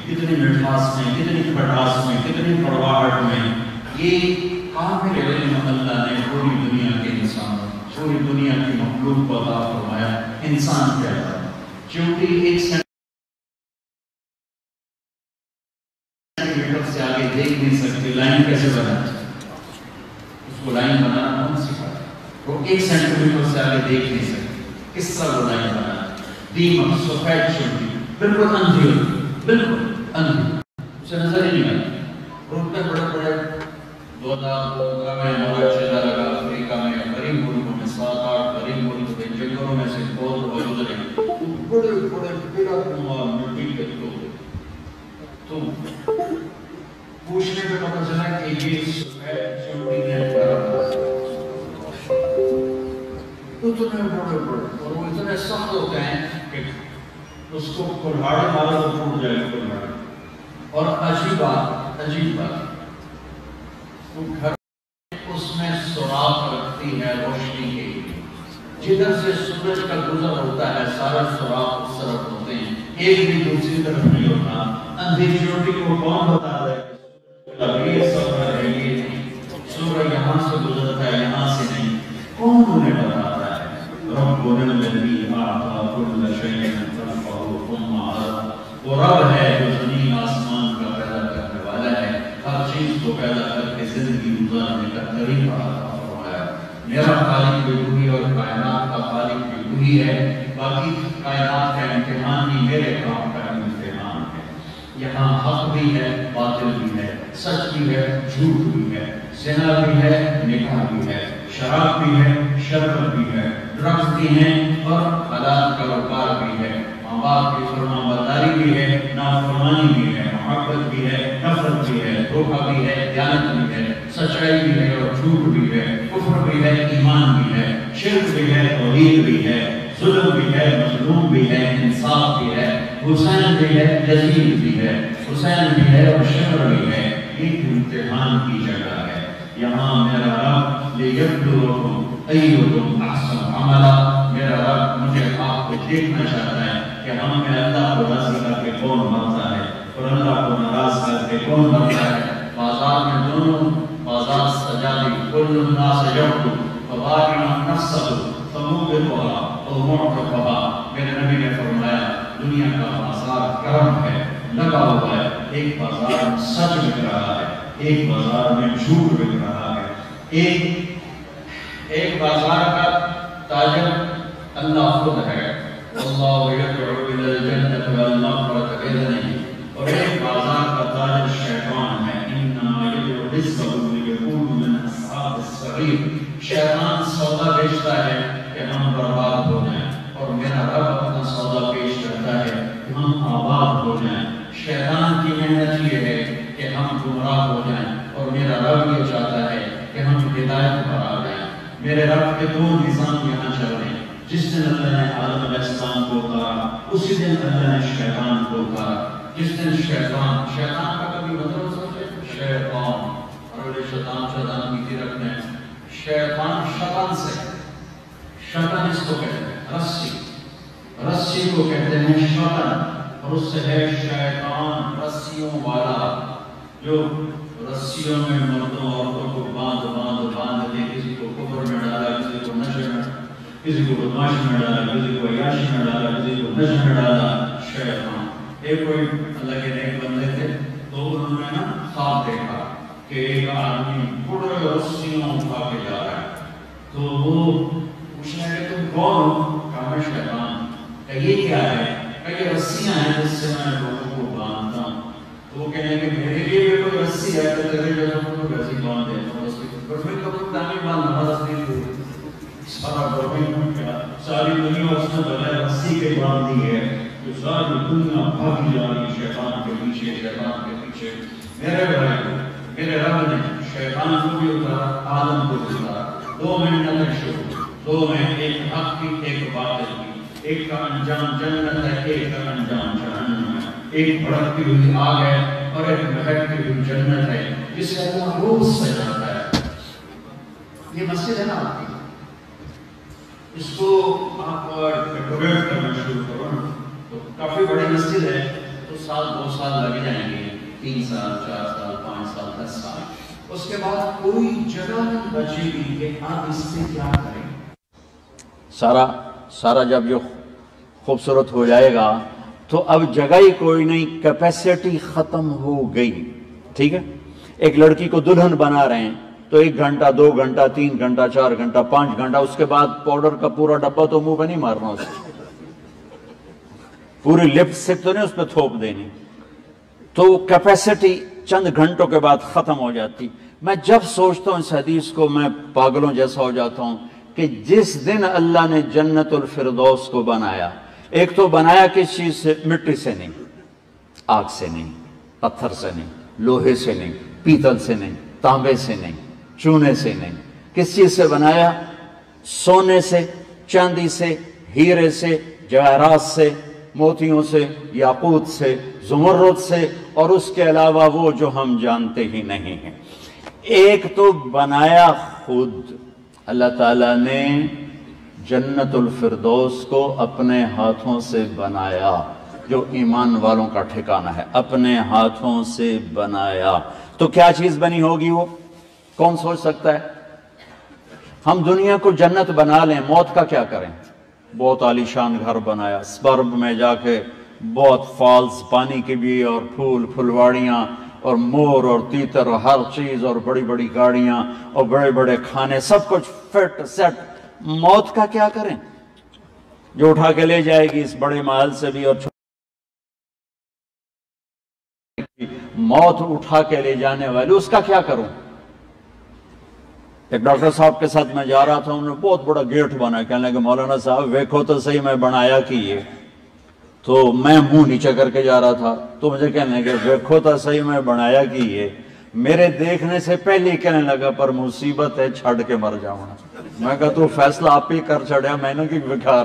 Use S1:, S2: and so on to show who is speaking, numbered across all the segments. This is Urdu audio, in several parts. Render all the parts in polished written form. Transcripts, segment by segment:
S1: کتنی مٹھاس میں، کتنی کھٹاس میں، کتنی کڑواہٹ میں یہ کامل علم اللہ نے پوری دنیا کے انسانوں، پوری دنیا کی مخلوق کو عطا فرمایا. انسان کیا ہے؟ چونکہ ایک سینٹیمیٹر سے آگے دیکھ نہیں سکتی، لائن کیسے بنا؟ اس کو لائن بنانا کون سکھاتا؟ وہ ایک سینٹیمیٹر سے آگے دیکھ نہیں سکتی، کس طرح وہ لائن بنا؟ دیمک سفید چونٹی بالکل اندھی ہوتی، بالکل اندھی، اسے نظر ہی نہیں آتی. روڈ بڑے بڑے 2000 میں نوے چلا لگا، افریقہ میں غریب ملکوں میں 7-8 غریب ملکوں کے جنگلوں میں سے بہت گزرے، بڑے بڑے پیڑا کمار مٹی کے تو پوچھنے پہ پتہ چلا کہ یہ سفید چونٹی نے اتنے بڑے بڑے اور وہ اتنے سخت ہوتے ہیں کہ اس کو کلہاڑی مارا تو ٹوٹ جائے گا کلہاڑی. اور عجیب بات وہ گھر اس میں سوراخ رکھتی ہے روشنی کے لیے، جدھر سے سورج کا گزر ہوتا ہے سارے سوراخ اس طرف ہوتے ہیں، ایک بھی دوسری طرف نہیں ہوتا. اندھی چوٹی کو کون بتا دے یہ سفر ہے، یہ سورج یہاں سے گزرتا ہے یہاں سے نہیں، کون انہیں بتاتا ہے؟ ربنا الذی اعطی کل شیء خلقہ ثم عرض. وہ رب ہے جو زمین آسمان کا پیدا کرنے والا ہے، ہر چیز کو پیدا کر کے زندگی گزارنے کا طریقہ عطا فرمایا. میرا خالق بھی وہی اور کائنات کا خالق بھی وہی ہے. باقی کائنات کا امتحان بھی میرے کام کا امتحان ہے. یہاں حق بھی ہے، باطل بھی ہے، سچ بھی ہے، جھوٹ بھی ہے، زنا بھی ہے، نکاح بھی ہے، شراب بھی ہے، شربت بھی ہے، ڈرگز بھی ہیں اور حلال کاروبار بھی ہے، ماں باپ کی فرما برداری بھی ہے، نافرمانی بھی ہے، محبت بھی ہے، نفرت بھی ہے، دھوکہ بھی ہے، دیانت بھی ہے، سچائی بھی ہے اور جھوٹ بھی ہے، کفر بھی ہے، ایمان بھی ہے، شرک بھی ہے، توحید بھی ہے، ظلم بھی ہے، مظلوم بھی ہے، انصاف بھی ہے، حسین بھی ہے، یزید بھی ہے، حسین بھی ہے اور شمر بھی ہے. ایک امتحان کی جگہ ہے. یہاں میرا رب لیبلوکم ایکم احسن عملا، میرا رب مجھے آپ کو دیکھنا چاہتا ہے کہ ہم میں اللہ کو راضی کر کے کون مرتا ہے اور اللہ کو ناراض کر کے کون مرتا ہے. بازار میں دونوں بازار سجا دی، کل الناس یعبد فبائع نفسہ فموبقھا او معتقھا. میرے نبی نے فرمایا دنیا کا بازار کرم ہے، لگا ہوا ہے. ایک بازار میں سچ بک رہا ہے، ایک بازار میں جھوٹ بک رہا ہے. ایک بازار کا تاجر اللہ خود ہے، واللہ یدعو الی الجنۃ والمغفرۃ بإذنہ. اور ایک بازار کا تاجر شیطان ہے، انما یدعو حزبہ لیکونوا من اصحاب السعیر. شیطان سودا بیچتا ہے کہ ہم برباد ہو جائیں اور میرا رب اپنا سودا پیش کرتا ہے کہ ہم آباد ہو جائیں. شیطان کی محنت یہ ہے کہ ہم گمراہ ہو جائیں اور میرا رب یہ چاہتا ہے کہ ہم ہدایت پر آ جائیں. میرے رب کے دو نظام یہاں چل رہے ہیں. جس دن اللہ نے آدم علیہ السلام کو اتارا اسی دن اللہ نے شیطان کو اتارا. جس دن شیطان کا کبھی مطلب سمجھے شیطان اور شیطان کی رکھنے شیطان شیطان سے شیطان اس کو کہتے ہیں رسی کو کہتے ہیں شیطان. اور اس سے ہے شیطان رسیوں والا جو رسیوں میں مردوں عورتوں کو باندھ دے. کسی کو کفر میں ڈالا، کسی کو نشے میں، کسی کو بدماشی میں ڈالا، کسی کو عیاشی میں ڈالا، کسی کو نشے میں ڈالا. شیطان. ایک کوئی اللہ کے نیک بندے تھے تو انہوں نے نا خواب دیکھا کہ ایک آدمی بڑے رسیوں اٹھا کے جا رہا ہے. تو وہ پوچھنے لگے تم کون ہو؟ کہا میں شیطان. کہ یہ کیا ہے؟ کہ یہ رسیاں ہیں جس سے میں لوگوں کو باندھتا ہوں. تو وہ کہنے کہ میرے لیے بھی کوئی رسی ہے تو تیرے جگہ کو رسی باندھ دیتا ہوں. پر پھر کبھی دامی باندھ نماز نہیں ہوئی. سارا گورنمنٹ کا ساری دنیا اس نے بغیر رسی کے باندھ دی ہے کہ ساری دنیا بھاگی جا رہی شیطان کے پیچھے. میرے بھائی میرے رب نے شیطان کو بھی اتارا، آدم کو بھی اتارا. 2 محنتیں شروع، 2 میں ایک حق کی ایک باطل کی. ایک کا انجام جنت ہے، ایک کا انجام جہنم ہے. ایک بھڑکتی ہوئی آگ ہے اور ایک مہکتی ہوئی جنت ہے جسے اللہ روز سجاتا ہے. یہ مسجد ہے نا آپ کی، اس کو آپ ڈیکوریٹ کرنا شروع کرو نا. تو کافی بڑی مسجد ہے تو साल 2 साल लग जाएंगे, 3 साल 4 साल 5 साल 10 साल, उसके बाद कोई जगह नहीं बचेगी कि आप इससे क्या करें। सारा जब जो खूबसूरत हो जाएगा तो अब जगह ही कोई नहीं, कैपेसिटी खत्म हो गई। ठीक है, एक लड़की को दुल्हन बना रहे हैं तो 1 घंटा 2 घंटा 3 घंटा 4 घंटा 5 घंटा, उसके बाद पाउडर का पूरा डब्बा तो मुंह पे नहीं मारना, उसको पूरी लिपस्टिक तो नहीं उस पर थोप देनी, तो कैपेसिटी चंद घंटों के बाद खत्म हो जाती। मैं जब सोचता हूं इस हदीस को मैं पागलों जैसा हो जाता हूं कि जिस दिन अल्लाह ने जन्नतुल फिरदौस को बनाया, एक तो बनाया किस चीज से? मिट्टी से नहीं, आग से नहीं, पत्थर से नहीं, लोहे से नहीं, पीतल से नहीं, तांबे से नहीं, चूने से नहीं, किस चीज से बनाया? सोने से, चांदी से, हीरे से, जवाहरात से, मोतियों से, याकूत से, ज़ुमर्रद से, और उसके अलावा वो जो हम जानते ही नहीं हैं। एक तो बनाया खुद अल्लाह ताला ने, जन्नतुल फिरदौस को अपने हाथों से बनाया, जो ईमान वालों का ठिकाना है, अपने हाथों से बनाया। तो क्या चीज बनी होगी वो? कौन सोच सकता है? हम दुनिया को जन्नत बना लें, मौत का क्या करें? बहुत आलीशान घर बनाया, स्वर्ग में जाके बहुत फॉल्स पानी के भी, और फूल फुलवाड़ियाँ, और मोर और तीतर और हर चीज, और बड़ी बड़ी गाड़ियां और बड़े बड़े खाने, सब कुछ फिट सेट। मौत का क्या करें? जो उठा के ले जाएगी इस बड़े महल से भी, और मौत उठा के ले जाने वाली, उसका क्या करूं? एक डॉक्टर साहब के साथ मैं जा रहा था, उन्होंने बहुत बड़ा गेट बनाया, कहने लगे मौलाना साहब देखो तो सही मैं बनाया कि ये, तो मैं मुंह नीचे करके जा रहा था, तो मुझे कहने लगे देखो तो सही मैं बनाया कि ये, मेरे देखने से पहले ही कहने लगा पर मुसीबत है, छड़ के मर जाऊंगा। मैं कहा तू फैसला आप ही कर छड़िया, मैंने की बेकार,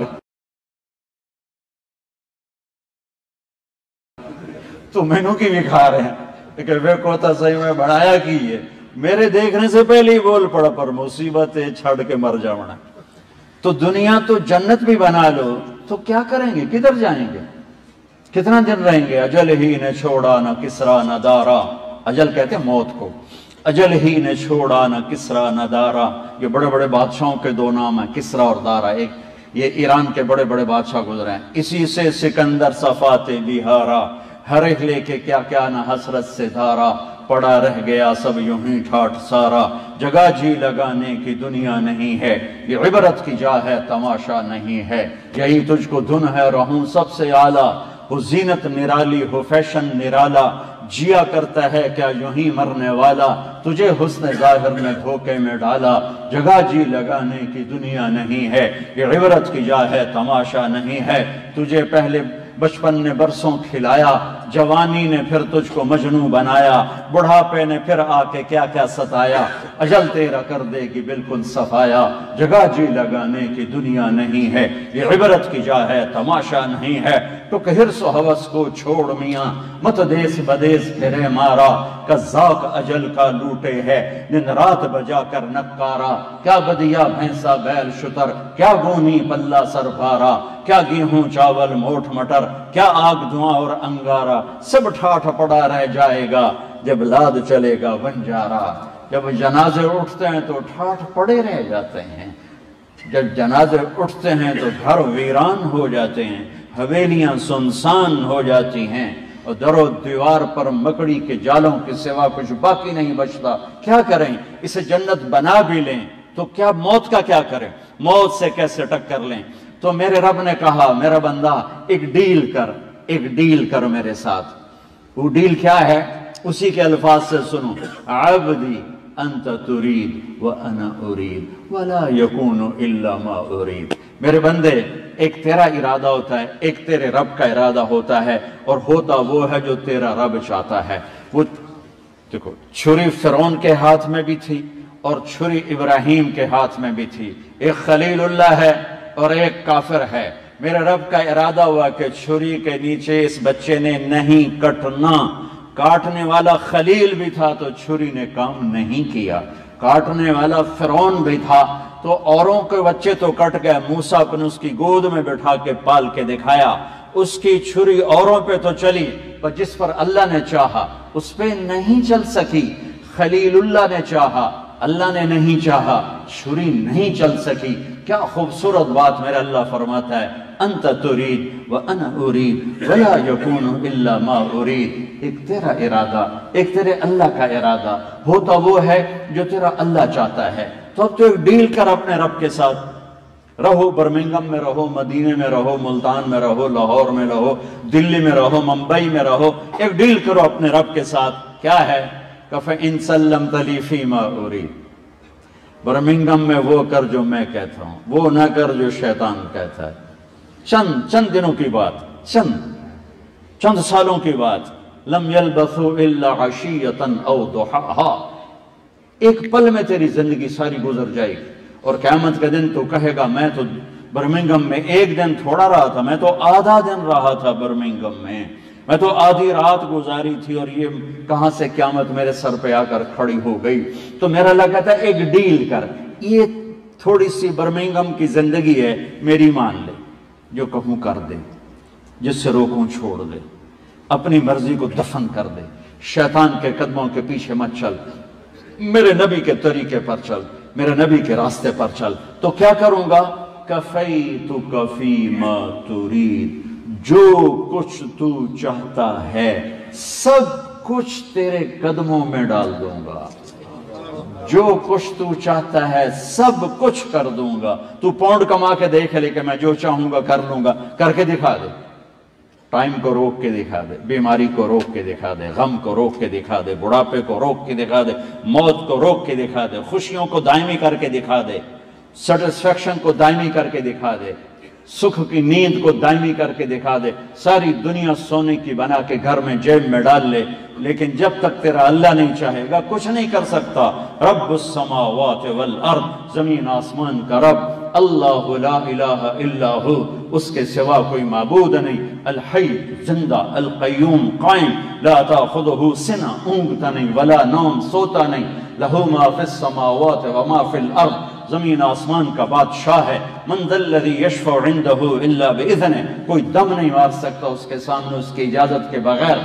S1: तो मैनू की विखार है, देखो तो सही मैं बनाया कि ये, मेरे देखने से पहले ही बोल पड़ा पर मुसीबत है, छड़ के मर जाना। तो दुनिया तो जन्नत भी बना लो तो क्या करेंगे? किधर जाएंगे? कितना दिन रहेंगे? अजल ही ने छोड़ा न किसरा न दारा, अजल कहते हैं मौत को, अजल ही ने छोड़ा न किसरा न दारा। ये बड़े बड़े बादशाहों के 2 नाम हैं, किसरा और दारा। एक ये ईरान के बड़े बड़े बादशाह गुजरे हैं। इसी से सिकंदर सफाते बिहारा, हर एक लेके क्या क्या न हसरत से धारा, पड़ा रह गया सब यूं ही ठाठ सारा, जगह जी लगाने की दुनिया नहीं है, ये इबरत की जा है तमाशा नहीं है, यही तुझको धुन है रहूं सबसे आला, हो जीनत निराली हो फैशन निराला, जिया करता है क्या यूं ही मरने वाला, तुझे हुस्न जाहिर ने धोखे में डाला, जगह जी लगाने की दुनिया नहीं है, ये इबरत की जा है तमाशा नहीं है, तुझे पहले बचपन ने बरसों खिलाया, जवानी ने फिर तुझको मजनू बनाया, बुढ़ापे ने फिर आके क्या क्या सताया, अजल तेरा कर देगी बिल्कुल सफाया, जगह जी लगाने की दुनिया नहीं है, ये इबरत की जा है तमाशा नहीं है। तो हिर्स हवस को छोड़ मियाँ मत देश बदेश फिरे मारा, का ज़ौक़ अजल का लूटे है दिन रात बजा कर नक्कारा, क्या बदिया भैंसा बैल शुतर, क्या गोनी पल्ला सरभारा, क्या गेहूं चावल मोठ मटर, क्या आग धुआं और अंगारा, सब ठाठ पड़ा रह जाएगा जब लाद चलेगा बंजारा। जब जनाजे उठते हैं तो ठाठ पड़े रह जाते हैं, जब जनाजे उठते हैं तो घर वीरान हो जाते हैं, हवेलियां सुनसान हो जाती हैं, और दरो दीवार पर मकड़ी के जालों के सिवा कुछ बाकी नहीं बचता। क्या करें? इसे जन्नत बना भी लें तो क्या मौत का क्या करें? मौत से कैसे टक्कर लें? तो मेरे रब ने कहा मेरा बंदा एक डील कर मेरे साथ। वो डील क्या है? उसी के अल्फाज से सुनो, अब्दी अंत तुरीद व अना उरीद वला यकूनु इल्ला मा उरीद। मेरे बंदे, एक तेरा इरादा होता है, एक तेरे रब का इरादा होता है, और होता वो है जो तेरा रब चाहता है। वो देखो, छुरी फिरौन के हाथ में भी थी और छुरी इब्राहिम के हाथ में भी थी। एक खलीलुल्लाह है और एक काफिर है। मेरे रब का इरादा हुआ कि छुरी के नीचे इस बच्चे ने नहीं कटना। काटने वाला खलील भी था तो छुरी ने काम नहीं किया, काटने वाला फिरौन भी था तो औरों के बच्चे तो कट गए। मूसा अपने उसकी गोद में बैठा के पाल के दिखाया, اس کی چھری اوروں پہ تو چلی پر جس پر اللہ نے چاہا اس پہ نہیں چل سکی. خلیل اللہ نے چاہا، اللہ نے نہیں چاہا، چھری نہیں چل سکی. کیا خوبصورت بات میرا اللہ فرماتا ہے، انت ترید وانا ارید ولا یکون الا ما ارید. ایک تیرا ارادہ، ایک تیرے اللہ کا ارادہ ہوتا وہ ہے جو تیرا اللہ چاہتا ہے. تو اب تو ایک ڈیل کر اپنے رب کے ساتھ. رہو برمنگم میں رہو، مدینے میں رہو، ملتان میں رہو، لاہور میں رہو، دلی میں رہو، ممبئی میں رہو، ایک ڈیل کرو اپنے رب کے ساتھ. کیا ہے؟ فَإِن سَلَّمْتَ لِي فِي مَا أُرِيدُ. برمنگم میں وہ کر جو میں کہتا ہوں، وہ نہ کر جو شیطان کہتا ہے. چند دنوں کی بات، چند سالوں کی بات. لم يلبثوا الا عشية او ضحاها. ایک پل میں تیری زندگی ساری گزر جائے گی اور قیامت کے دن تو کہے گا میں تو برمنگم میں ایک دن تھوڑا رہا تھا، میں تو آدھا دن رہا تھا برمنگم میں تو آدھی رات گزاری تھی اور یہ کہاں سے قیامت میرے سر پہ آ کر کھڑی ہو گئی. تو میرا اللہ کہتا ہے ایک ڈیل کر، یہ تھوڑی سی برمنگم کی زندگی ہے، میری مان لے، جو کہوں کر دے، جس سے روکوں چھوڑ دے، اپنی مرضی کو دفن کر دے، شیطان کے قدموں کے پیچھے مت چل، میرے نبی کے طریقے پر چل، میرے نبی کے راستے پر چل. تو کیا کروں گا؟ کفیتک فیما ترید. جو کچھ تو چاہتا ہے سب کچھ تیرے قدموں میں ڈال دوں گا. جو کچھ تو چاہتا ہے سب کچھ کر دوں گا. تو پاؤنڈ کما کے دیکھ لے کہ میں جو چاہوں گا کر لوں گا، کر کے دکھا دے. ٹائم کو روک کے دکھا دے، بیماری کو روک کے دکھا دے، غم کو روک کے دکھا دے، بڑھاپے کو روک کے دکھا دے، موت کو روک کے دکھا دے، خوشیوں کو دائمی کر کے دکھا دے، سیٹسفیکشن کو دائمی کر کے دکھا دے، سکھ کی نیند کو دائمی کر کے دکھا دے. ساری دنیا سونے کی بنا کے گھر میں جیب میں ڈال لے، لیکن جب تک تیرا اللہ نہیں چاہے گا کچھ نہیں کر سکتا. رب السماوات والارض، زمین آسمان کا رب اللہ لا الہ الا ہو، اس کے سوا کوئی معبود نہیں. الحی، زندہ، القیوم، قائم، لا تاخذہ سنہ، اونگتا نہیں، ولا نوم، سوتا نہیں. لہو ما فی السماوات وما فی الارض، زمین آسمان کا بادشاہ ہے. من ذا الذی یشفع عندہ الا باذنہ، کوئی دم نہیں مار سکتا اس کے سامنے اس کی اجازت کے بغیر.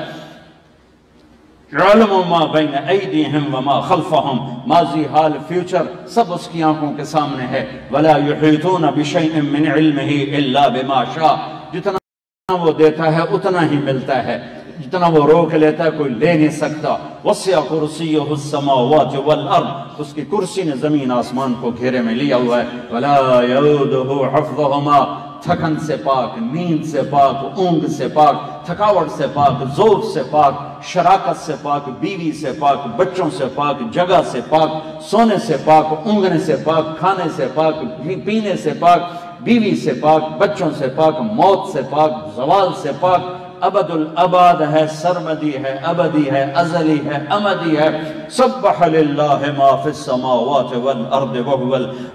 S1: علم ما بین ایدیہم وما خلفہم، ماضی، حال، فیوچر سب اس کی آنکھوں کے سامنے ہے. ولا یحیطون بشیء من علمہ الا بما شاء، جتنا وہ دیتا ہے اتنا ہی ملتا ہے، جتنا وہ روک لیتا ہے کوئی لے نہیں سکتا. وسع کرسیہ السماوات والارض، اس کی کرسی نے زمین آسمان کو گھیرے میں لیا ہوا ہے. ولا یعودہ حفظہما، تھکن سے پاک، نیند سے پاک، اونگ سے پاک، تھکاوٹ سے پاک، ذوق سے پاک، شراکت سے پاک، بیوی سے پاک، بچوں سے پاک، جگہ سے پاک، سونے سے پاک، اونگنے سے پاک، کھانے سے پاک، پینے سے پاک، بیوی سے پاک، بچوں سے پاک، موت سے پاک، زوال سے پاک. ابد الاباد ہے، سرمدی ہے، ابدی ہے، ازلی ہے، امدی ہے. سبح للہ ما فی السماوات والارض وهو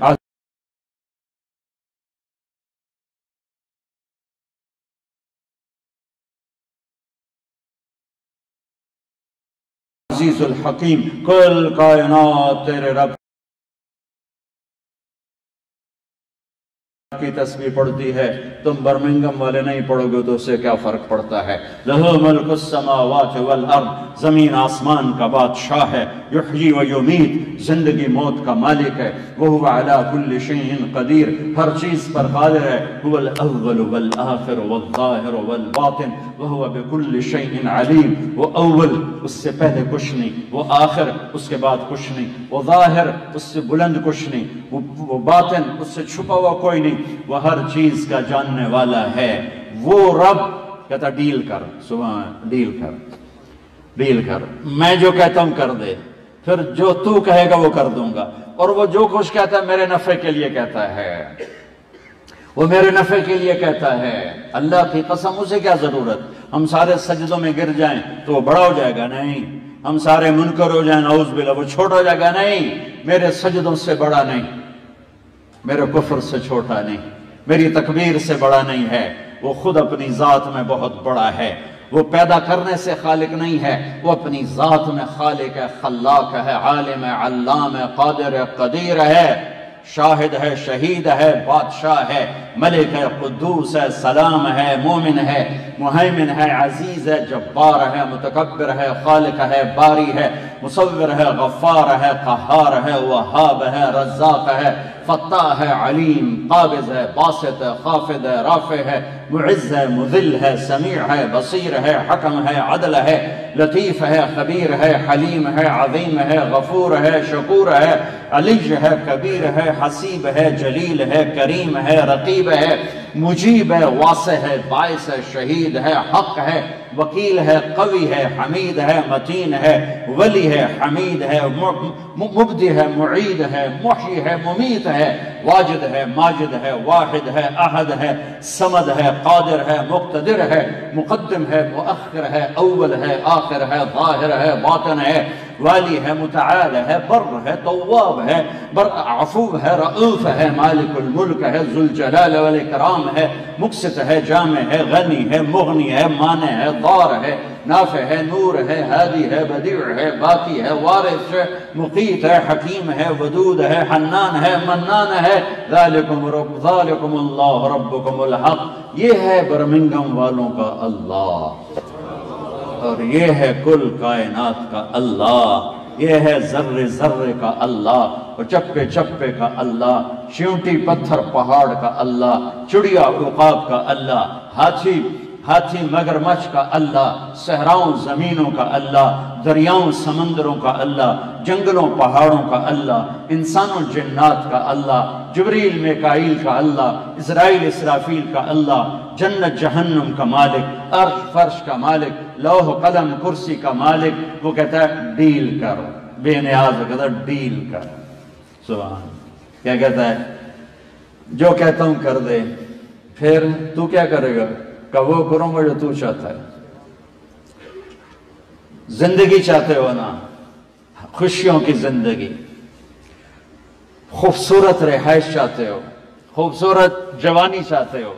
S1: العزیز الحکیم. کل کائنات تیرے رب کی تسبیح پڑھتی ہے، تم برمنگم والے نہیں پڑھو گے تو اس سے کیا فرق پڑتا ہے. لہو ملک السماوات والارض، زمین آسمان کا بادشاہ ہے. یحیی و یمیت، زندگی موت کا مالک ہے. وہو علی کل شیء قدیر، ہر چیز پر قادر ہے. هو الاول والآخر والظاہر والباطن وہو بکل شیء علیم. وہ اول، اس سے پہلے کچھ نہیں، وہ آخر، اس کے بعد کچھ نہیں، وہ ظاہر، اس سے بلند کچھ نہیں، وہ باطن، اس سے چھپا ہوا کوئی نہیں. وہ ہر چیز کا جاننے والا ہے. وہ رب کہتا ڈیل کر، سبحان، ڈیل کر، ڈیل کر، میں جو کہتا ہوں کر دے، پھر جو تو کہے گا وہ کر دوں گا. اور وہ جو کچھ کہتا ہے میرے نفع کے لیے کہتا ہے، وہ میرے نفع کے لیے کہتا ہے. اللہ کی قسم، اسے کیا ضرورت ہم سارے سجدوں میں گر جائیں تو وہ بڑا ہو جائے گا؟ نہیں. ہم سارے منکر ہو جائیں، نعوذ باللہ، وہ چھوٹا ہو جائے گا؟ نہیں. میرے سجدوں سے بڑا نہیں، میرے کفر سے چھوٹا نہیں، میری تکبیر سے بڑا نہیں ہے. وہ خود اپنی ذات میں بہت بڑا ہے. وہ پیدا کرنے سے خالق نہیں ہے، وہ اپنی ذات میں خالق ہے، خلاق ہے، عالم ہے، علام ہے، قادر ہے، قدیر ہے. شاہد ہے، شہید ہے، بادشاہ ہے، ملک ہے، قدوس ہے، سلام ہے، مومن ہے، مہیمن ہے، عزیز ہے، جبار ہے، متکبر ہے، خالق ہے، باری ہے، مصور ہے، غفار ہے، قہار ہے، وہاب ہے، رزاق ہے، فتاح ہے، علیم، قابض ہے، باسط ہے، خافض ہے، رافع ہے، معز ہے، مذل ہے، سمیع ہے، بصیر ہے، حکم ہے، عدل ہے، لطیف ہے، خبیر ہے، حلیم ہے، عظیم ہے، غفور ہے، شکور ہے، علی ہے، کبیر ہے، حسیب ہے، جلیل ہے، کریم ہے، رقیب ہے، مجیب ہے، واسع ہے، باعث ہے، شہید ہے، حق ہے، وکیل ہے، قوی ہے، حمید ہے، متین ہے، ولی ہے، حمید ہے، مبدی ہے، معید ہے، محیی ہے، ممیت ہے، واجد ہے، ماجد ہے، واحد ہے، احد ہے، صمد ہے، قادر ہے، مقتدر ہے، مقدم ہے، مؤخر ہے، اول ہے، آخر ہے، ظاہر ہے، باطن ہے، والی ہے، متعال ہے، بر ہے، تواب ہے، عفو ہے، رؤوف ہے، مالک الملک ہے، ذوالجلال والاکرام ہے، مقسط ہے، جامع ہے، غنی ہے، مغنی ہے، مانع ہے، ضار ہے، نافع ہے، نور ہے، ہادی ہے، بدیع ہے، باقی ہے، وارث ہے، مقیت ہے، حکیم ہے، ودود ہے، حنان ہے، منان ہے، ذالکم اللہ ربکم الحق۔ یہ ہے برمنگم والوں کا اللہ، اور یہ ہے کل کائنات کا اللہ، یہ ہے ذرے ذرے کا اللہ، اور چپے چپے کا اللہ، چیونٹی پتھر پہاڑ کا اللہ، چڑیا عقاب کا اللہ، ہاتھی مگرمچھ کا اللہ، صحراؤں زمینوں کا اللہ، دریاؤں سمندروں کا اللہ، جنگلوں پہاڑوں کا اللہ، انسانوں جنات کا اللہ، جبریل میکائیل کا اللہ، اسرائیل اسرافیل کا اللہ، جنت جہنم کا مالک، عرش فرش کا مالک، لوح قلم کرسی کا مالک۔ وہ کہتا ہے ڈیل کرو، بے نیاز کہتا ہے ڈیل کرو، سبحان۔ کیا کہتا ہے؟ جو کہتا ہوں کر دے، پھر تو کیا کرے گا؟ کہ وہ کروں گا جو تو چاہتا ہے۔ زندگی چاہتے ہو نا، خوشیوں کی زندگی، خوبصورت رہائش چاہتے ہو، خوبصورت جوانی چاہتے ہو،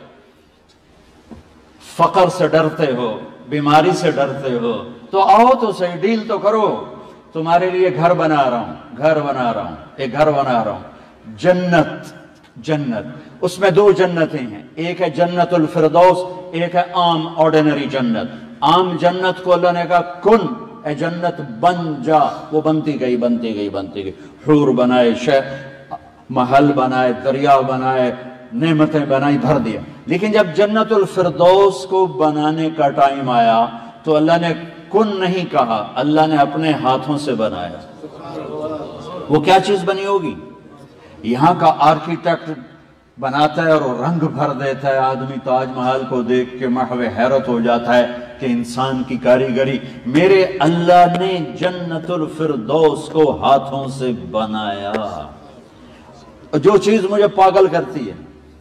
S1: فقر سے ڈرتے ہو، بیماری سے ڈرتے ہو، تو آؤ تو صحیح، ڈیل تو کرو۔ تمہارے لیے گھر بنا رہا ہوں، گھر بنا رہا ہوں، ایک گھر بنا رہا ہوں، جنت۔ اس میں دو جنتیں ہیں، ایک ہے جنت الفردوس، ایک ہے عام آرڈینری جنت۔ عام جنت کو اللہ نے کہا کن، اے جنت بن جا، وہ بنتی گئی بنتی گئی بنتی گئی، حور بنائے، محل بنائے، دریا بنائے، نعمتیں بنائی، بھر دیا۔ لیکن جب جنت الفردوس کو بنانے کا ٹائم آیا تو اللہ نے کن نہیں کہا، اللہ نے اپنے ہاتھوں سے بنایا۔ وہ کیا چیز بنی ہوگی؟ یہاں کا آرکیٹیکٹ بناتا ہے اور وہ رنگ بھر دیتا ہے، آدمی تاج محل کو دیکھ کے محو حیرت ہو جاتا ہے کہ انسان کی کاریگری۔ میرے اللہ نے جنت الفردوس کو ہاتھوں سے بنایا۔ جو چیز مجھے پاگل کرتی ہے،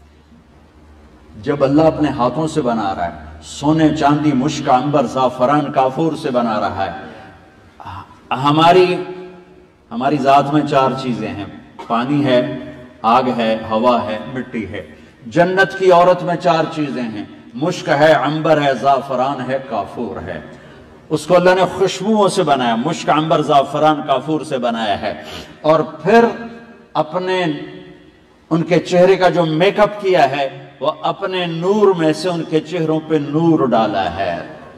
S1: جب اللہ اپنے ہاتھوں سے بنا رہا ہے، سونے چاندی مشک عنبر زعفران کافور سے بنا رہا ہے۔ ہماری ذات میں چار چیزیں ہیں، پانی ہے، آگ ہے، ہوا ہے، مٹی ہے۔ جنت کی عورت میں چار چیزیں ہیں، مشک ہے، عنبر ہے، زعفران ہے، کافور ہے۔ اس کو اللہ نے خوشبوؤں سے بنایا، مشک عنبر زعفران کافور سے بنایا ہے، اور پھر اپنے ان کے چہرے کا جو میک اپ کیا ہے، وہ اپنے نور میں سے ان کے چہروں پہ نور ڈالا ہے۔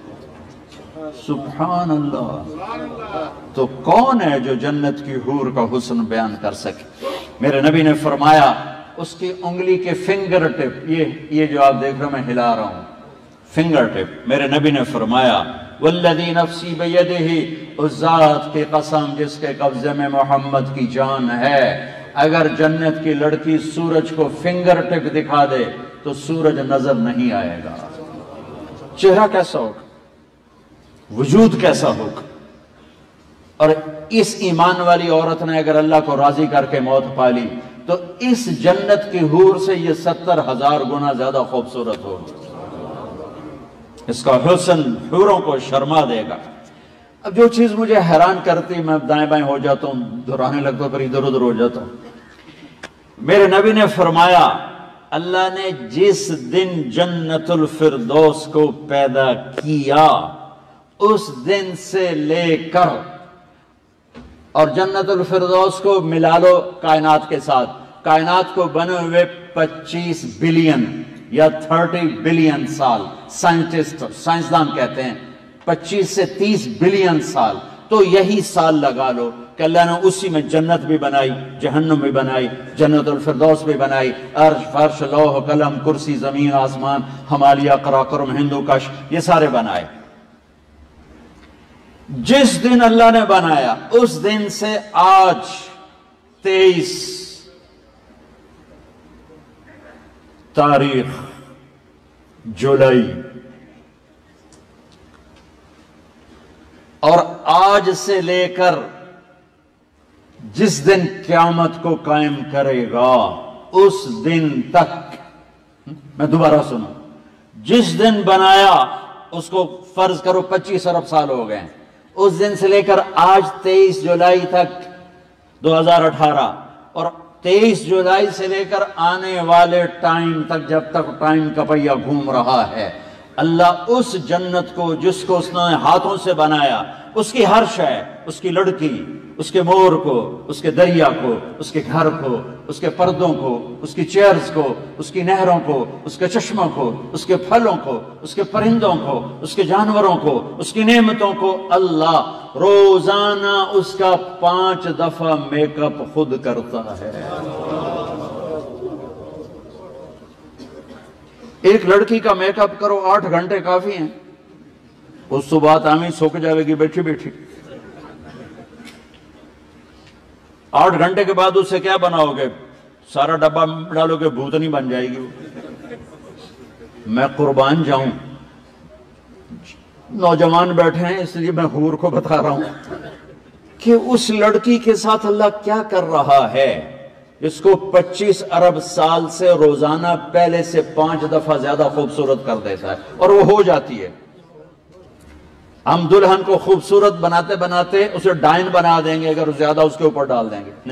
S1: سبحان اللہ۔ تو کون ہے جو جنت کی حور کا حسن بیان کر سکے؟ میرے نبی نے فرمایا اس کی انگلی کے فنگر ٹپ، یہ جو آپ دیکھ رہے ہیں میں ہلا رہا ہوں، فنگر ٹپ، میرے نبی نے فرمایا والذی نفسی بیدہ، اس ذات کی قسم جس کے قبضے میں محمد کی جان ہے، اگر جنت کی لڑکی سورج کو فنگر ٹپ دکھا دے تو سورج نظر نہیں آئے گا۔ چہرہ کیسا ہوگا، وجود کیسا ہوگا۔ اور اس ایمان والی عورت نے اگر اللہ کو راضی کر کے موت پالی تو اس جنت کی حور سے یہ 70,000 گنا زیادہ خوبصورت ہوگی۔ اس کا حسن حوروں کو شرما دے گا۔ اب جو چیز مجھے حیران کرتی، میں دائیں بائیں ہو جاتا ہوں، دہرانے لگتا ہوں، پھر ادھر ادھر ہو جاتا ہوں۔ میرے نبی نے فرمایا اللہ نے جس دن جنت الفردوس کو پیدا کیا اس دن سے لے کر، اور جنت الفردوس کو ملا لو کائنات کے ساتھ،
S2: कायनात को बने हुए 25 बिलियन या 30 बिलियन साल साइंसदान कहते हैं 25 से 30 बिलियन साल, तो यही साल लगा लो कि अल्लाह ने उसी में जन्नत भी बनाई, जहन्नुम भी बनाई, जन्नतुल फिरदौस भी बनाई, अर्श फर्श लौह कलम कुर्सी जमीन आसमान हमालिया कराकरम हिंदू कश, ये सारे बनाए। जिस दिन अल्लाह ने बनाया उस दिन से आज 23 तारीख जुलाई, और आज से लेकर जिस दिन क़यामत को कायम करेगा उस दिन तक, मैं दोबारा सुनो, जिस दिन बनाया उसको फर्ज करो 25 अरब साल हो गए, उस दिन से लेकर आज 23 जुलाई तक 2018, और 23 जुलाई से लेकर आने वाले टाइम तक, जब तक टाइम का पहिया घूम रहा है, अल्लाह उस जन्नत को जिसको उसने हाथों से बनाया, उसकी हर शय, उसकी लड़की, उसके मोर को, उसके दरिया को, उसके घर को, उसके पर्दों को, उसकी चेयर्स को, उसकी नहरों को, उसके चश्मों को, उसके फलों को, उसके परिंदों को, उसके जानवरों को, उसकी नेमतों को अल्लाह रोजाना उसका 5 दफा मेकअप खुद करता है। एक लड़की का मेकअप करो 8 घंटे काफी हैं, उस सुबह तामी सूख जाएगी बैठी बैठी। 8 घंटे के बाद उससे क्या बनाओगे? सारा डब्बा डालोगे, भूतनी बन जाएगी वो। मैं कुर्बान जाऊं, नौजवान बैठे हैं इसलिए मैं हूर को बता रहा हूं कि उस लड़की के साथ अल्लाह क्या कर रहा है। इसको 25 अरब साल से रोजाना पहले से 5 दफा ज्यादा खूबसूरत कर देता है, और वो हो जाती है। हम दुल्हन को खूबसूरत बनाते बनाते उसे डाइन बना देंगे अगर ज्यादा उसके ऊपर डाल देंगे, नहीं?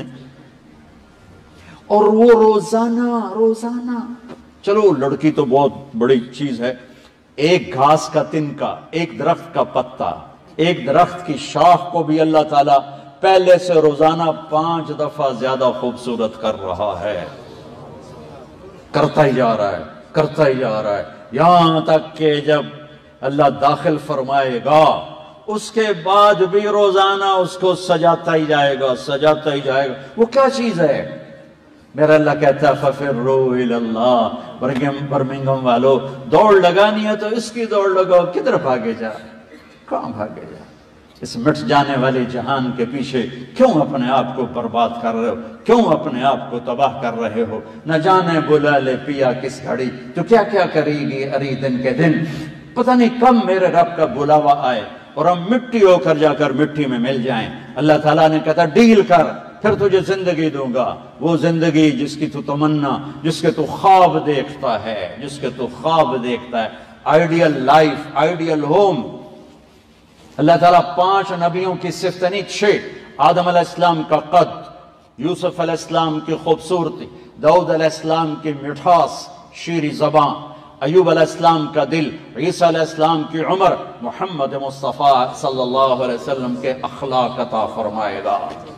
S2: और वो रोजाना रोजाना, चलो लड़की तो बहुत बड़ी चीज है, एक घास का तिनका, एक दरख्त का पत्ता, एक दरख्त की शाख को भी अल्लाह ताला पहले से रोजाना 5 दफा ज्यादा खूबसूरत कर रहा है, करता ही जा रहा है, करता ही जा रहा है, यहां तक कि जब अल्लाह दाखिल फरमाएगा उसके बाद भी रोजाना उसको सजाता ही जाएगा, सजाता ही जाएगा। वो क्या चीज है? मेरा अल्लाह कहता है फफिर्रू इलल्लाह, बर्मिंघम वालों दौड़ लगानी है तो इसकी दौड़ लगाओ, किधर भागे जा, कहां भागे जा, इस मिट जाने वाले जहान के पीछे क्यों अपने आप को बर्बाद कर रहे हो, क्यों अपने आप को तबाह कर रहे हो? न जाने बुला ले पिया किस घड़ी, तो क्या क्या करेगी अरे दिन के दिन, पता नहीं कब मेरे रब का बुलावा आए और हम मिट्टी होकर जाकर मिट्टी में मिल जाएं। अल्लाह ताला ने कहता डील कर, फिर तुझे जिंदगी दूंगा, वो जिंदगी जिसकी तू तमन्ना, जिसके तू ख्वाब देखता है, जिसके तू ख्वाब देखता है, आइडियल लाइफ, आइडियल होम। अल्लाह ताला 5 नबियों की सिफ्त नहीं 6, आदम अलैहिस्सलाम का कद, यूसुफ अलैहिस्सलाम की खूबसूरती, दाऊद अलैहिस्सलाम की मिठास, शीरी ज़बान, अयूब अलैहिस्सलाम का दिल, ईसा अलैहिस्सलाम की उम्र, मोहम्मद मुस्तफ़ा सल्लल्लाहु अलैहि वसल्लम के अखलाक अता फरमाएगा।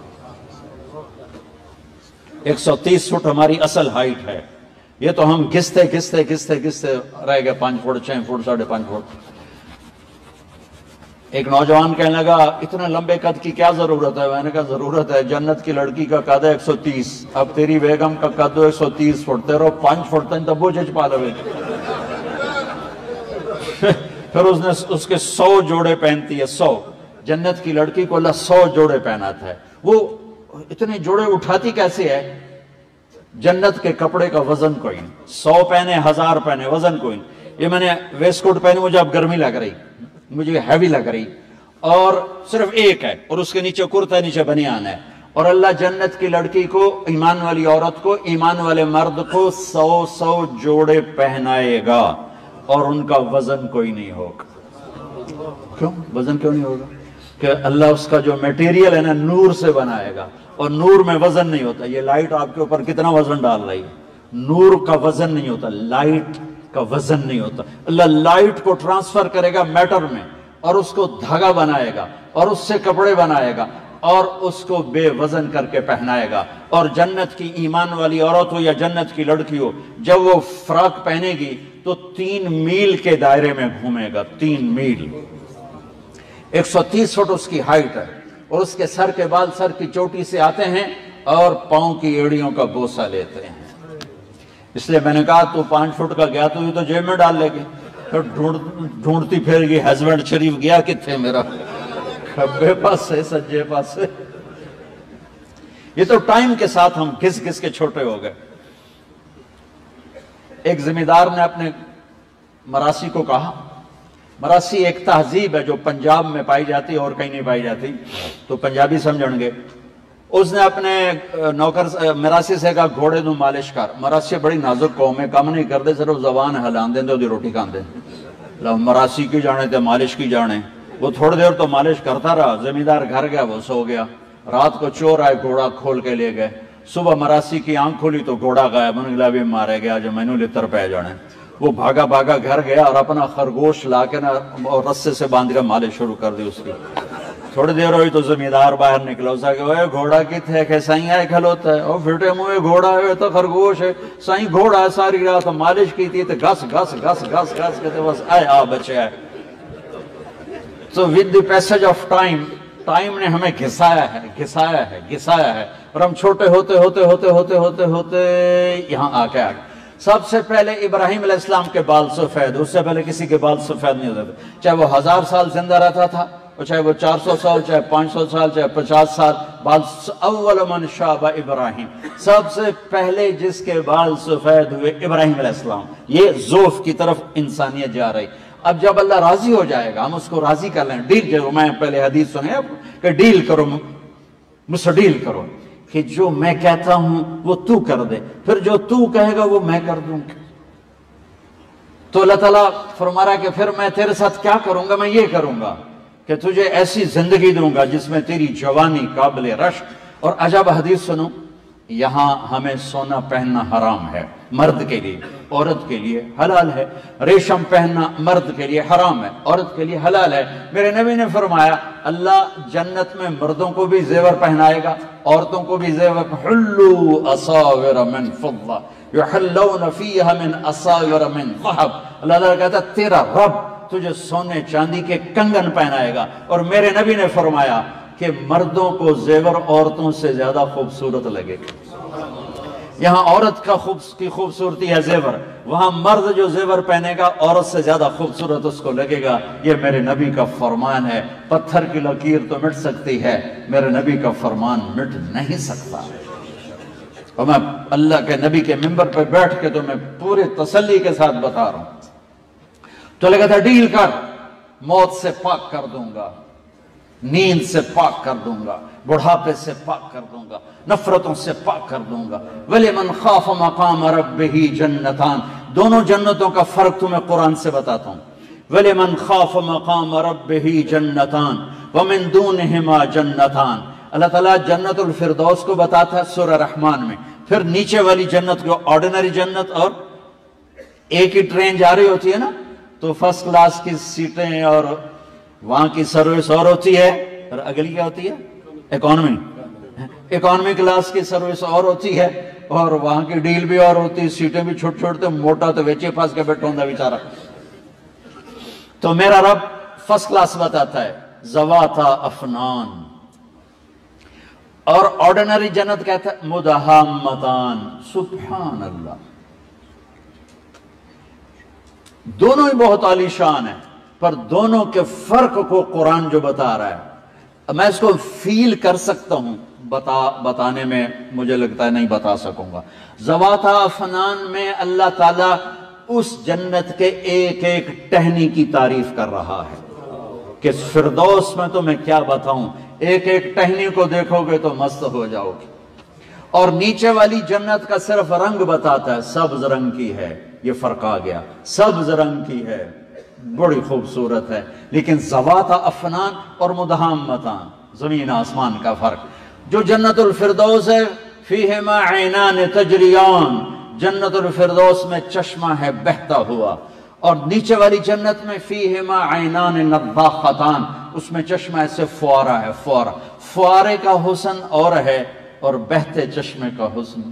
S2: 130 फुट हमारी असल हाइट है, ये तो हम घिसते घिसते घिसते घिसते रह गए 5 फुट 6 फुट 5.5 फुट। एक नौजवान कहने लगा इतना लंबे कद की क्या जरूरत है? मैंने कहा जरूरत है, जन्नत की लड़की का कद है 130, अब तेरी बेगम का कद 130 फुट, तेरा 5 फुट तक तो बोझ पा लवे। फिर उसने उसके 100 जोड़े पहनती है, 100, जन्नत की लड़की को अल्लाह 100 जोड़े पहनाता है। वो इतने जोड़े उठाती कैसे है? जन्नत के कपड़े का वजन कोई नहीं, 100 पहने 1000 पहने वजन कोई नहीं। ये मैंने वेस्ट कोट पहने, मुझे अब गर्मी लग रही, मुझे हैवी लग रही, और सिर्फ एक है और उसके नीचे कुर्ता, नीचे बनियान है, और अल्लाह जन्नत की लड़की को, ईमान वाली औरत को, ईमान वाले मर्द को 100 जोड़े पहनाएगा और उनका वजन कोई नहीं होगा। क्यों वजन क्यों नहीं होगा? कि अल्लाह उसका जो मटेरियल है ना नूर से बनाएगा, और नूर में वजन नहीं होता। ये लाइट आपके ऊपर कितना वजन डाल रही है, नूर का वजन नहीं होता, लाइट का वजन नहीं होता। अल्लाह लाइट को ट्रांसफर करेगा मैटर में और उसको धागा बनाएगा और उससे कपड़े बनाएगा। اور اس کو بے وزن کر کے پہنائے گا۔ اور جنت کی ایمان والی عورت ہو یا جنت کی لڑکی ہو، جب وہ فراق پہنے گی تو 3 میل کے دائرے میں گھومے گا، 3 میل، 130 فٹ اس کی ہائٹ ہے، اور اس کے سر کے بال سر کی چوٹی سے آتے ہیں اور پاؤں کی ایڑیوں کا بوسہ لیتے ہیں۔ اس لیے میں نے کہا تو 5 فٹ کا گیا تو یہ تو جیب میں ڈال لے گی، پھر ڈھونڈتی پھر گئی ہسبینڈ شریف گیا کتنے میرا، کھبے پاس سے سجے پاس سے۔ یہ تو ٹائم کے ساتھ ہم گھس گھس کے چھوٹے ہو گئے۔ ایک ذمہ دار نے اپنے مراسی کو کہا، مراسی ایک تہذیب ہے جو پنجاب میں پائی جاتی اور کہیں نہیں پائی جاتی، تو پنجابی سمجھن گے۔ اس نے اپنے نوکر مراسی سے کہا گھوڑے نو مالش کر۔ مراسی بڑی نازک قوم ہے، کام نہیں کرتے، صرف زبان ہلان دیں تو روٹی کھان دیں۔ مراسی کی جانے تے مالش کی جانے۔ وہ تھوڑی دیر تو مالش کرتا رہا، زمیندار گھر گیا، وہ سو گیا۔ رات کو چور آئے، گھوڑا کھول کے لے گئے۔ صبح مراسی کی آنکھ کھولی تو گھوڑا غائب، انہوں نے بھی مارے گیا جو میں نے لتر پہ جانے۔ وہ بھاگا بھاگا گھر گیا اور اپنا خرگوش لا کے نا رسے سے باندھ کے مالش شروع کر دی اس کی۔ تھوڑی دیر ہوئی تو زمیندار باہر نکلا، اسا کہ اوے گھوڑا کتھے کہ سائیں آئے کھلوتا ہے، او پھٹے منہ گھوڑا ہے تو خرگوش ہے، سائیں گھوڑا ہے، ساری رات مالش کی تھی تو گھس گھس گھس گھس گھس کے بس آئے آ بچے آئے۔ So with the passage of time، time نے ہمیں گھسایا ہے گھسایا ہے گھسایا ہے، اور ہم چھوٹے ہوتے ہوتے ہوتے ہوتے ہوتے ہوتے یہاں آ کے سب سے پہلے ابراہیم علیہ السلام کے بال سفید، اس سے پہلے کسی کے بال سفید نہیں ہوتے تھے، چاہے وہ 1000 سال زندہ رہتا تھا، چاہے وہ 400 سال، چاہے 500 سال، چاہے 50 سال، بال اول من شاب ابراہیم، سب سے پہلے جس کے بال سفید ہوئے ابراہیم علیہ السلام۔ یہ ذوف کی طرف انسانیت جا رہی۔ اب جب اللہ راضی ہو جائے گا ہم اس کو راضی کر لیں، ڈیل کرو۔ میں پہلے حدیث سنے کہ ڈیل کرو، مجھ سے ڈیل کرو کہ جو میں کہتا ہوں وہ تو کر دے، پھر جو تو کہے گا وہ میں کر دوں گا۔ تو اللہ تعالیٰ فرما رہا ہے کہ پھر میں تیرے ساتھ کیا کروں گا، میں یہ کروں گا کہ تجھے ایسی زندگی دوں گا جس میں تیری جوانی قابل رشک۔ اور عجب حدیث سنو، یہاں ہمیں سونا پہننا حرام ہے مرد کے لیے، عورت کے لیے حلال ہے۔ ریشم پہننا مرد کے لیے حرام ہے، عورت کے لیے حلال ہے۔ میرے نبی نے فرمایا اللہ جنت میں مردوں کو بھی زیور پہنائے گا، عورتوں کو بھی زیور۔ حلوا اساور من فضہ یحلون فیہا من اساور من ذہب۔ اللہ تعالیٰ کہتا ہے تیرا رب تجھے سونے چاندی کے کنگن پہنائے گا۔ اور میرے نبی نے فرمایا کہ مردوں کو زیور عورتوں سے زیادہ خوبصورت لگے گا۔ یہاں عورت کی خوبصورتی ہے زیور، وہاں مرد جو زیور پہنے گا عورت سے زیادہ خوبصورت اس کو لگے گا۔ یہ میرے نبی کا فرمان ہے۔ پتھر کی لکیر تو مٹ سکتی ہے، میرے نبی کا فرمان مٹ نہیں سکتا۔ اور میں اللہ کے نبی کے منبر پہ بیٹھ کے تو میں پورے تسلی کے ساتھ بتا رہا ہوں۔ تو لگا تھا ڈیل کر، موت سے پاک کر دوں گا، نیند سے پاک کر دوں گا، بڑھاپے سے پاک کر دوں گا، نفرتوں سے پاک کر دوں گا۔ وَلِمَنْ خَافَ مَقَامَ رَبِّهِ جَنَّتَانِ، دونوں جنتوں کا فرق تمہیں قرآن سے بتاتا ہوں۔ وَلِمَنْ خَافَ مَقَامَ رَبِّهِ جَنَّتَانِ وَمِن دُونِهِمَا جَنَّتَانِ۔ اللہ تعالیٰ جنت الفردوس کو بتاتا ہے سورہ رحمان میں، پھر نیچے والی جنت کو آرڈنری جنت، اور ایک ہی ٹرین جا رہی ہوتی ہے نا تو فرسٹ کلاس کی سیٹیں اور وہاں کی سروس اور ہوتی ہے، اور اگلی کیا ہوتی ہے اکانومی کلاس کی سروس اور ہوتی ہے، اور وہاں کی ڈیل بھی اور ہوتی ہے، سیٹیں بھی چھوٹ چھوٹتے، موٹا تو ویچے پاس کے بیٹھا ہوں بیچارہ۔ تو میرا رب فرسٹ کلاس بتاتا ہے ذواتا افنان، اور آرڈنری جنت کہتا ہے مدہامتان۔ سبحان اللہ، دونوں ہی بہت عالی شان ہیں، پر دونوں کے فرق کو قرآن جو بتا رہا ہے میں اس کو فیل کر سکتا ہوں، بتانے میں مجھے لگتا ہے نہیں بتا سکوں گا۔ ذواتا افنان میں اللہ تعالیٰ اس جنت کے ایک ایک ٹہنی کی تعریف کر رہا ہے کہ فردوس میں تو میں کیا بتاؤں، ایک ایک ٹہنی کو دیکھو گے تو مست ہو جاؤ گے۔ اور نیچے والی جنت کا صرف رنگ بتاتا ہے، سبز رنگ کی ہے، یہ فرق آ گیا، سبز رنگ کی ہے، بڑی خوبصورت ہے۔ لیکن ذواتا افنان اور مدہامتان، زمین آسمان کا فرق۔ جو جنت الفردوس ہے فیہما عینان تجریان، جنت الفردوس میں چشمہ ہے بہتا ہوا، और नीचे वाली जन्नत में फीहिमा ऐनान नद्दाखतान, उसमें चश्मा ऐसे फुआरा है, फुआरा, फुआरे का हुस्न और है और बहते चश्मे का हुस्न।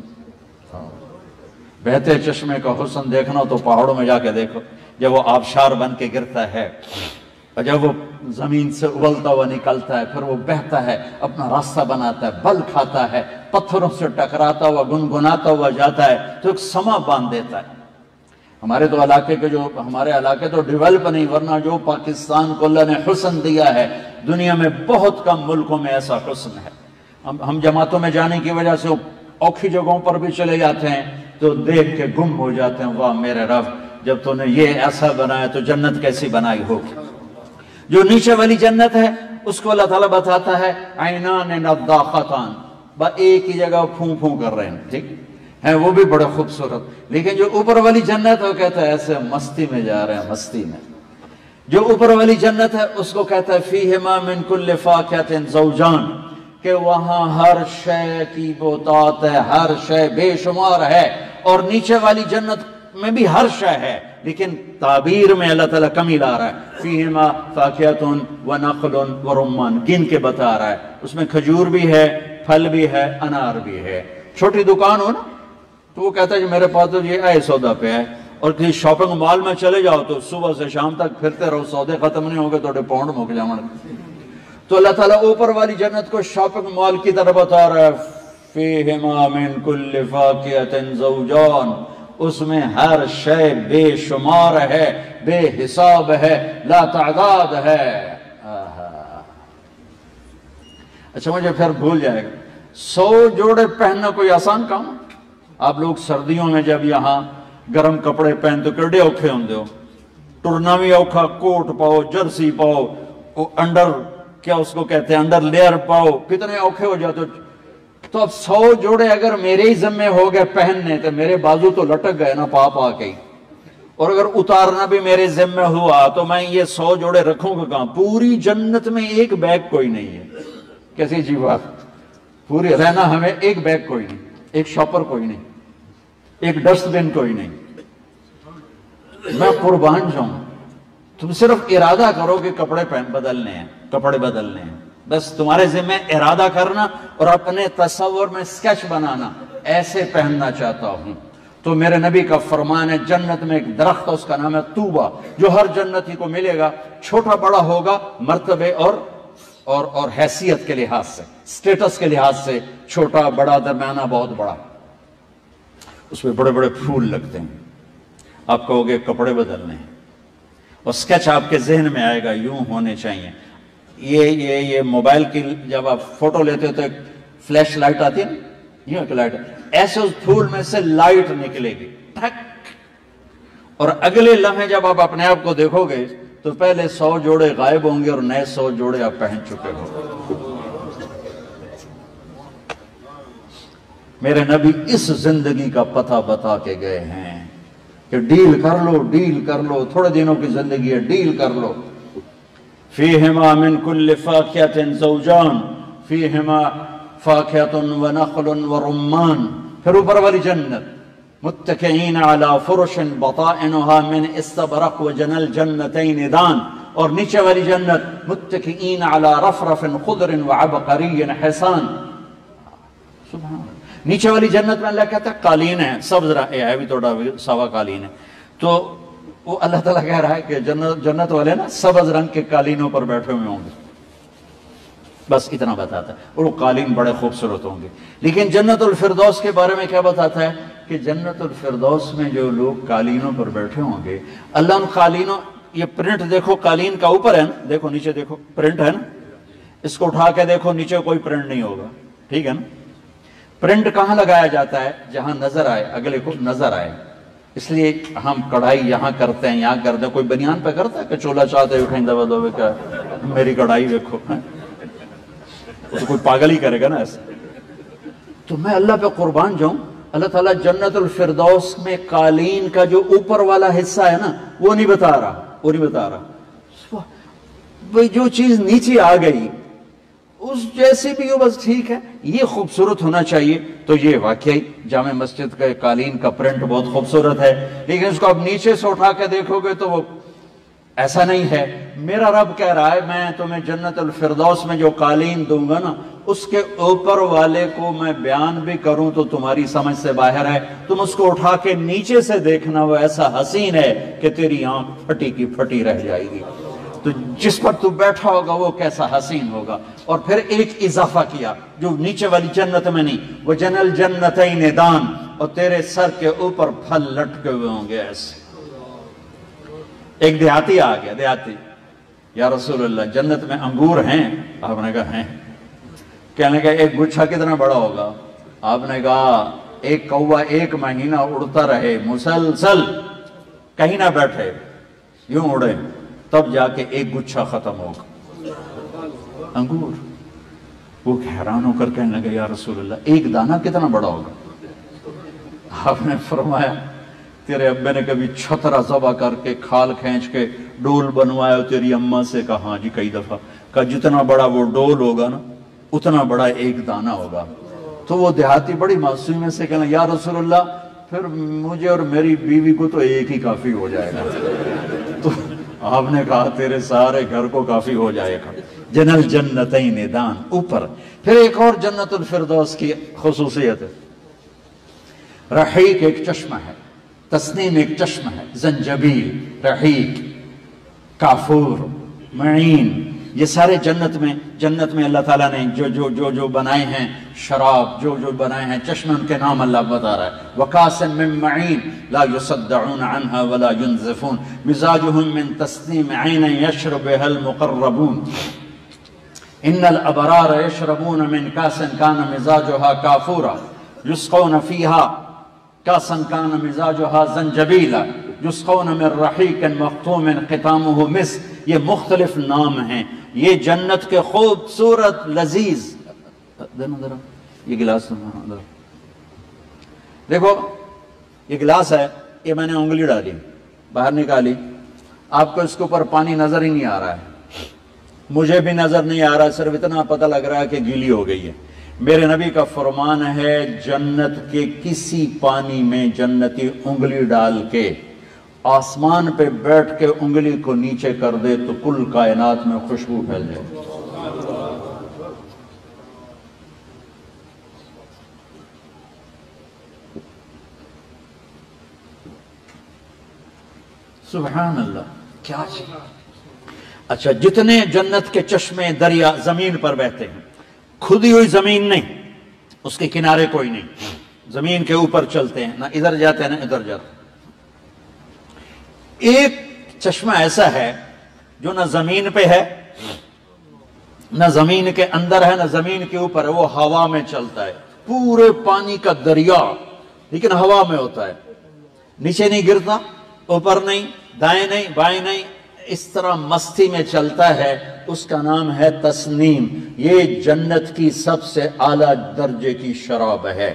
S2: बहते चश्मे का हुस्न देखना तो पहाड़ों में जाके देखो, जब वो आबशार बन के गिरता है और जब वो जमीन से उबलता हुआ निकलता है, फिर वो बहता है, अपना रास्ता बनाता है, बल खाता है, पत्थरों से टकराता हुआ गुनगुनाता हुआ जाता है, तो एक समा बांध देता है। हमारे तो इलाके के जो हमारे इलाके तो डेवलप नहीं, वरना जो पाकिस्तान को अल्लाह ने हुस्न दिया है, दुनिया में बहुत कम मुल्कों में ऐसा हुस्न है। हम जमातों में जाने की वजह से औखी जगहों पर भी चले जाते हैं तो देख के गुम हो जाते हैं, वाह मेरे रब, जब तूने ये ऐसा बनाया तो जन्नत कैसी बनाई होगी। जो नीचे वाली जन्नत है उसको अल्लाह ताला बताता है ऐनान नद्दाखतान, बस एक ही जगह फूं फूं कर रहे हैं, ठीक है, वो भी बड़ा खूबसूरत। लेकिन जो ऊपर वाली जन्नत है वो कहता है ऐसे मस्ती में जा रहे हैं, मस्ती में। जो ऊपर वाली जन्नत है उसको कहता है फीहिमा मिन कुल्लि फाकिहतिन ज़ौजान, कि वहां हर शय की बोतात है, हर शय बेशुमार है। और नीचे वाली जन्नत में भी हर शय है, लेकिन ताबीर में अल्लाह ताला कमी ला रहा है। फीहिमा फाकिहतुन व नखलुन व रुम्मान, गिन के बता रहा है, उसमें खजूर भी है, फल भी है, अनार भी है। छोटी दुकान हो ना तो वो कहता है कि मेरे पास तो ये आए सौदा पे है, और किसी शॉपिंग मॉल में चले जाओ तो सुबह से शाम तक फिरते रहो, सौदे खत्म नहीं होंगे, थोड़े पौंड मुक जावन। तो अल्लाह ताला ऊपर वाली जन्नत को शॉपिंग मॉल की तरह बता रहा है, फीहिमा मिन कुल्लि फाकिहतिन ज़ौजान, उसमें हर शय बेशुमार है, बेहिसाब है, ला तादाद है। अच्छा मुझे फिर भूल जाएगा, 100 जोड़े पहनना कोई आसान काम? आप लोग सर्दियों में जब यहाँ गर्म कपड़े पहनते कड़े औखे होंगे हो, टुरना भी औखा, कोट पाओ, जर्सी पाओ, वो अंडर क्या उसको कहते हैं अंडर लेयर पाओ, कितने औखे हो जाते हो। तो अब 100 जोड़े अगर मेरे ही जिम्मे हो गए पहनने तो मेरे बाजू तो लटक गए ना पा पा के, और अगर उतारना भी मेरे जिम्मे हुआ तो मैं ये 100 जोड़े रखूंगा कहां? पूरी जन्नत में एक बैग कोई नहीं है, कैसी जी बात, पूरी रहना हमें एक बैग कोई नहीं, एक शॉपर कोई नहीं, एक डस्टबिन कोई नहीं। मैं कुर्बान जाऊं, तुम सिर्फ इरादा करो कि कपड़े बदलने हैं, कपड़े बदलने हैं, बस तुम्हारे जिम्मे इरादा करना और अपने तस्वर में स्केच बनाना, ऐसे पहनना चाहता हूं। तो मेरे नबी का फरमान है, जन्नत में एक दरख्त है, उसका नाम है तूबा, जो हर जन्नती को मिलेगा, छोटा बड़ा होगा मर्तबे और हैसियत के लिहाज से, स्टेटस के लिहाज से, छोटा बड़ा दरमियाना बहुत बड़ा, उसमें बड़े बड़े फूल लगते हैं। आप कहोगे कपड़े बदलने हैं, और स्केच आपके जहन में आएगा यूं होने चाहिए। ये मोबाइल की जब आप फोटो लेते हो तो एक फ्लैश लाइट आती है, यूं एक लाइट, ऐसे उस फूल में से लाइट निकलेगी ठक, और अगले लम्हे जब आप अपने आप को देखोगे तो पहले 100 जोड़े गायब होंगे और नए 100 जोड़े आप पहन चुके हो। मेरे नबी इस जिंदगी का पता बता के गए हैं कि डील कर लो, डील कर लो, थोड़े दिनों की जिंदगी है, डील कर लो। फीहिमा मिन कुल्लि फाकिहतिन ज़ौजान, फीहिमा फाकिहतुन व नखलुन व रुम्मान। फिर ऊपर वाली जन्नत, मुत्तकीन अला फुरुशिन बताइनुहा मिन इस्तबरक़ व जनल जन्नतैन दान। और नीचे वाली जन्नत, मुत्तकीन अला रफ़रफ़िन खुदरिन व अबक़रिय्यिन हिसान। सुभान, नीचे वाली जन्नत में अल्लाह कहता है कालीन है, सब्ज है भी थोड़ा सवा कालीन है। तो वो अल्लाह ताला कह रहा है कि जन्नत वाले ना सब्ज रंग के कालीनों पर बैठे हुए होंगे, बस इतना बताता है। और वो कालीन बड़े खूबसूरत होंगे। लेकिन जन्नतुल फिरदौस के बारे में क्या बताता है कि जन्नतुल फिरदौस में जो लोग कालीनों पर बैठे होंगे, अल्लाह उन कालीनों, ये प्रिंट देखो कालीन का ऊपर है ना, देखो नीचे देखो प्रिंट है ना, इसको उठा के देखो नीचे कोई प्रिंट नहीं होगा, ठीक है ना। प्रिंट कहां लगाया जाता है? जहां नजर आए, अगले को नजर आए। इसलिए हम कढ़ाई यहां करते हैं, यहां करते हैं। कोई बनियान पे करता है कि चोला चाहते उठें दबा दबे का मेरी कढ़ाई देखो, तो कोई पागल ही करेगा ना ऐसे। तो मैं अल्लाह पे कुर्बान जाऊं, अल्लाह ताला जन्नतुल फिरदौस में कालीन का जो ऊपर वाला हिस्सा है ना, वो नहीं बता रहा, वो नहीं बता रहा। भाई जो चीज नीचे आ गई اس جیسی بھی ہو بس ٹھیک ہے، یہ خوبصورت ہونا چاہیے. تو یہ واقعی جامع مسجد کا قالین کا پرنٹ بہت خوبصورت ہے، لیکن اس کو اب نیچے سے اٹھا کے دیکھو گے تو وہ ایسا نہیں ہے. میرا رب کہہ رہا ہے میں تمہیں جنت الفردوس میں جو قالین دوں گا نا، اس کے اوپر والے کو میں بیان بھی کروں تو تمہاری سمجھ سے باہر ہے. تم اس کو اٹھا کے نیچے سے دیکھنا، وہ ایسا حسین ہے کہ تیری آنکھ پھٹی کی پھٹی رہ جائے گی. تو جس پر تو بیٹھا ہوگا وہ کیسا حسین ہوگا. اور پھر ایک اضافہ کیا جو نیچے والی جنت میں نہیں، وہ جنل جنتین دان، اور تیرے سر کے اوپر پھل لٹکے ہوئے ہوں گے ایسے. ایک دیہاتی آ گیا، دیہاتی، یا رسول اللہ جنت میں انگور ہیں؟ آپ نے کہا ہیں. کہنے کا ایک گچھا کتنا بڑا ہوگا؟ آپ نے کہا ایک کوا 1 مہینہ اڑتا رہے مسلسل، کہیں نہ بیٹھے، یوں اڑے، تب جا کے ایک گچھا ختم ہوگا انگور. وہ حیران ہو کر کہنے لگا یا رسول اللہ ایک دانہ کتنا بڑا ہوگا؟ آپ نے فرمایا تیرے ابے نے کبھی چھترا ذبح کر کے کھال کھینچ کے ڈول بنوایا؟ تیری اماں سے کہا ہاں جی کئی دفعہ. کہا جتنا بڑا وہ ڈول ہوگا نا اتنا بڑا ایک دانہ ہوگا. تو وہ دیہاتی بڑی معصومی سے کہنا یا رسول اللہ پھر مجھے اور میری بیوی کو تو ایک ہی کافی ہو جائے گا. تو آپ نے کہا تیرے سارے گھر کو کافی ہو جائے گا. جنل جنتین دان اوپر. پھر ایک اور جنت الفردوس کی خصوصیت ہے، رحیق ایک چشمہ ہے، تسنیم ایک چشمہ ہے، زنجبیل، رحیق، کافور، معین، یہ سارے جنت میں اللہ تعالیٰ نے جو بنائے ہیں، شراب جو بنائے ہیں، چشمے ان کے نام اللہ بتا رہا ہے. وَقَاسٍ مِّن مَّعِينٍ لَا يُصَدَّعُونَ عَنْهَا وَلَا يُنزِفُونَ مِزَاجُهُم مِّن تَسْنِيمٍ عَيْنًا يَشْرَبُ بِهَا الْمُقَرَّبُونَ إِنَّ الْأَبْرَارَ يَشْرَبُونَ مِن كَاسٍ كَانَ مِزَاجُهَا كَافُورًا يُسْقَوْنَ فِيهَا كَاسًا كَانَ مِزَاجُهَا زَنجَبِيلًا يُسْقَوْنَ مِن رَّحِيقٍ مَّخْتُومٍ خِتَامُهُ مِسْكٌ. یہ مختلف نام ہیں، یہ جنت کے خوبصورت لذیذ. یہ گلاس دیکھو، یہ گلاس ہے، یہ میں نے انگلی ڈالی باہر نکالی، آپ کو اس کے اوپر پانی نظر ہی نہیں آ رہا ہے، مجھے بھی نظر نہیں آ رہا، صرف اتنا پتہ لگ رہا ہے کہ گیلی ہو گئی ہے. میرے نبی کا فرمان ہے جنت کے کسی پانی میں جنتی انگلی ڈال کے آسمان پہ بیٹھ کے انگلی کو نیچے کر دے تو کل کائنات میں خوشبو پھیل جائے. سبحان اللہ، کیا چیز. اچھا، جتنے جنت کے چشمے دریا زمین پر بہتے ہیں، کھدی ہوئی زمین نہیں، اس کے کنارے کوئی نہیں، زمین کے اوپر چلتے ہیں، نہ ادھر جاتے ہیں نہ ادھر جاتے ہیں. ایک چشمہ ایسا ہے جو نہ زمین پہ ہے، نہ زمین کے اندر ہے، نہ زمین کے اوپر ہے، وہ ہوا میں چلتا ہے. پورے پانی کا دریا لیکن ہوا میں ہوتا ہے، نیچے نہیں گرتا، اوپر نہیں، دائیں نہیں، بائیں نہیں، اس طرح مستی میں چلتا ہے. اس کا نام ہے تسنیم. یہ جنت کی سب سے اعلیٰ درجے کی شراب ہے.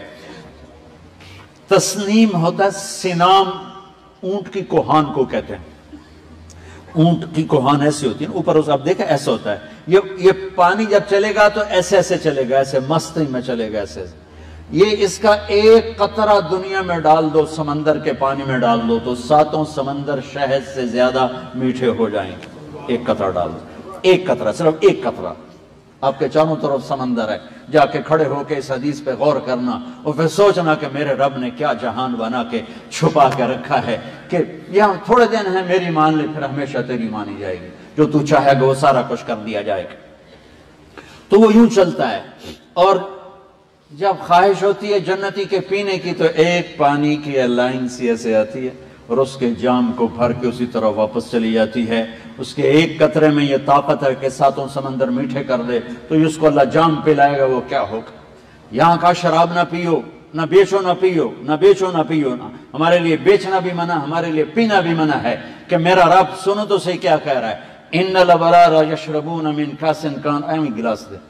S2: تسنیم ہوتا ہے سنام، اونٹ کی کوہان کو کہتے ہیں. اونٹ کی کوہان ایسی ہوتی ہے، اوپر اس آپ دیکھیں ایسا ہوتا ہے. یہ پانی جب چلے گا تو ایسے ایسے چلے گا، ایسے مستی میں چلے گا ایسے. یہ اس کا ایک قطرہ دنیا میں ڈال دو، سمندر کے پانی میں ڈال دو تو 7 سمندر شہد سے زیادہ میٹھے ہو جائیں گے. ایک قطرہ ڈال دو، ایک قطرہ، صرف ایک قطرہ. آپ کے چاروں طرف سمندر ہے. جا کے کھڑے ہو کے اس حدیث پہ غور کرنا اور پھر سوچنا کہ میرے رب نے کیا جہان بنا کے چھپا کے رکھا ہے کہ یہاں تھوڑے دن ہے، میری مان لے پھر ہمیشہ تیری مانی جائے گی، جو تو چاہے گا وہ سارا کچھ کر دیا جائے گا. تو وہ یوں چلتا ہے. اور جب خواہش ہوتی ہے جنتی کے پینے کی تو ایک پانی کی لائن سی ایسے آتی ہے اور اس کے جام کو بھر کے اسی طرح واپس چلی جاتی ہے. اس کے ایک قطرے میں یہ طاقت ہے کہ 7 سمندر میٹھے کر دے. تو اس کو اللہ جام پلائے گا، وہ کیا ہوگا. یہاں کا شراب نہ پیو، نہ بیچو نہ پیو، نہ بیچو نہ پیو. نہ ہمارے لیے بیچنا بھی منع، ہمارے لیے پینا بھی منع ہے. کہ میرا رب سنو تو صحیح کیا کہہ رہا ہے. ان الابرار یشربون من کاس کان، ایک گلاس دے.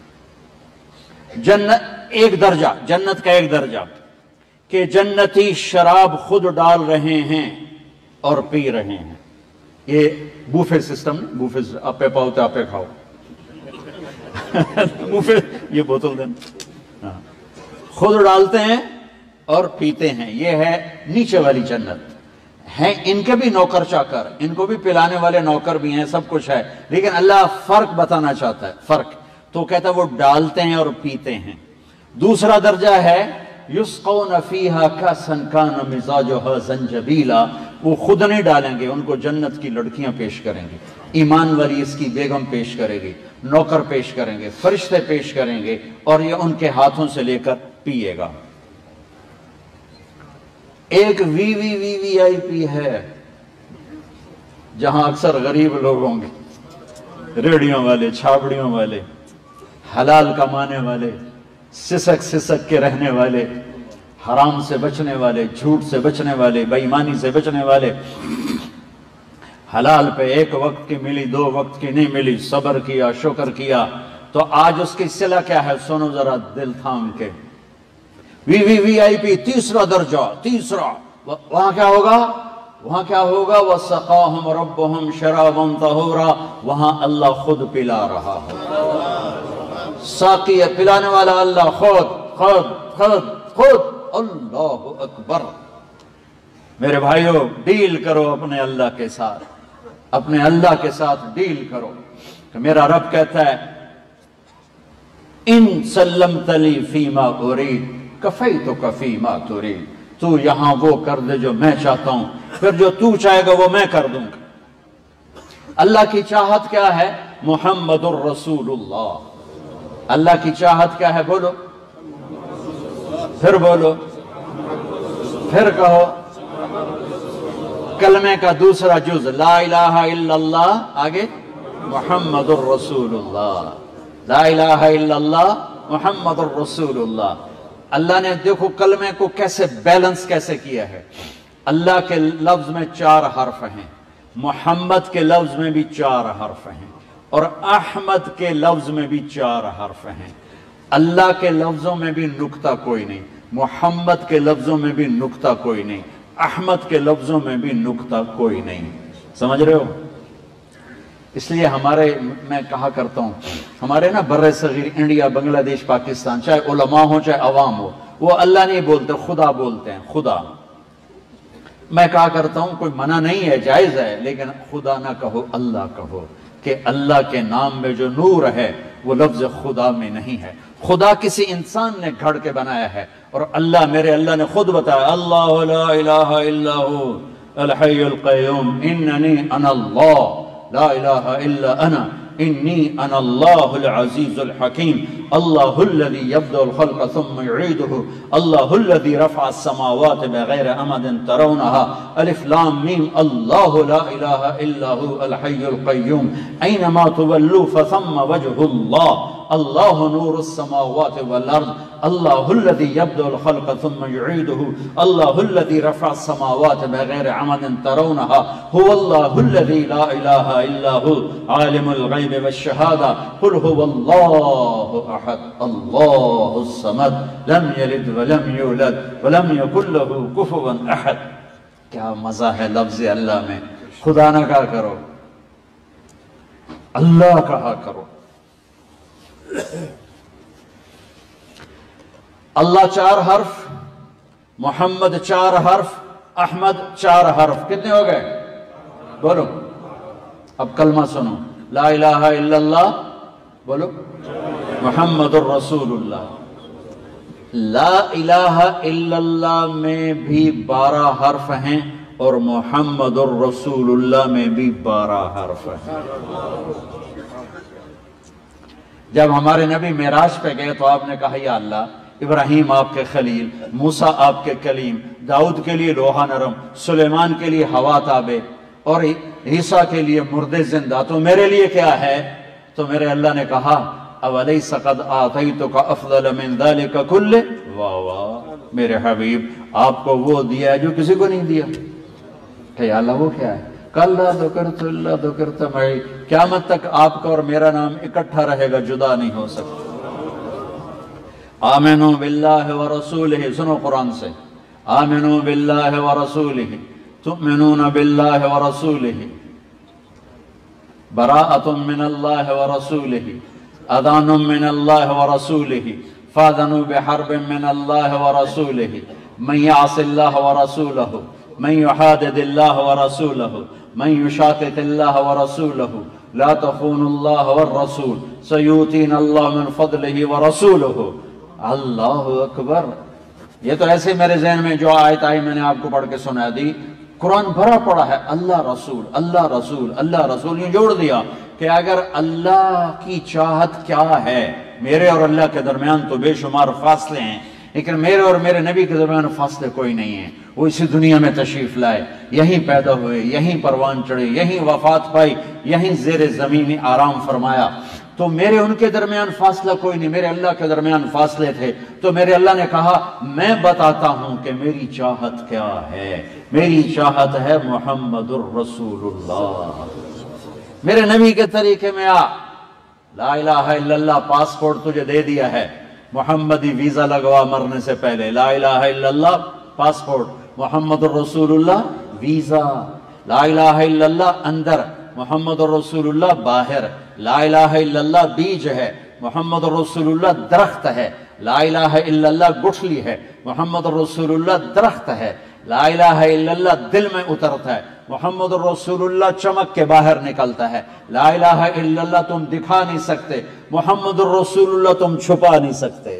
S2: جنت ایک درجہ، جنت کا ایک درجہ کہ جنتی شراب خود ڈال رہے ہیں اور پی رہے ہیں. یہ بوفے سسٹم، بوفے آپ پہ پاؤ تو آپ پہ کھاؤ. منہ پہ یہ بوتل دینا، خود ڈالتے ہیں اور پیتے ہیں. یہ ہے نیچے والی جنت. ہیں ان کے بھی نوکر چاکر، ان کو بھی پلانے والے نوکر بھی ہیں، سب کچھ ہے، لیکن اللہ فرق بتانا چاہتا ہے، فرق. تو کہتا ہے وہ ڈالتے ہیں اور پیتے ہیں. دوسرا درجہ ہے یسقون فیہا کأسا کان مزاجہا زنجبیلا. وہ خود نہیں ڈالیں گے، ان کو جنت کی لڑکیاں پیش کریں گی، ایمان والی اس کی بیگم پیش کرے گی، نوکر پیش کریں گے، فرشتے پیش کریں گے، اور یہ ان کے ہاتھوں سے لے کر پیے گا. ایک وی آئی پی ہے جہاں اکثر غریب لوگ ہوں گے، ریڑیوں والے، چھابڑیوں والے، حلال کمانے والے، سسک کے رہنے والے، حرام سے بچنے والے، جھوٹ سے بچنے والے، بے ایمانی سے بچنے والے. حلال پہ ایک وقت کی ملی، 2 وقت کی نہیں ملی، صبر کیا، شکر کیا. تو آج اس کی صلہ کیا ہے؟ سنو ذرا دل تھام کے. وی آئی پی تیسرا درجہ، تیسرا. وہاں کیا ہوگا؟ وہاں کیا ہوگا؟ وَسَقَاهُمْ رَبُّهُمْ شَرَابًا طَهُورًا. وہاں اللہ خود پلا رہا ہے. ساقی ہے، پلانے والا اللہ خود خود خود خود. اللہ اکبر. میرے بھائیو، ڈیل کرو اپنے اللہ کے ساتھ، اپنے اللہ کے ساتھ ڈیل کرو. کہ میرا رب کہتا ہے ان سلمت لی فیما ارید کفیتک فیما ترید. تو یہاں وہ کر دے جو میں چاہتا ہوں، پھر جو تو چاہے گا وہ میں کر دوں گا. اللہ کی چاہت کیا ہے؟ محمد الرسول اللہ. اللہ کی چاہت کیا ہے؟ بولو، پھر بولو، پھر کہو. کلمے کا دوسرا جز لا الہ الا اللہ، آگے محمد الرسول اللہ. لا الہ الا اللہ محمد الرسول اللہ. اللہ نے دیکھو کلمے کو کیسے بیلنس کیسے کیا ہے. اللہ کے لفظ میں 4 حرف ہیں، محمد کے لفظ میں بھی 4 حرف ہیں، اور احمد کے لفظ میں بھی 4 حرف ہیں. اللہ کے لفظوں میں بھی نقطہ کوئی نہیں، محمد کے لفظوں میں بھی نقطہ کوئی نہیں، احمد کے لفظوں میں بھی نقطہ کوئی نہیں. سمجھ رہے ہو؟ اس لیے میں کہا کرتا ہوں، ہمارے نا بر صغیر انڈیا، بنگلہ دیش، پاکستان، چاہے علماء ہو چاہے عوام ہو، وہ اللہ نہیں بولتے، خدا بولتے ہیں. خدا. میں کہا کرتا ہوں کوئی منع نہیں ہے، جائز ہے، لیکن خدا نہ کہو، اللہ کہو. کہ اللہ کے نام میں جو نور ہے وہ لفظ خدا میں نہیں ہے. خدا کسی انسان نے گھڑ کے بنایا ہے، اور اللہ، میرے اللہ نے خود بتایا اللہ لا الہ الا ہو الحی القیوم اننی انا اللہ لا الہ الا انا انی انا اللہ العزیز الحکیم اللہ الذی یبدأ الخلق ثم یعیدہ اللہ الذی رفع السماوات بغیر امد ترونها الف لام میم اللہ لا الہ الا ہو الحی القیوم اینما تولوا فثم وجہ اللہ اللہ نور السماوات والارض اللہ الذی یبدأ الخلق ثم یعیدہ اللہ الذی رفع السماوات بغیر عمد ترونها هو اللہ الذی لا الہ الا هو عالم الغیب والشہادہ قل هو اللہ احد اللہ الصمد لم یلد ولم یولد ولم یکن له کفوا احد. کیا مزہ ہے لفظ اللہ میں. خدا نہ کہا کرو، اللہ کہا کرو. اللہ 4 حرف، محمد 4 حرف، احمد 4 حرف. کتنے ہو گئے؟ بولو. اب کلمہ سنو. لا الہ الا اللہ، بولو. محمد الرسول اللہ. لا الہ الا اللہ میں بھی 12 حرف ہیں، اور محمد الرسول اللہ میں بھی 12 حرف ہیں. جب ہمارے نبی معراج پہ گئے تو آپ نے کہا یا اللہ، ابراہیم آپ کے خلیل، موسیٰ آپ کے کلیم، داؤد کے لیے لوہا نرم، سلیمان کے لیے ہوا تابع، اور عیسیٰ کے لیے مردے زندہ، تو میرے لیے کیا ہے؟ تو میرے اللہ نے کہا اولیس قد آتیتک افضل من ذلک کلہ. واہ واہ میرے حبیب، آپ کو وہ دیا ہے جو کسی کو نہیں دیا. کہ یا اللہ وہ کیا ہے؟ کلا ذکرت اللہ ذکرت معی. قیامت تک آپ کا اور میرا نام اکٹھا رہے گا، جدا نہیں ہو سکتا. آمنوا باللہ ورسولہ. سنو قرآن سے. آمنوا باللہ ورسولہ تؤمنون باللہ ورسولہ براءۃ من اللہ ورسولہ अदानुम मिनल्लाहि व रसूलिही फादनु बिहर्बिन मिनल्लाहि व रसूलिही मन यअसिल्लाह व रसूलहु मन युहादिदिल्लाह व रसूलहु मन युशाकिकिल्लाह व रसूलहु ला तखूनुल्लाह व रसूल सयूतीनल्लाहु मिन फदलिही व रसूलुहु। अल्लाहु अकबर। ये तो ऐसे मेरे ज़हन में जो आयत आई मैंने आपको पढ़ के सुना दी। कुरान भरा पड़ा है अल्लाह रसूल अल्लाह रसूल अल्लाह रसूल। ये जोड़ दिया कि अगर अल्लाह की चाहत क्या है, मेरे और अल्लाह के दरमियान तो बेशुमार फासले हैं, लेकिन मेरे और मेरे नबी के दरमियान फासले कोई नहीं है। वो इसी दुनिया में तशरीफ लाए, यहीं पैदा हुए, यहीं परवान चढ़े, यहीं वफात पाई, यहीं ज़ेरे ज़मीन आराम फरमाया। तो मेरे उनके दरमियान फासला कोई नहीं, मेरे अल्लाह के दरमियान फासले थे। तो मेरे अल्लाह ने कहा मैं बताता हूं कि मेरी चाहत क्या है। मेरी चाहत है मुहम्मदुर रसूलुल्लाह। मेरे नबी के तरीके में आ, ला इलाहा इल्लल्लाह पासपोर्ट तुझे दे दिया है, मोहम्मदी वीजा लगवा मरने से पहले। ला इलाहा इल्लल्लाह पासपोर्ट, मोहम्मदुर रसूलुल्लाह वीजा। ला इलाहा इल्लल्लाह अंदर, मोहम्मदुर रसूलुल्लाह बाहर। ला इलाहा इल्लल्लाह बीज है, मोहम्मदुर रसूलुल्लाह दरख्त है। ला इलाहा इल्लल्लाह गुठली है, मोहम्मदुर रसूलुल्लाह दरख्त है। ला इलाहा इल्लल्लाह दिल में उतरता है, मोहम्मदुर रसूलुल्लाह चमक के बाहर निकलता है। ला इलाहा इल्लल्लाह तुम दिखा नहीं सकते, मोहम्मदुर रसूलुल्लाह तुम छुपा नहीं सकते।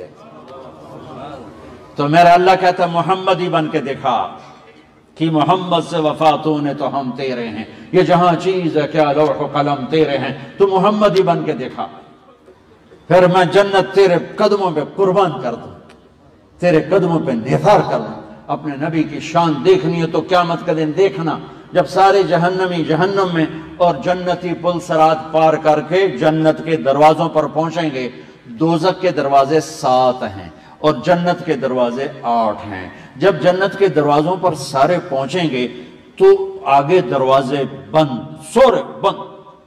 S2: तो मेरा अल्लाह कहता है मोहम्मद ही बन के दिखा कि मोहम्मद से वफातों ने तो हम तेरे हैं, ये जहां चीज है क्या लौह कलम तेरे हैं, तो मोहम्मद ही बन के दिखा। फिर मैं जन्नत तेरे कदमों पे कुर्बान कर दूं, तेरे कदमों पे निथार कर दूं। अपने नबी की शान देखनी है तो क़यामत का दिन देखना, जब सारे जहन्नमी जहन्नम में और जन्नती पुल सरात पार करके जन्नत के दरवाजों पर पहुंचेंगे। दोज़ख के दरवाजे 7 हैं और जन्नत के दरवाजे 8 हैं। जब जन्नत के दरवाजों पर सारे पहुंचेंगे तो आगे दरवाजे बंद, सोरे बंद।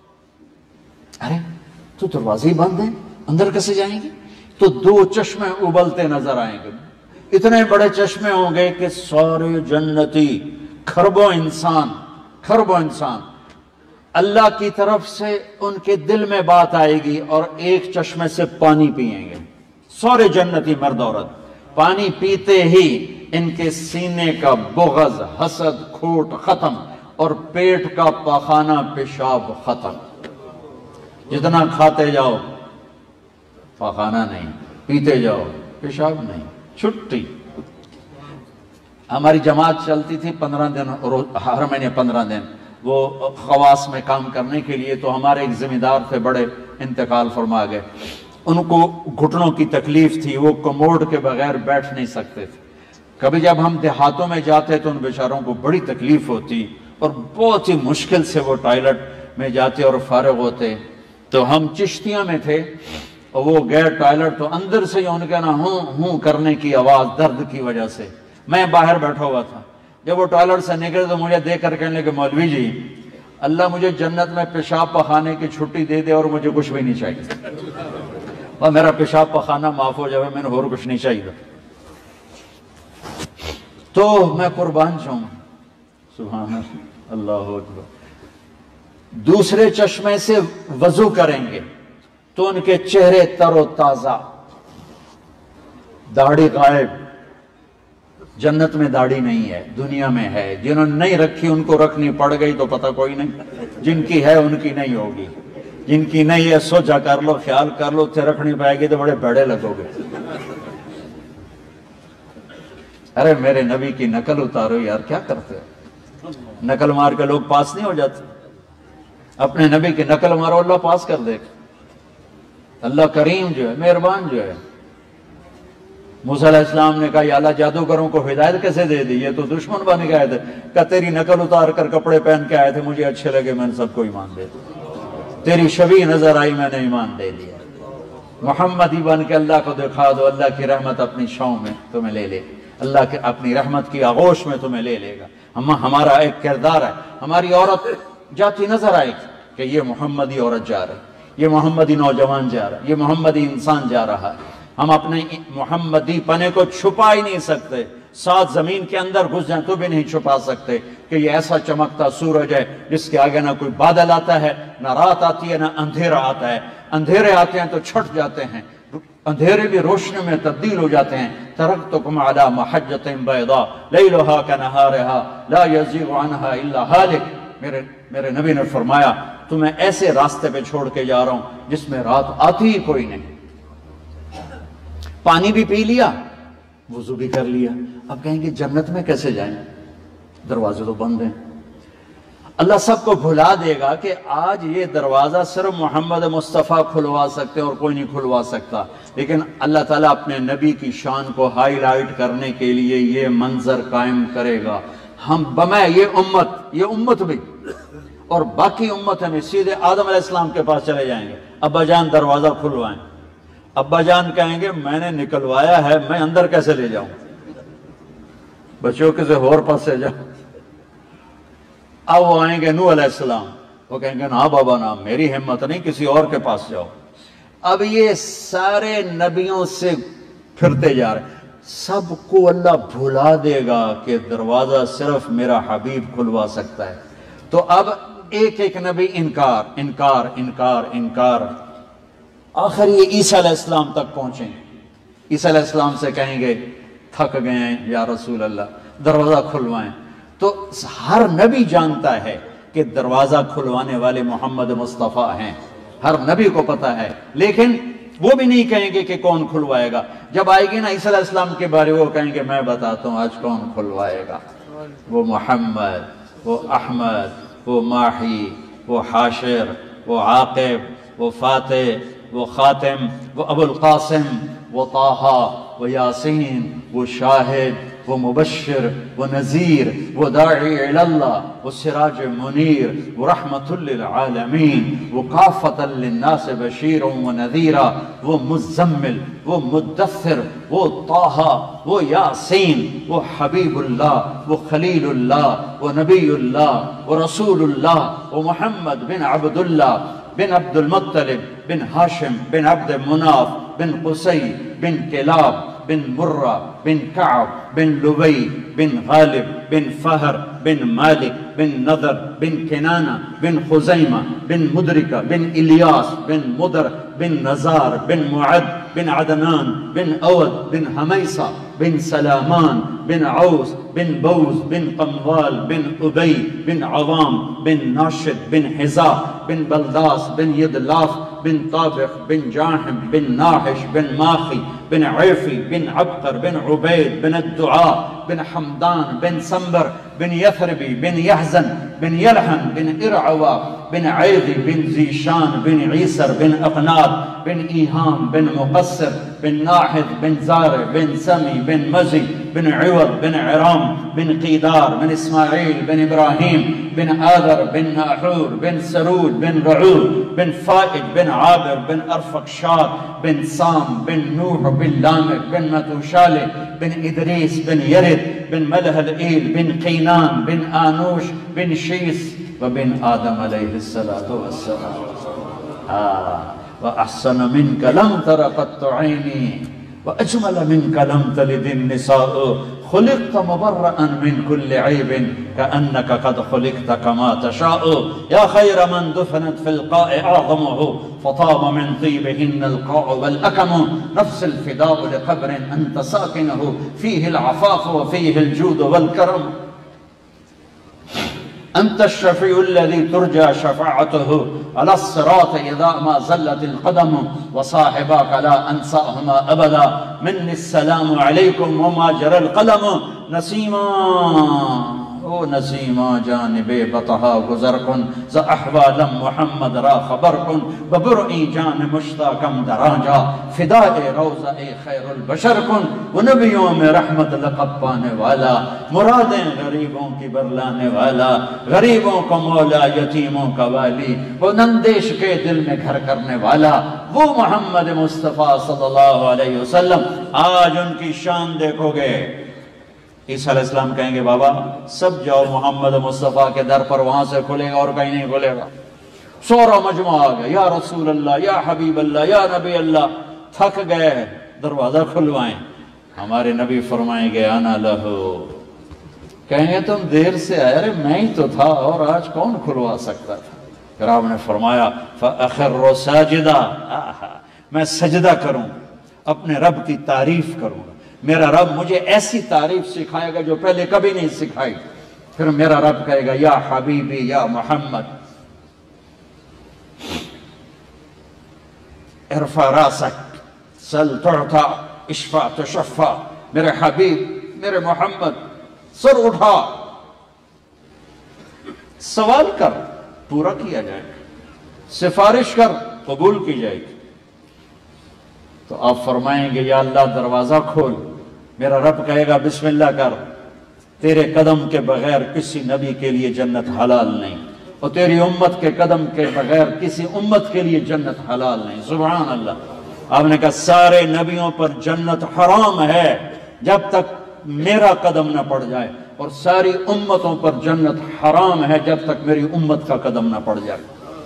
S2: अरे तो दरवाजे ही बंद हैं, अंदर कैसे जाएंगे? तो 2 चश्मे उबलते नजर आएंगे। इतने बड़े चश्मे होंगे कि सारे जन्नती खरबों इंसान अल्लाह की तरफ से उनके दिल में बात आएगी और एक चश्मे से पानी पिएंगे। सारे जन्नती मर्द औरत पानी पीते ही इनके सीने का बुग़्ज़, हसद, खोट खत्म और पेट का पाखाना पेशाब खत्म। जितना खाते जाओ पाखाना नहीं, पीते जाओ पेशाब नहीं, छुट्टी। हमारी जमात चलती थी 15 दिन, हर महीने 15 दिन वो खवास में काम करने के लिए। तो हमारे एक जिम्मेदार थे, बड़े इंतकाल फरमा गए। उनको घुटनों की तकलीफ थी, वो कमोड के बगैर बैठ नहीं सकते थे। कभी जब हम देहातों में जाते तो उन बेचारों को बड़ी तकलीफ होती और बहुत ही मुश्किल से वो टॉयलेट में जाते और फारिग होते। तो हम चिश्तिया में थे और वो गए टॉयलेट, तो अंदर से उनके ना हूं करने की आवाज दर्द की वजह से। मैं बाहर बैठा हुआ था, जब वो टॉयलेट से निकले तो मुझे देख कर कहने लगे मौलवी जी अल्लाह मुझे जन्नत में पेशाब पखाने की छुट्टी दे दे और मुझे कुछ भी नहीं चाहिए, और मेरा पेशाब पखाना माफ हो जाए, मैंने और कुछ नहीं चाहिए। तो मैं कुर्बान जाऊं, सुभान अल्लाह अकबर। दूसरे चश्मे से वजू करेंगे तो उनके चेहरे तरोताजा, दाढ़ी गायब। जन्नत में दाढ़ी नहीं है, दुनिया में है। जिन्होंने नहीं रखी उनको रखनी पड़ गई तो पता कोई नहीं, जिनकी है उनकी नहीं होगी। जिनकी नहीं है सोचा कर लो, ख्याल कर लो, थे रखनी पाएगी तो बड़े बड़े लगोगे। अरे मेरे नबी की नकल उतारो यार, क्या करते हो? नकल मार के लोग पास नहीं हो जाते। अपने नबी की नकल मारो, अल्लाह पास कर दे। अल्लाह करीम जो है, मेहरबान जो है। मूसा अलैहिस्सलाम ने कहा या अल्लाह जादूगरों को हिदायत कैसे दे दी, ये तो दुश्मन बन गए थे। कहा तेरी नकल उतार कर कपड़े पहन के आए थे, मुझे अच्छे लगे, मैंने सबको ईमान दे दिया। तेरी छवि नजर आई, मैंने ईमान दे दिया। मोहम्मद ही बन के अल्लाह को दिखा दो, अल्लाह की रहमत अपनी छांव में तुम्हें ले ले, अल्लाह के अपनी रहमत की आगोश में तुम्हें ले लेगा। हमारा एक किरदार है, हमारी औरत जाती नजर आएगी कि ये मोहम्मदी औरत जा रही, ये मोहम्मदी नौजवान जा रहा है, ये मोहम्मदी इंसान जा रहा है। हम अपने मोहम्मदी पने को छुपा ही नहीं सकते। 7 जमीन के अंदर घुस जाए तो भी नहीं छुपा सकते कि ये ऐसा चमकता सूरज है जिसके आगे ना कोई बादल आता है, ना रात आती है, ना अंधेरा आता है। اندھیرے آتے ہیں تو چھٹ جاتے ہیں، اندھیرے بھی روشنی میں تبدیل ہو جاتے ہیں۔ ترکتکم علی محجۃ بیضاء لیلھا کنہارھا لا یزیغ عنہا الا ہالک۔ میرے نبی نے فرمایا تمہیں ایسے راستے پہ چھوڑ کے جا رہا ہوں جس میں رات آتی ہی کوئی نہیں۔ پانی بھی پی لیا، وضو بھی کر لیا، اب کہیں گے جنت میں کیسے جائیں؟ دروازے تو بند ہیں۔ اللہ سب کو بھلا دے گا کہ آج یہ دروازہ صرف محمد مصطفیٰ کھلوا سکتے اور کوئی نہیں کھلوا سکتا، لیکن اللہ تعالیٰ اپنے نبی کی شان کو ہائی لائٹ کرنے کے لیے یہ منظر قائم کرے گا۔ ہم بمیں یہ امت بھی اور باقی امت ہمیں سیدھے آدم علیہ السلام کے پاس چلے جائیں گے، ابا جان دروازہ کھلوائیں۔ ابا جان کہیں گے میں نے نکلوایا ہے، میں اندر کیسے لے جاؤں؟ بچوں کسی اور پاس سے جاؤں۔ اب وہ آئیں گے نوح علیہ السلام، وہ کہیں گے نا بابا نا، میری ہمت نہیں، کسی اور کے پاس جاؤ۔ اب یہ سارے نبیوں سے پھرتے جا رہے ہیں، سب کو اللہ بھلا دے گا کہ دروازہ صرف میرا حبیب کھلوا سکتا ہے۔ تو اب ایک ایک نبی انکار انکار انکار انکار، آخر یہ عیسیٰ علیہ السلام تک پہنچیں۔ عیسیٰ علیہ السلام سے کہیں گے تھک گئے ہیں یا رسول اللہ، دروازہ کھلوائیں۔ تو ہر نبی جانتا ہے کہ دروازہ کھلوانے والے محمد مصطفیٰ ہیں، ہر نبی کو پتہ ہے، لیکن وہ بھی نہیں کہیں گے کہ کون کھلوائے گا۔ جب آئے گی نا عیسیٰ علیہ السلام کے بارے وہ کہیں گے میں بتاتا ہوں آج کون کھلوائے گا، وہ محمد، وہ احمد، وہ ماحی، وہ حاشر، وہ عاقب، وہ فاتح، وہ خاتم، وہ ابو القاسم، وہ طٰہٰ، وہ یاسین، وہ شاہد، وہ مبشر، وہ نذیر، وہ داعی اللہ، وہ سراج منیر، وہ رحمت للعالمین، وہ کافۃ للناس بشیر و نذیرا، وہ مزمل، وہ مدثر، وہ طٰہٰ، وہ یاسین، وہ حبیب اللہ، وہ خلیل اللہ، وہ نبی اللہ، وہ رسول اللہ، وہ محمد بن عبد اللہ بن عبد المطلب بن ہاشم بن عبد مناف بن قصی بن کلاب بن مرہ بن کعب بن لبی بن غالب بن فہر بن مالک بن نضر بن کنانہ بن خزیمہ بن مدرکہ بن الیاس بن مدر بن نزار بن معد بن عدنان بن اود بن حمیصہ بن سلامان بن عوس بن بوز بن قموال بن ابی بن عوام بن ناشد بن حزا بن بلداس بن یدلاف بن طابق بن جاحم بن ناحش بن ماخی بن عیفی بن عبقر بن عبید بن الدعاء بن حمدان بن سنبر بن یثربی بن یحزن بن یلحن بن ارعوا بن عیدی بن زیشان بن عیسر بن اقناد بن ایہام بن مقصر بن ناحد بن زار بن سمی بن مزی بن عوض بن عرام بن قیدار بن اسماعیل بن ابراہیم بن آذر بن ناحور بن سرود بن رعور بن فائد بن عابر بن ارفقشاد بن سام بن نوح بن لامک بن متوشالح بن ادریس بن یرد بن ملہلئیل بن قینان بن آنوش بن شیس وبن آدم علیہ السلام وأحسن منك لم تر قط عيني وأجمل منك لم تلد النساء خلقت مبرأ من كل عيب كأنك قد خلقت كما تشاء يا خير من دفنت في القاء أعظمه فطاب من طيبهن القاع والأكم نفس الفداء لقبر أنت ساكنه فيه العفاف وفيه الجود والكرم أنت الشفيع الذي ترجى شفاعته على الصراط إذا ما زلت القدم وصاحباك لا أنساهما أبدا مني السلام عليكم وما جرى القلم نسيما او نسیما جانب بطہا گزر کن ز احوال محمد را خبر کن ببرعی جان مشتاقم دراجا فدائے روضہ خیر البشر کن وہ نبیوں میں رحمت لقب پانے والا مرادیں غریبوں کی برلانے والا غریبوں کو مولا یتیموں کا والی وہ نندیش کے دل میں گھر کرنے والا وہ محمد مصطفیٰ صلی اللہ علیہ وسلم آج ان کی شان دیکھو گے عیسیٰ علیہ السلام کہیں گے بابا سب جاؤ محمد مصطفیٰ کے در پر وہاں سے کھلے گا اور کہیں نہیں کھلے گا سورا مجمع آ گیا یا رسول اللہ یا حبیب اللہ یا نبی اللہ تھک گئے دروازہ کھلوائیں ہمارے نبی فرمائیں گے انا لہو کہیں گے تم دیر سے آئے ارے میں ہی تو تھا اور آج کون کھلوا سکتا تھا پھر آپ نے فرمایا فَأَخِرُّ سَاجِدًا، میں سجدہ کروں، اپنے رب کی تعریف کروں گا، میرا رب مجھے ایسی تعریف سکھائے گا جو پہلے کبھی نہیں سکھائی۔ پھر میرا رب کہے گا یا حبیبی یا محمد ارفع راسک سل تعطا اشفع تشفع، میرے حبیب میرے محمد سر اٹھا، سوال کر پورا کیا جائے گا، سفارش کر قبول کی جائے گی۔ تو آپ فرمائیں گے یا اللہ دروازہ کھول، میرا رب کہے گا بسم اللہ کر، تیرے قدم کے بغیر کسی نبی کے لیے جنت حلال نہیں، اور تیری امت کے قدم کے بغیر کسی امت کے لیے جنت حلال نہیں۔ سبحان اللہ۔ آپ نے کہا سارے نبیوں پر جنت حرام ہے جب تک میرا قدم نہ پڑ جائے، اور ساری امتوں پر جنت حرام ہے جب تک میری امت کا قدم نہ پڑ جائے۔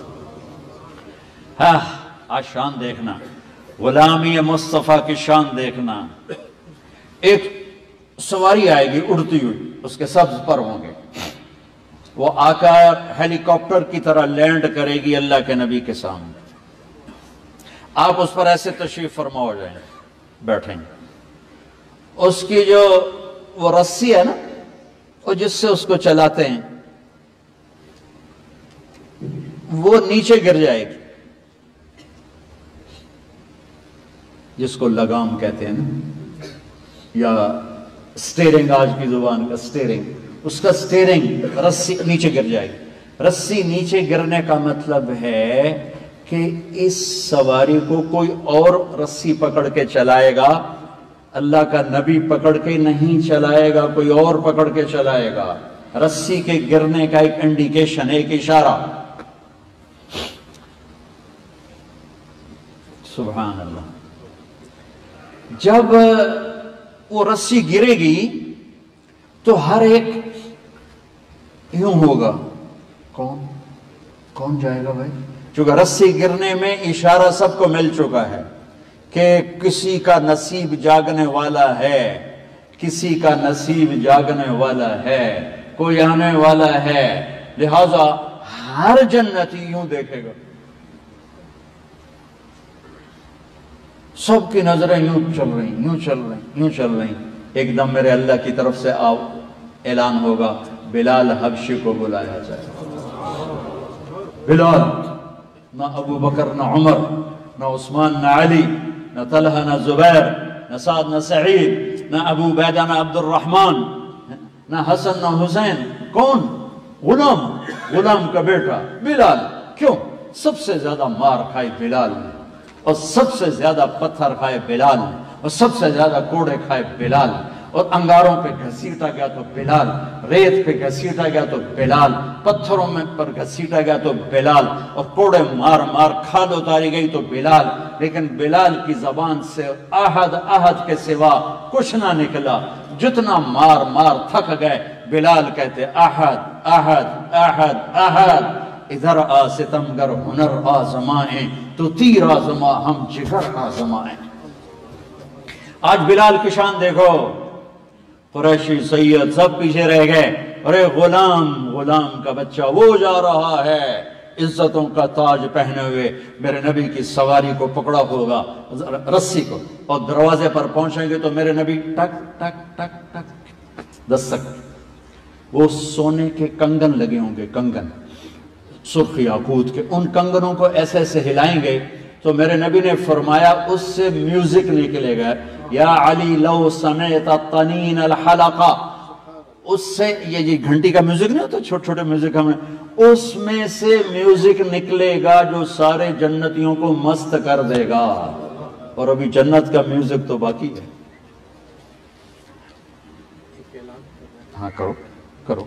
S2: ہاں آج شان دیکھنا، غلامی مصطفیٰ کی شان دیکھنا۔ ایک سواری آئے گی اڑتی ہوئی، اس کے سبز پر ہوں گے، وہ آ کر ہیلی کاپٹر کی طرح لینڈ کرے گی اللہ کے نبی کے سامنے۔ آپ اس پر ایسے تشریف فرما ہو جائیں، بیٹھیں گے، اس کی جو وہ رسی ہے نا، وہ جس سے اس کو چلاتے ہیں، وہ نیچے گر جائے گی، جس کو لگام کہتے ہیں نا، یا سٹیرنگ آج کی زبان کا سٹیرنگ، اس کا سٹیرنگ رسی نیچے گر جائے گی۔ رسی نیچے گرنے کا مطلب ہے کہ اس سواری کو کوئی اور رسی پکڑ کے چلائے گا، اللہ کا نبی پکڑ کے نہیں چلائے گا، کوئی اور پکڑ کے چلائے گا۔ رسی کے گرنے کا ایک انڈیکیشن، ایک اشارہ۔ سبحان اللہ۔ جب وہ رسی گرے گی تو ہر ایک یوں ہوگا، کون جائے گا بھائی؟ چونکہ رسی گرنے میں اشارہ سب کو مل چکا ہے کہ کسی کا نصیب جاگنے والا ہے، کسی کا نصیب جاگنے والا ہے، کوئی آنے والا ہے، لہذا ہر جنتی یوں دیکھے گا، سب کی نظریں یوں چل رہی، یوں چل رہی، یوں چل رہی۔ ایک دم میرے اللہ کی طرف سے اعلان ہوگا بلال حبشی کو بلایا جائے۔ بلال، نہ ابو بکر نہ عمر نہ عثمان نہ علی نہ طلحہ نہ زبیر نہ سعد نہ سعید نہ ابو عبیدہ نہ عبد الرحمن نہ حسن نہ حسین، کون؟ غلام کا بیٹا بلال۔ کیوں؟ سب سے زیادہ مار کھائی بلال نے، اور سب سے زیادہ پتھر کھائے بلال نے، اور سب سے زیادہ کوڑے کھائے بلال، اور انگاروں پہ گھسیٹا گیا تو بلال، ریت پہ گھسیٹا گیا تو بلال، پتھروں میں پر گھسیٹا گیا تو بلال، اور کوڑے مار مار کھال اتاری گئی تو بلال۔ لیکن بلال کی زبان سے احد کے سوا کچھ نہ نکلا۔ جتنا مار مار تھک گئے، بلال کہتے احد احد احد احد، ادھر آ ستمگر ہنر آزمائیں، تو تیر آزما ہم جگر آزمائیں۔ آج بلال کی شان دیکھو، قریشی سید سب پیچھے رہ گئے، ارے غلام کا بچہ وہ جا رہا ہے عزتوں کا تاج پہنے ہوئے، میرے نبی کی سواری کو پکڑا ہوگا رسی کو، اور دروازے پر پہنچیں گے تو میرے نبی ٹک ٹک ٹک ٹک دستک، وہ سونے کے کنگن لگے ہوں گے، کنگن سرخ یاقوت کے، ان کنگنوں کو ایسے ایسے ہلائیں گے تو میرے نبی نے فرمایا اس سے میوزک نکلے گا، یا علی لو سمعت طنین الحلقہ، اس سے یہ گھنٹی کا میوزک نہیں ہوتا، چھوٹے چھوٹے میوزک ہمیں، اس میں سے میوزک نکلے گا جو سارے جنتیوں کو مست کر دے گا، اور ابھی جنت کا میوزک تو باقی ہے۔ ہاں کرو۔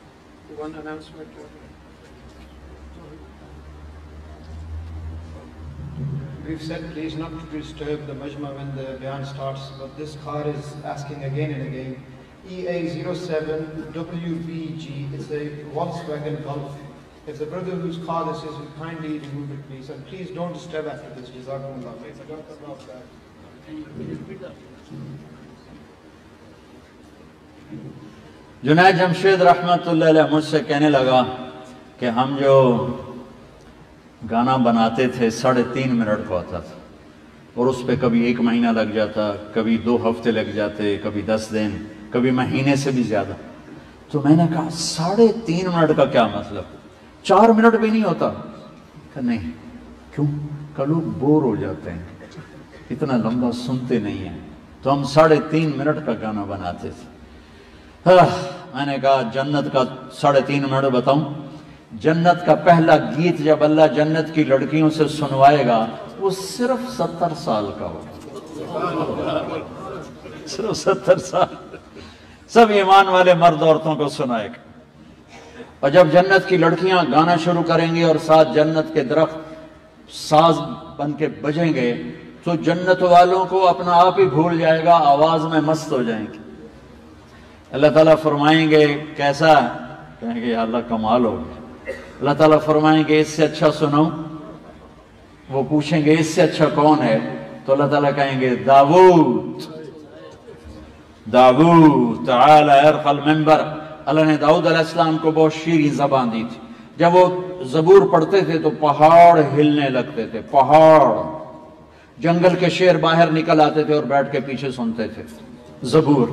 S3: We've said please not to disturb the majma when the bayan starts, but this car is asking again and again. EA07WBG, it's a Volkswagen Golf. If the brother whose car this is, will kindly remove it please, and please don't disturb after this. Jazakumullah.
S2: Junaid Jamshed رحمت اللہ علیہ مجھ سے کہنے لگا کہ ہم جو گانا بناتے تھے 3.5 منٹ کا ہوتا تھا، اور اس پہ کبھی 1 مہینہ لگ جاتا، کبھی 2 ہفتے لگ جاتے، کبھی 10 دن، کبھی مہینے سے بھی زیادہ۔ تو میں نے کہا 3.5 منٹ کا کیا مطلب، 4 منٹ بھی نہیں ہوتا؟ کہ نہیں، کیوں؟ کہ لوگ بور ہو جاتے ہیں، اتنا لمبا سنتے نہیں ہیں، تو ہم 3.5 منٹ کا گانا بناتے تھے۔ میں نے کہا جنت کا 3.5 منٹ بتاؤں؟ جنت کا پہلا گیت جب اللہ جنت کی لڑکیوں سے سنوائے گا وہ صرف 70 سال کا ہوگا، صرف 70 سال، سب ایمان والے مرد عورتوں کو سنائے گا۔ اور جب جنت کی لڑکیاں گانا شروع کریں گی اور ساتھ جنت کے درخت ساز بن کے بجیں گے تو جنت والوں کو اپنا آپ ہی بھول جائے گا، آواز میں مست ہو جائیں گے۔ اللہ تعالیٰ فرمائیں گے کیسا؟ کہیں گے یا اللہ کمال ہو گیا۔ اللہ تعالیٰ فرمائیں گے اس سے اچھا سناؤں؟ وہ پوچھیں گے اس سے اچھا کون ہے؟ تو اللہ تعالیٰ کہیں گے داؤد، داؤد تعالی ارقى المنبر۔ اللہ نے داؤد علیہ السلام کو بہت شیریں زبان دی تھی، جب وہ زبور پڑھتے تھے تو پہاڑ ہلنے لگتے تھے، پہاڑ، جنگل کے شیر باہر نکل آتے تھے اور بیٹھ کے پیچھے سنتے تھے زبور۔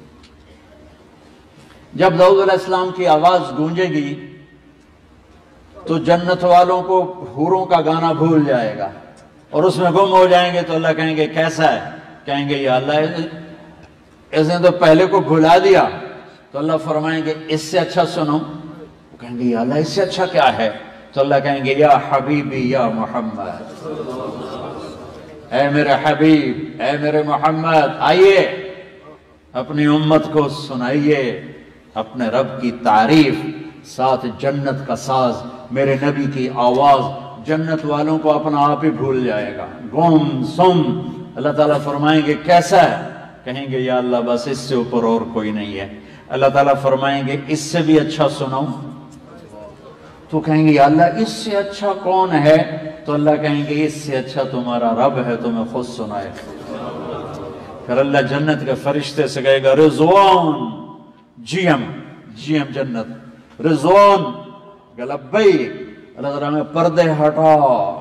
S2: جب داؤد علیہ السلام کی آواز گونجے گی تو جنت والوں کو حوروں کا گانا بھول جائے گا اور اس میں گم ہو جائیں گے۔ تو اللہ کہیں گے کیسا ہے؟ کہیں گے یا اللہ اس نے تو پہلے کو بھلا دیا۔ تو اللہ فرمائیں گے اس سے اچھا سنو؟ وہ کہیں گے یا اللہ اس سے اچھا کیا ہے؟ تو اللہ کہیں گے یا حبیبی یا محمد، اے میرے حبیب، اے میرے محمد، آئیے اپنی امت کو سنائیے اپنے رب کی تعریف، ساتھ جنت کا ساز، میرے نبی کی آواز، جنت والوں کو اپنا آپ ہی بھول جائے گا، گم سم۔ اللہ تعالیٰ فرمائیں گے کیسا ہے؟ کہیں گے یا اللہ بس اس سے اوپر اور کوئی نہیں ہے۔ اللہ تعالیٰ فرمائیں گے اس سے بھی اچھا سناؤں؟ تو کہیں گے یا اللہ اس سے اچھا کون ہے؟ تو اللہ کہیں گے اس سے اچھا تمہارا رب ہے، تمہیں خود سنائے۔ پھر اللہ جنت کے فرشتے سے کہے گا رضوان، جی ایم جنت، رضوان لبیک۔ اللہ تعالیٰ میں پردے ہٹا،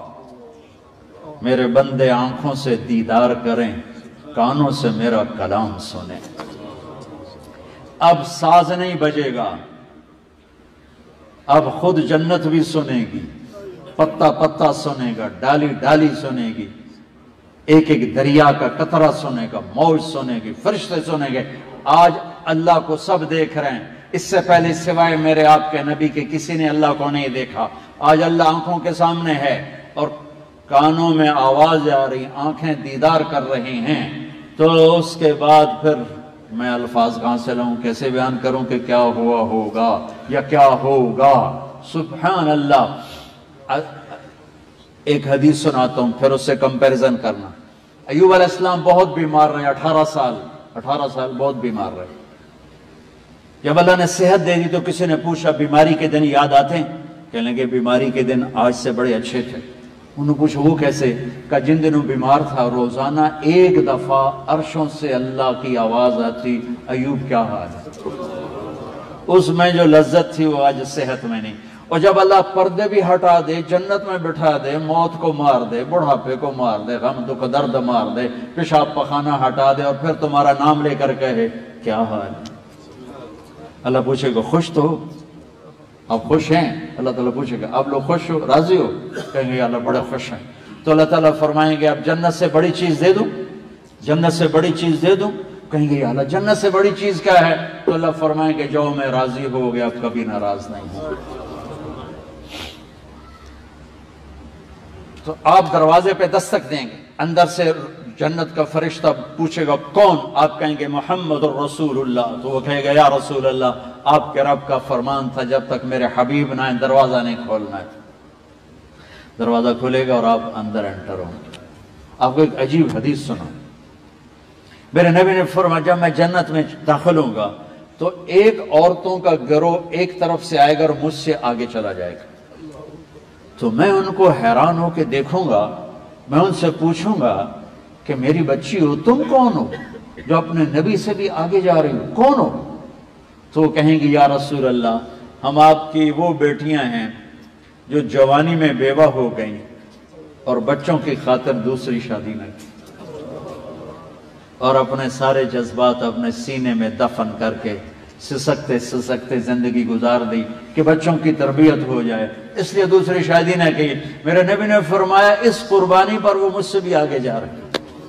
S2: میرے بندے آنکھوں سے دیدار کریں، کانوں سے میرا کلام سنیں۔ اب ساز نہیں بجے گا، اب خود جنت بھی سنے گی، پتا پتا سنے گا، ڈالی ڈالی سنے گی، ایک ایک دریا کا قطرہ سنے گا، موج سنے گی، فرشتے سنے گے۔ آج اللہ کو سب دیکھ رہے ہیں، اس سے پہلے سوائے میرے آپ کے نبی کے کسی نے اللہ کو نہیں دیکھا۔ آج اللہ آنکھوں کے سامنے ہے اور کانوں میں آواز آ رہی، آنکھیں دیدار کر رہی ہیں۔ تو اس کے بعد پھر میں الفاظ کہاں سے لاؤں، کیسے بیان کروں کہ کیا ہوا ہوگا یا کیا ہوگا؟ سبحان اللہ۔ ایک حدیث سناتا ہوں، پھر اس سے کمپیریزن کرنا۔ ایوب علیہ السلام بہت بیمار رہے، 18 سال بہت بیمار رہے۔ جب اللہ نے صحت دے دی تو کسی نے پوچھا بیماری کے دن یاد آتے ہیں؟ کہنے لگے بیماری کے دن آج سے بڑے اچھے تھے۔ انہوں نے پوچھا وہ کیسے؟ کہ جن دنوں بیمار تھا روزانہ 1 دفعہ عرشوں سے اللہ کی آواز آتی ایوب کیا حال ہے؟ اس میں جو لذت تھی وہ آج صحت میں نہیں۔ اور جب اللہ پردے بھی ہٹا دے، جنت میں بٹھا دے، موت کو مار دے، بڑھاپے کو مار دے، غم دکھ درد مار دے، پیشاب پخانہ ہٹا دے اور پھر تمہارا نام لے کر کہے کیا حال ہے؟ اللہ پوچھے گا خوش تو ہو؟ آپ خوش ہیں؟ اللہ تعالیٰ پوچھے گا آپ لوگ خوش ہو، راضی ہو؟ کہیں گے اللہ بڑے خوش ہیں۔ تو اللہ تعالیٰ فرمائیں گے اب جنت سے بڑی چیز دے دوں؟ جنت سے بڑی چیز دے دوں؟ کہیں گے یا اللہ جنت سے بڑی چیز کیا ہے؟ تو اللہ فرمائیں گے جو میں راضی ہو گیا اب کبھی ناراض نہیں ہوں۔ تو آپ دروازے پہ دستک دیں گے، اندر سے جنت کا فرشتہ پوچھے گا کون؟ آپ کہیں گے محمد الرسول اللہ۔ تو وہ کہے گا یا رسول اللہ آپ کے رب کا فرمان تھا جب تک میرے حبیب نہ آئیں دروازہ نہیں کھولنا ہے۔ دروازہ کھلے گا اور آپ اندر انٹر ہوں گے۔ آپ کو ایک عجیب حدیث سنا، میرے نبی نے فرمایا جب میں جنت میں داخل ہوں گا تو ایک عورتوں کا گروہ ایک طرف سے آئے گا اور مجھ سے آگے چلا جائے گا، تو میں ان کو حیران ہو کے دیکھوں گا، میں ان سے پوچھوں گا کہ میری بچی ہو تم کون ہو جو اپنے نبی سے بھی آگے جا رہی ہو، کون ہو؟ تو وہ کہیں گی یا رسول اللہ ہم آپ کی وہ بیٹیاں ہیں جو جوانی میں بیوہ ہو گئیں اور بچوں کی خاطر دوسری شادی نہ کی اور اپنے سارے جذبات اپنے سینے میں دفن کر کے سسکتے سسکتے زندگی گزار دی کہ بچوں کی تربیت ہو جائے، اس لیے دوسری شادی نہ کی. میرے نبی نے فرمایا اس قربانی پر وہ مجھ سے بھی آگے جا رہے ہیں.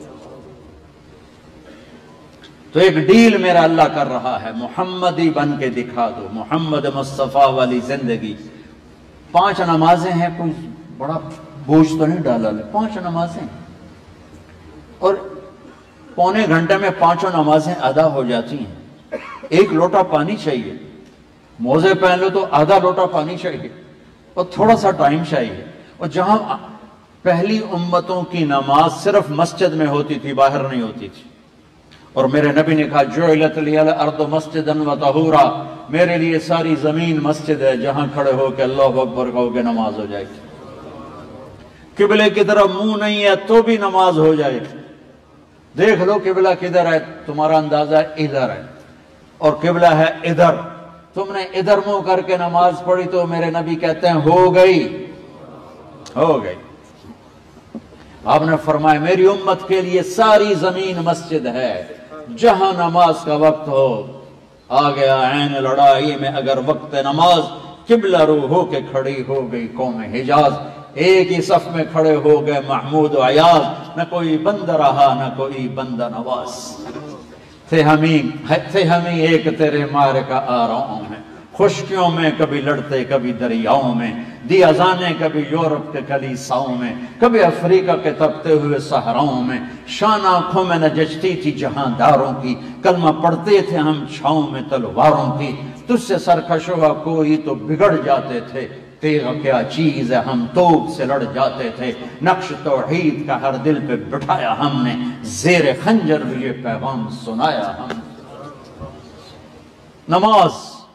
S2: تو ایک ڈیل میرا اللہ کر رہا ہے، محمدی بن کے دکھا دو، محمد مصطفیٰ والی زندگی. 5 نمازیں ہیں، کوئی بڑا بوجھ تو نہیں ڈالا لے، 5 نمازیں اور پونے گھنٹے میں 5 نمازیں ادا ہو جاتی ہیں. 1 لوٹا پانی چاہیے، موزے پہن لو تو آدھا لوٹا پانی چاہیے اور تھوڑا سا ٹائم چاہیے. اور جہاں پہلی امتوں کی نماز صرف مسجد میں ہوتی تھی، باہر نہیں ہوتی تھی، اور میرے نبی نے کہا جعلت لی الارض مسجدا وطہورا، میرے لیے ساری زمین مسجد ہے، جہاں کھڑے ہو کے اللہ اکبر کہو کہ نماز ہو جائے گی. قبلے کی طرف منہ نہیں ہے تو بھی نماز ہو جائے گی. دیکھ لو قبلہ کدھر ہے، تمہارا اندازہ ادھر ہے اور قبلہ ہے ادھر، تم نے ادھر منہ کر کے نماز پڑھی تو میرے نبی کہتے ہیں ہو گئی. آپ نے فرمایا میری امت کے لیے ساری زمین مسجد ہے، جہاں نماز کا وقت ہو. آ گیا عین لڑائی میں اگر وقت نماز، قبلہ رو ہو کے کھڑی ہو گئی قوم حجاز. ایک ہی صف میں کھڑے ہو گئے محمود و عیاض، نہ کوئی بندہ رہا نہ کوئی بندہ نواز. تھے ہمیں ایک تیرے معرکہ آراؤں میں، خشکیوں میں کبھی لڑتے کبھی دریاؤں میں، دی اذانیں کبھی یورپ کے کلیساؤں میں، کبھی افریقہ کے تپتے ہوئے صحراؤں میں. شان آنکھوں میں نہ جچتی تھی جہانداروں کی، کلمہ پڑھتے تھے ہم چھاؤں میں تلواروں کی. تجھ سے سرکش ہوا کوئی تو بگڑ جاتے تھے، تیغ کیا چیز ہے ہم توپ سے لڑ جاتے تھے. نقش توحید کا ہر دل پہ بٹھایا ہم نے، زیر خنجر بھی یہ پیغام سنایا ہم نے. نماز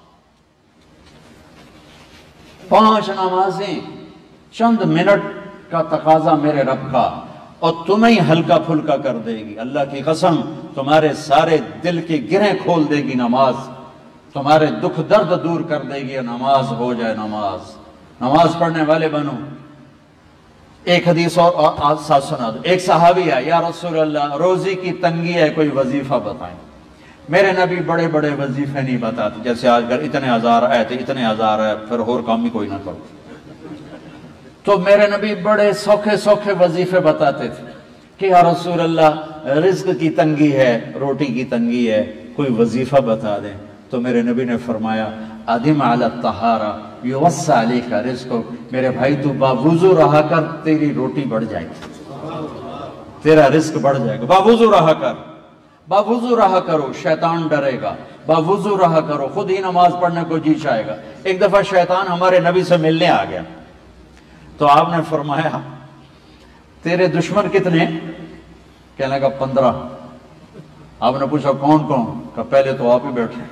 S2: 5 نمازیں چند منٹ کا تقاضا میرے رب کا، اور تمہیں ہلکا پھلکا کر دے گی. اللہ کی قسم تمہارے سارے دل کی گرہیں کھول دے گی نماز، تمہارے دکھ درد دور کر دے گی. نماز ہو جائے، نماز پڑھنے والے بنو. ایک حدیث اور ساتھ سنا دو. ایک صحابی ہے، یا رسول اللہ روزی کی تنگی ہے، کوئی وظیفہ بتائیں. میرے نبی بڑے بڑے وظیفے نہیں بتاتے، جیسے آج کل اتنے ہزار آئے تھے، اتنے ہزار آئے پھر اور کام ہی کوئی نہ کرو. تو میرے نبی بڑے سوکھے سوکھے وظیفے بتاتے تھے کہ یا رسول اللہ رزق کی تنگی ہے، روٹی کی تنگی ہے، کوئی وظیفہ بتا دیں. تو میرے نبی نے فرمایا ادم علی الطہارہ یوسع علیک رزقک. میرے بھائی تو باوضو رہا کر، تیری روٹی بڑھ جائے گی، تیرا رزق بڑھ جائے گا. باوضو رہا کر، باوضو رہا کرو، شیطان ڈرے گا. باوضو رہا کرو، خود ہی نماز پڑھنے کو جی چاہے گا. ایک دفعہ شیطان ہمارے نبی سے ملنے آ گیا تو آپ نے فرمایا تیرے دشمن کتنے؟ کہنے لگا 15. آپ نے پوچھا کون کون؟ کہا پہلے تو آپ ہی بیٹھے.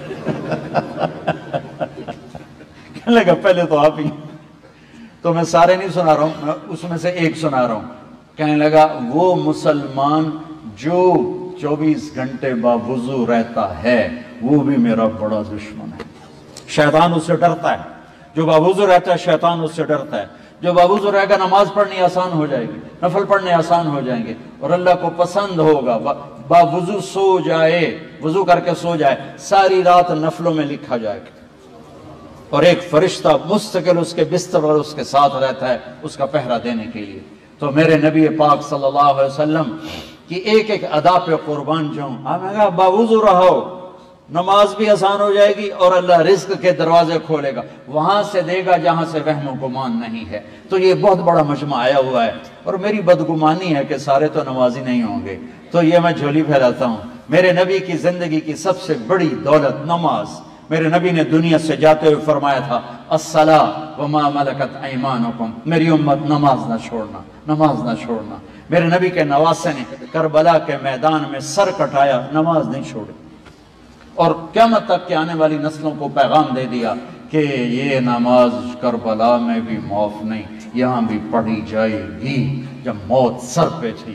S2: کہنے لگا پہلے تو آپ ہی. تو میں سارے نہیں سنا رہا ہوں، میں اس میں سے ایک سنا رہا ہوں. کہنے لگا وہ مسلمان جو 24 گھنٹے باوضو رہتا ہے وہ بھی میرا بڑا دشمن ہے. شیطان اس سے ڈرتا ہے، جو باوضو رہتا ہے شیطان اس سے ڈرتا ہے. جو باوضو رہے گا نماز پڑھنی آسان ہو جائے گی، نفل پڑھنے آسان ہو جائیں گے، اور اللہ کو پسند ہوگا. باوضو سو جائے، وضو کر کے سو جائے، ساری رات نفلوں میں لکھا جائے گا، اور ایک فرشتہ مستقل اس کے بستر اور اس کے ساتھ رہتا ہے اس کا پہرا دینے کے لیے. تو میرے نبی پاک صلی اللہ علیہ وسلم کی ایک ایک ادا پہ قربان جاؤں. آپ نے کہا باوضو رہو، نماز بھی آسان ہو جائے گی اور اللہ رزق کے دروازے کھولے گا، وہاں سے دے گا جہاں سے وہم و گمان نہیں ہے. تو یہ بہت بڑا مجمع آیا ہوا ہے، اور میری بدگمانی ہے کہ سارے تو نمازی نہیں ہوں گے، تو یہ میں جھولی پھیلاتا ہوں. میرے نبی کی زندگی کی سب سے بڑی دولت نماز. میرے نبی نے دنیا سے جاتے ہوئے فرمایا تھا الصلاۃ وما ملکت ایمانکم، میری امت نماز نہ چھوڑنا، نماز نہ چھوڑنا. میرے نبی کے نواسے نے کربلا کے میدان میں سر کٹایا، نماز نہیں چھوڑی، اور قیامت تک کے آنے والی نسلوں کو پیغام دے دیا کہ یہ نماز کربلا میں بھی معاف نہیں، یہاں بھی پڑھی جائے گی. جب موت سر پہ تھی،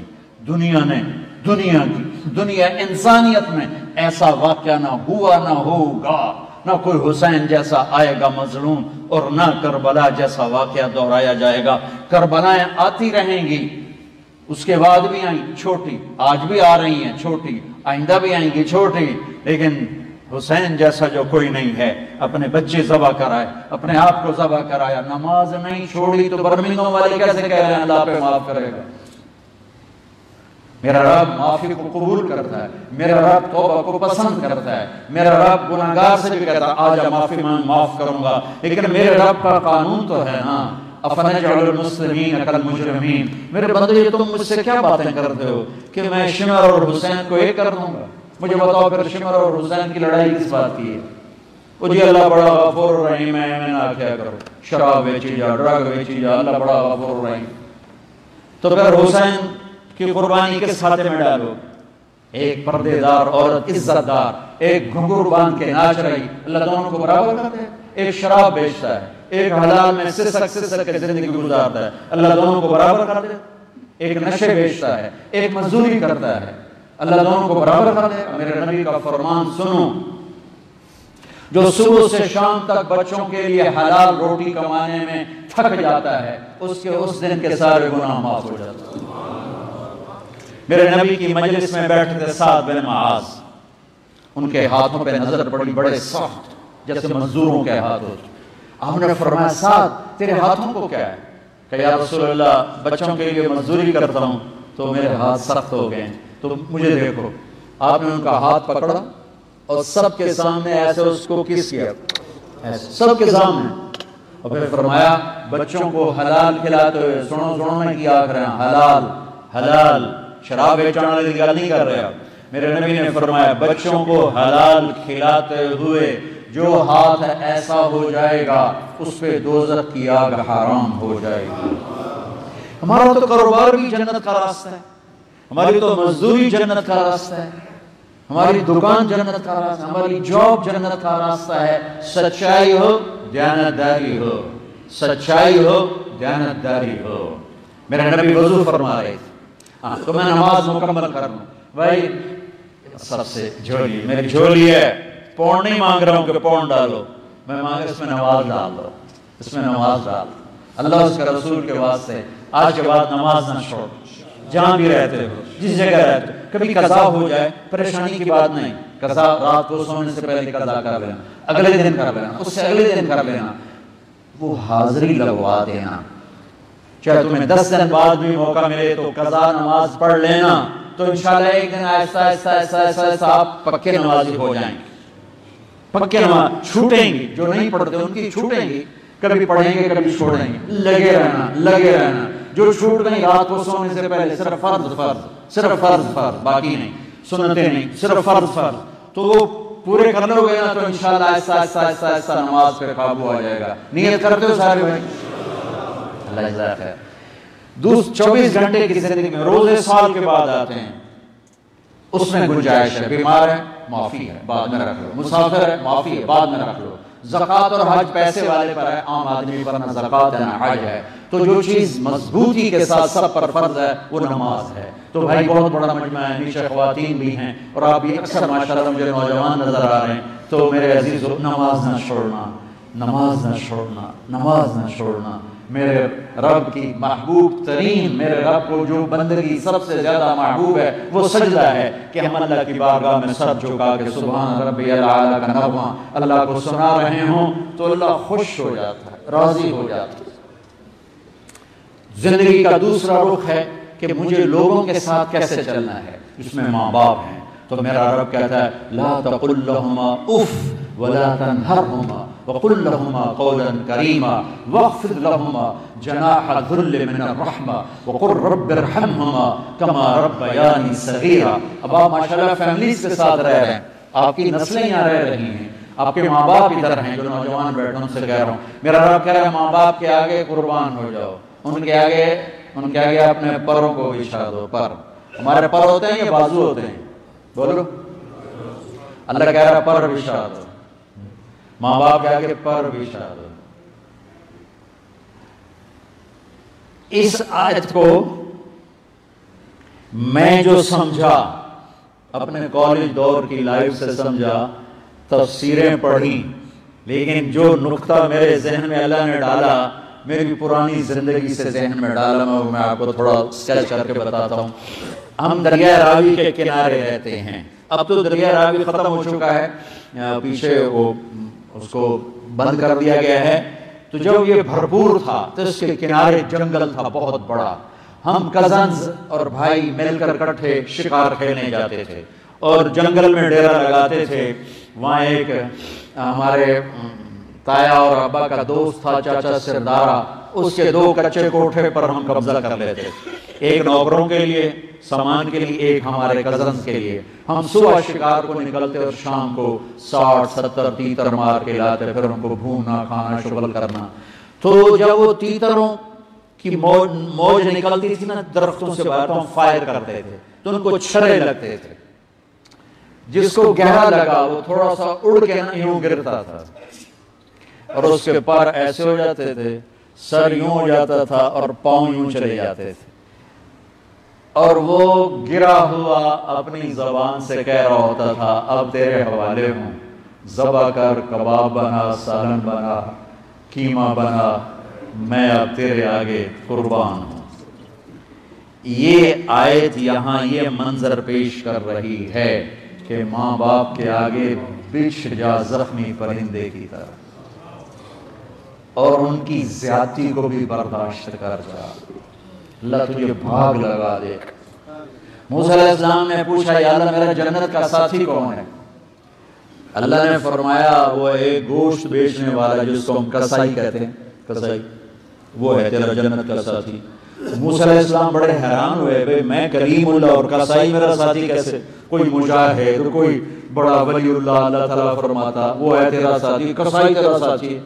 S2: دنیا انسانیت میں ایسا واقعہ نہ ہوا نہ ہوگا نہ کوئی حسین جیسا آئے گا مظلوم، اور نہ کربلا جیسا واقعہ دہرایا جائے گا۔ کربلائیں آتی رہیں گی، اس کے بعد بھی آئیں چھوٹی، آج بھی آ رہی ہیں چھوٹی، آئندہ بھی آئیں گی چھوٹی، لیکن حسین جیسا جو کوئی نہیں ہے۔ اپنے بچے ذبح کرائے، اپنے آپ کو ذبح کرایا، نماز نہیں چھوڑی، تو برمنگھم والے کیسے کہہ رہے ہیں اللہ پہ معاف کرے گا؟ میرا رب معافی کو قبول کرتا ہے، میرا رب توبہ کو پسند کرتا ہے، میرا رب گناہگار سے بھی کہتا ہے آجا معافی مانگ، معاف کروں گا، لیکن میرے رب کا قانون تو ہے نا، افنجعل المسلمین کالمجرمین۔ میرے بندے یہ تم مجھ سے کیا باتیں کرتے ہو کہ میں شمر اور حسین کو ایک کر دوں گا؟ مجھے بتاؤ پھر شمر اور حسین کی لڑائی کس بات کی ہے؟ وہ جی اللہ بڑا غفور رحیم ہے، میں نہ کیا کرو، شراب بیچی جا، ڈرگ بیچی جا، اللہ بڑا غفور رحیم۔ تو پھر حسین کی قربانی کس کھاتے میں ڈالو؟ ایک پردے دار عورت عزت دار، ایک گھنگرو باندھ کے ناچ رہی، اللہ دونوں کو برابر کرتے ہیں؟ ایک شراب بیچتا ہے، ایک حلال میں سسک کے زندگی گزارتا ہے، اللہ دونوں کو برابر کر دے؟ ایک نشے بیچتا ہے، ایک مزدوری کرتا ہے، اللہ دونوں کو برابر کر دے؟ میرے نبی کا فرمان سنو، جو صبح سے شام تک بچوں کے لیے حلال روٹی کمانے میں تھک جاتا ہے، اس کے اس دن کے سارے گناہ معاف ہو جاتے ہیں۔ میرے نبی کی مجلس میں بیٹھے تھے سعد بن معاذ، ان کے ہاتھوں پہ نظر پڑی، بڑے سخت جیسے مزدوروں کے ہاتھ ہوتے۔ آپ نے فرمایا سعد تیرے ہاتھوں کو کیا ہے؟ کہ یا رسول اللہ بچوں کے لیے مزدوری کرتا ہوں تو میرے ہاتھ سخت ہو گئے، تو مجھے دیکھو۔ آپ نے ان کا ہاتھ پکڑا اور سب کے سامنے ایسے اس کو کس کیا، ایسے سب کے سامنے، اور پھر فرمایا بچوں کو حلال کھلاتے ہوئے سنو میں کیا کریں، حلال حلال، شراب بیچنے والی گل نہیں کر رہے آپ۔ میرے نبی نے فرمایا بچوں کو حلال کھلاتے ہوئے جو ہاتھ ایسا ہو جائے گا اس پہ دوزخ کی آگ حرام ہو جائے گی۔ ہمارا تو کاروبار بھی جنت کا راستہ ہے، ہماری تو مزدوری جنت کا راستہ ہے، ہماری دکان جنت کا راستہ ہے، ہماری جاب جنت کا راستہ ہے۔ سچائی ہو، دیانتداری ہو، سچائی ہو، دیانتداری ہو۔ میرے نبی وضو فرما رہے تھے، تو میں نماز مکمل کر لوں، بھائی سب سے جھولی میری جھولی ہے، پون نہیں مانگ رہا ہوں کہ پون ڈالو، میں مانگ اس میں نماز ڈال دو، اس میں نماز ڈال، اللہ اس کے رسول کے واسطے آج کے بعد نماز نہ چھوڑ، جہاں بھی رہتے ہو، جس جگہ رہتے ہو۔ کبھی قضا ہو جائے پریشانی کی بات نہیں، قضا رات کو سونے سے پہلے قضا کر لینا، اگلے دن کر لینا، اس سے اگلے دن کر لینا، وہ حاضری لگوا دینا، چاہے تمہیں 10 دن بعد بھی موقع ملے تو قضا نماز پڑھ لینا، تو انشاءاللہ ایک دن آہستہ آہستہ آہستہ آہستہ آپ پکے نمازی ہو جائیں گے، پکے نماز چھوٹیں گی، جو نہیں پڑھتے ان کی چھوٹیں گی، کبھی پڑھیں گے کبھی چھوڑیں گے، لگے رہنا، جو چھوٹ گئی رات کو سونے سے پہلے صرف فرض، باقی نہیں، سنتیں نہیں، صرف فرض، تو وہ پورے کر لو گے نا تو انشاءاللہ آہستہ آہستہ آہستہ نماز پہ قابو آ جائے گا۔ نیت کرتے ہو سارے بھائی؟ اللہ جزاک خیر۔ 24 گھنٹے کی زندگی میں روزے سال کے بعد آتے ہیں، اس میں گنجائش ہے، بیمار ہے معافی ہے بعد میں رکھ لو، مسافر ہے معافی ہے بعد میں رکھ لو، زکوٰۃ اور حج پیسے والے پر ہے، عام آدمی پر نہ زکوٰۃ ہے نہ حج ہے، تو جو چیز مضبوطی کے ساتھ سب پر فرض ہے وہ نماز ہے۔ تو بھائی بہت بڑا مجمع ہے، نیچے خواتین بھی ہیں اور آپ بھی اکثر ماشاءاللہ مجھے نوجوان نظر آ رہے ہیں، تو میرے عزیزو نماز نہ چھوڑنا، نماز نہ چھوڑنا، نماز نہ چھوڑنا۔ میرے رب کی محبوب ترین، میرے رب کو جو بندگی سب سے زیادہ محبوب ہے وہ سجدہ ہے کہ ہم اللہ کی بارگاہ میں سر جھکا کے سبحان ربی الاعلیٰ کا نغمہ اللہ کو سنا رہے ہوں تو اللہ خوش ہو جاتا ہے، راضی ہو جاتا ہے۔ زندگی کا دوسرا رخ ہے کہ مجھے لوگوں کے ساتھ کیسے چلنا ہے، اس میں ماں باپ ہیں، تو میرا رب کہتا ہے لا تقل لهما اف ولا تنهرهما وقل لهما قولا كريما واخفض لهما جناح الذل من الرحمة وقل رب ارحمهما كما ربياني صغيرا۔ اب آپ ماشاءاللہ فیملیز کے ساتھ رہ رہے ہیں، آپ کی نسلیں یہاں رہ رہی ہیں، آپ کے ماں باپ ادھر ہیں، جو نوجوان بیٹھے ان سے کہہ رہا ہوں، میرا رب کہہ رہا ہے ماں باپ کے آگے قربان ہو جاؤ، ان کے آگے اپنے پروں کو بچھا دو۔ پر ہمارے پر ہوتے ہیں یا بازو ہوتے ہیں؟ بولو، اللہ کہہ رہا پر بچھا دو، ماں باپ کے آگے پر بچھا دو۔ اس آیت کو میں جو سمجھا، اپنے کالج دور کی لائف سے سمجھا تفسیریں پڑھی، لیکن جو نقطہ میرے ذہن میں اللہ نے ڈالا، میری پرانی زندگی سے ذہن میں ڈالا، میں آپ کو تھوڑا اسکیچ کر کے بتاتا ہوں۔ ہم دریا راوی کے کنارے رہتے ہیں، اب تو دریا راوی ختم ہو چکا ہے، پیچھے وہ اس کو بند کر دیا گیا ہے، تو جب یہ بھرپور تھا تو اس کے کنارے جنگل تھا بہت بڑا، ہم کزنز اور بھائی مل کر اکٹھے شکار کھیلنے جاتے تھے اور جنگل میں ڈیرا لگاتے تھے۔ وہاں ایک ہمارے تایا اور ابا کا دوست تھا چاچا سردارا، اس کے 2 کچے کوٹھے پر ہم قبضہ کر لیتے، ایک نوکروں کے لیے سامان کے لیے، ایک ہمارے کزنز کے لیے۔ ہم صبح شکار کو نکلتے اور شام کو 60-70 تیتر مار کے لاتے، پھر ان کو بھوننا، کھانا، شغل کرنا۔ تو جب وہ تیتروں کی موج نکلتی تھی نا درختوں سے باہر، تو ہم فائر کرتے تھے تو ان کو چھرے لگتے تھے، جس کو گہرا لگا وہ تھوڑا سا اڑ کے نا یوں گرتا تھا اور اس کے پر ایسے ہو جاتے تھے، سر یوں ہو جاتا تھا اور پاؤں یوں چلے جاتے تھے، اور وہ گرا ہوا اپنی زبان سے کہہ رہا ہوتا تھا اب تیرے حوالے ہوں، ذبح کر، کباب بنا، سالن بنا، قیمہ بنا، میں اب تیرے آگے قربان ہوں۔ یہ آیت یہاں یہ منظر پیش کر رہی ہے کہ ماں باپ کے آگے بچھ جا زخمی پرندے کی طرح، اور ان کی زیادتی کو بھی برداشت کر جا، اللہ تجھے بھاگ لگا دے۔ موسیٰ علیہ السلام نے پوچھا یا اللہ میرا جنت کا ساتھی کون ہے؟ اللہ نے فرمایا وہ ایک گوشت بیچنے والا جس کو ہم کسائی کہتے ہیں، کسائی، وہ ہے تیرا جنت کا ساتھی۔ موسیٰ علیہ السلام بڑے حیران ہوئے، بھئی میں کریم اللہ اور کسائی میرا ساتھی کیسے؟ کوئی مجاہد، کوئی بڑا ولی اللہ، اللہ تعالیٰ فرماتا وہ ہے تیرا ساتھی، کسائی تیرا ساتھی۔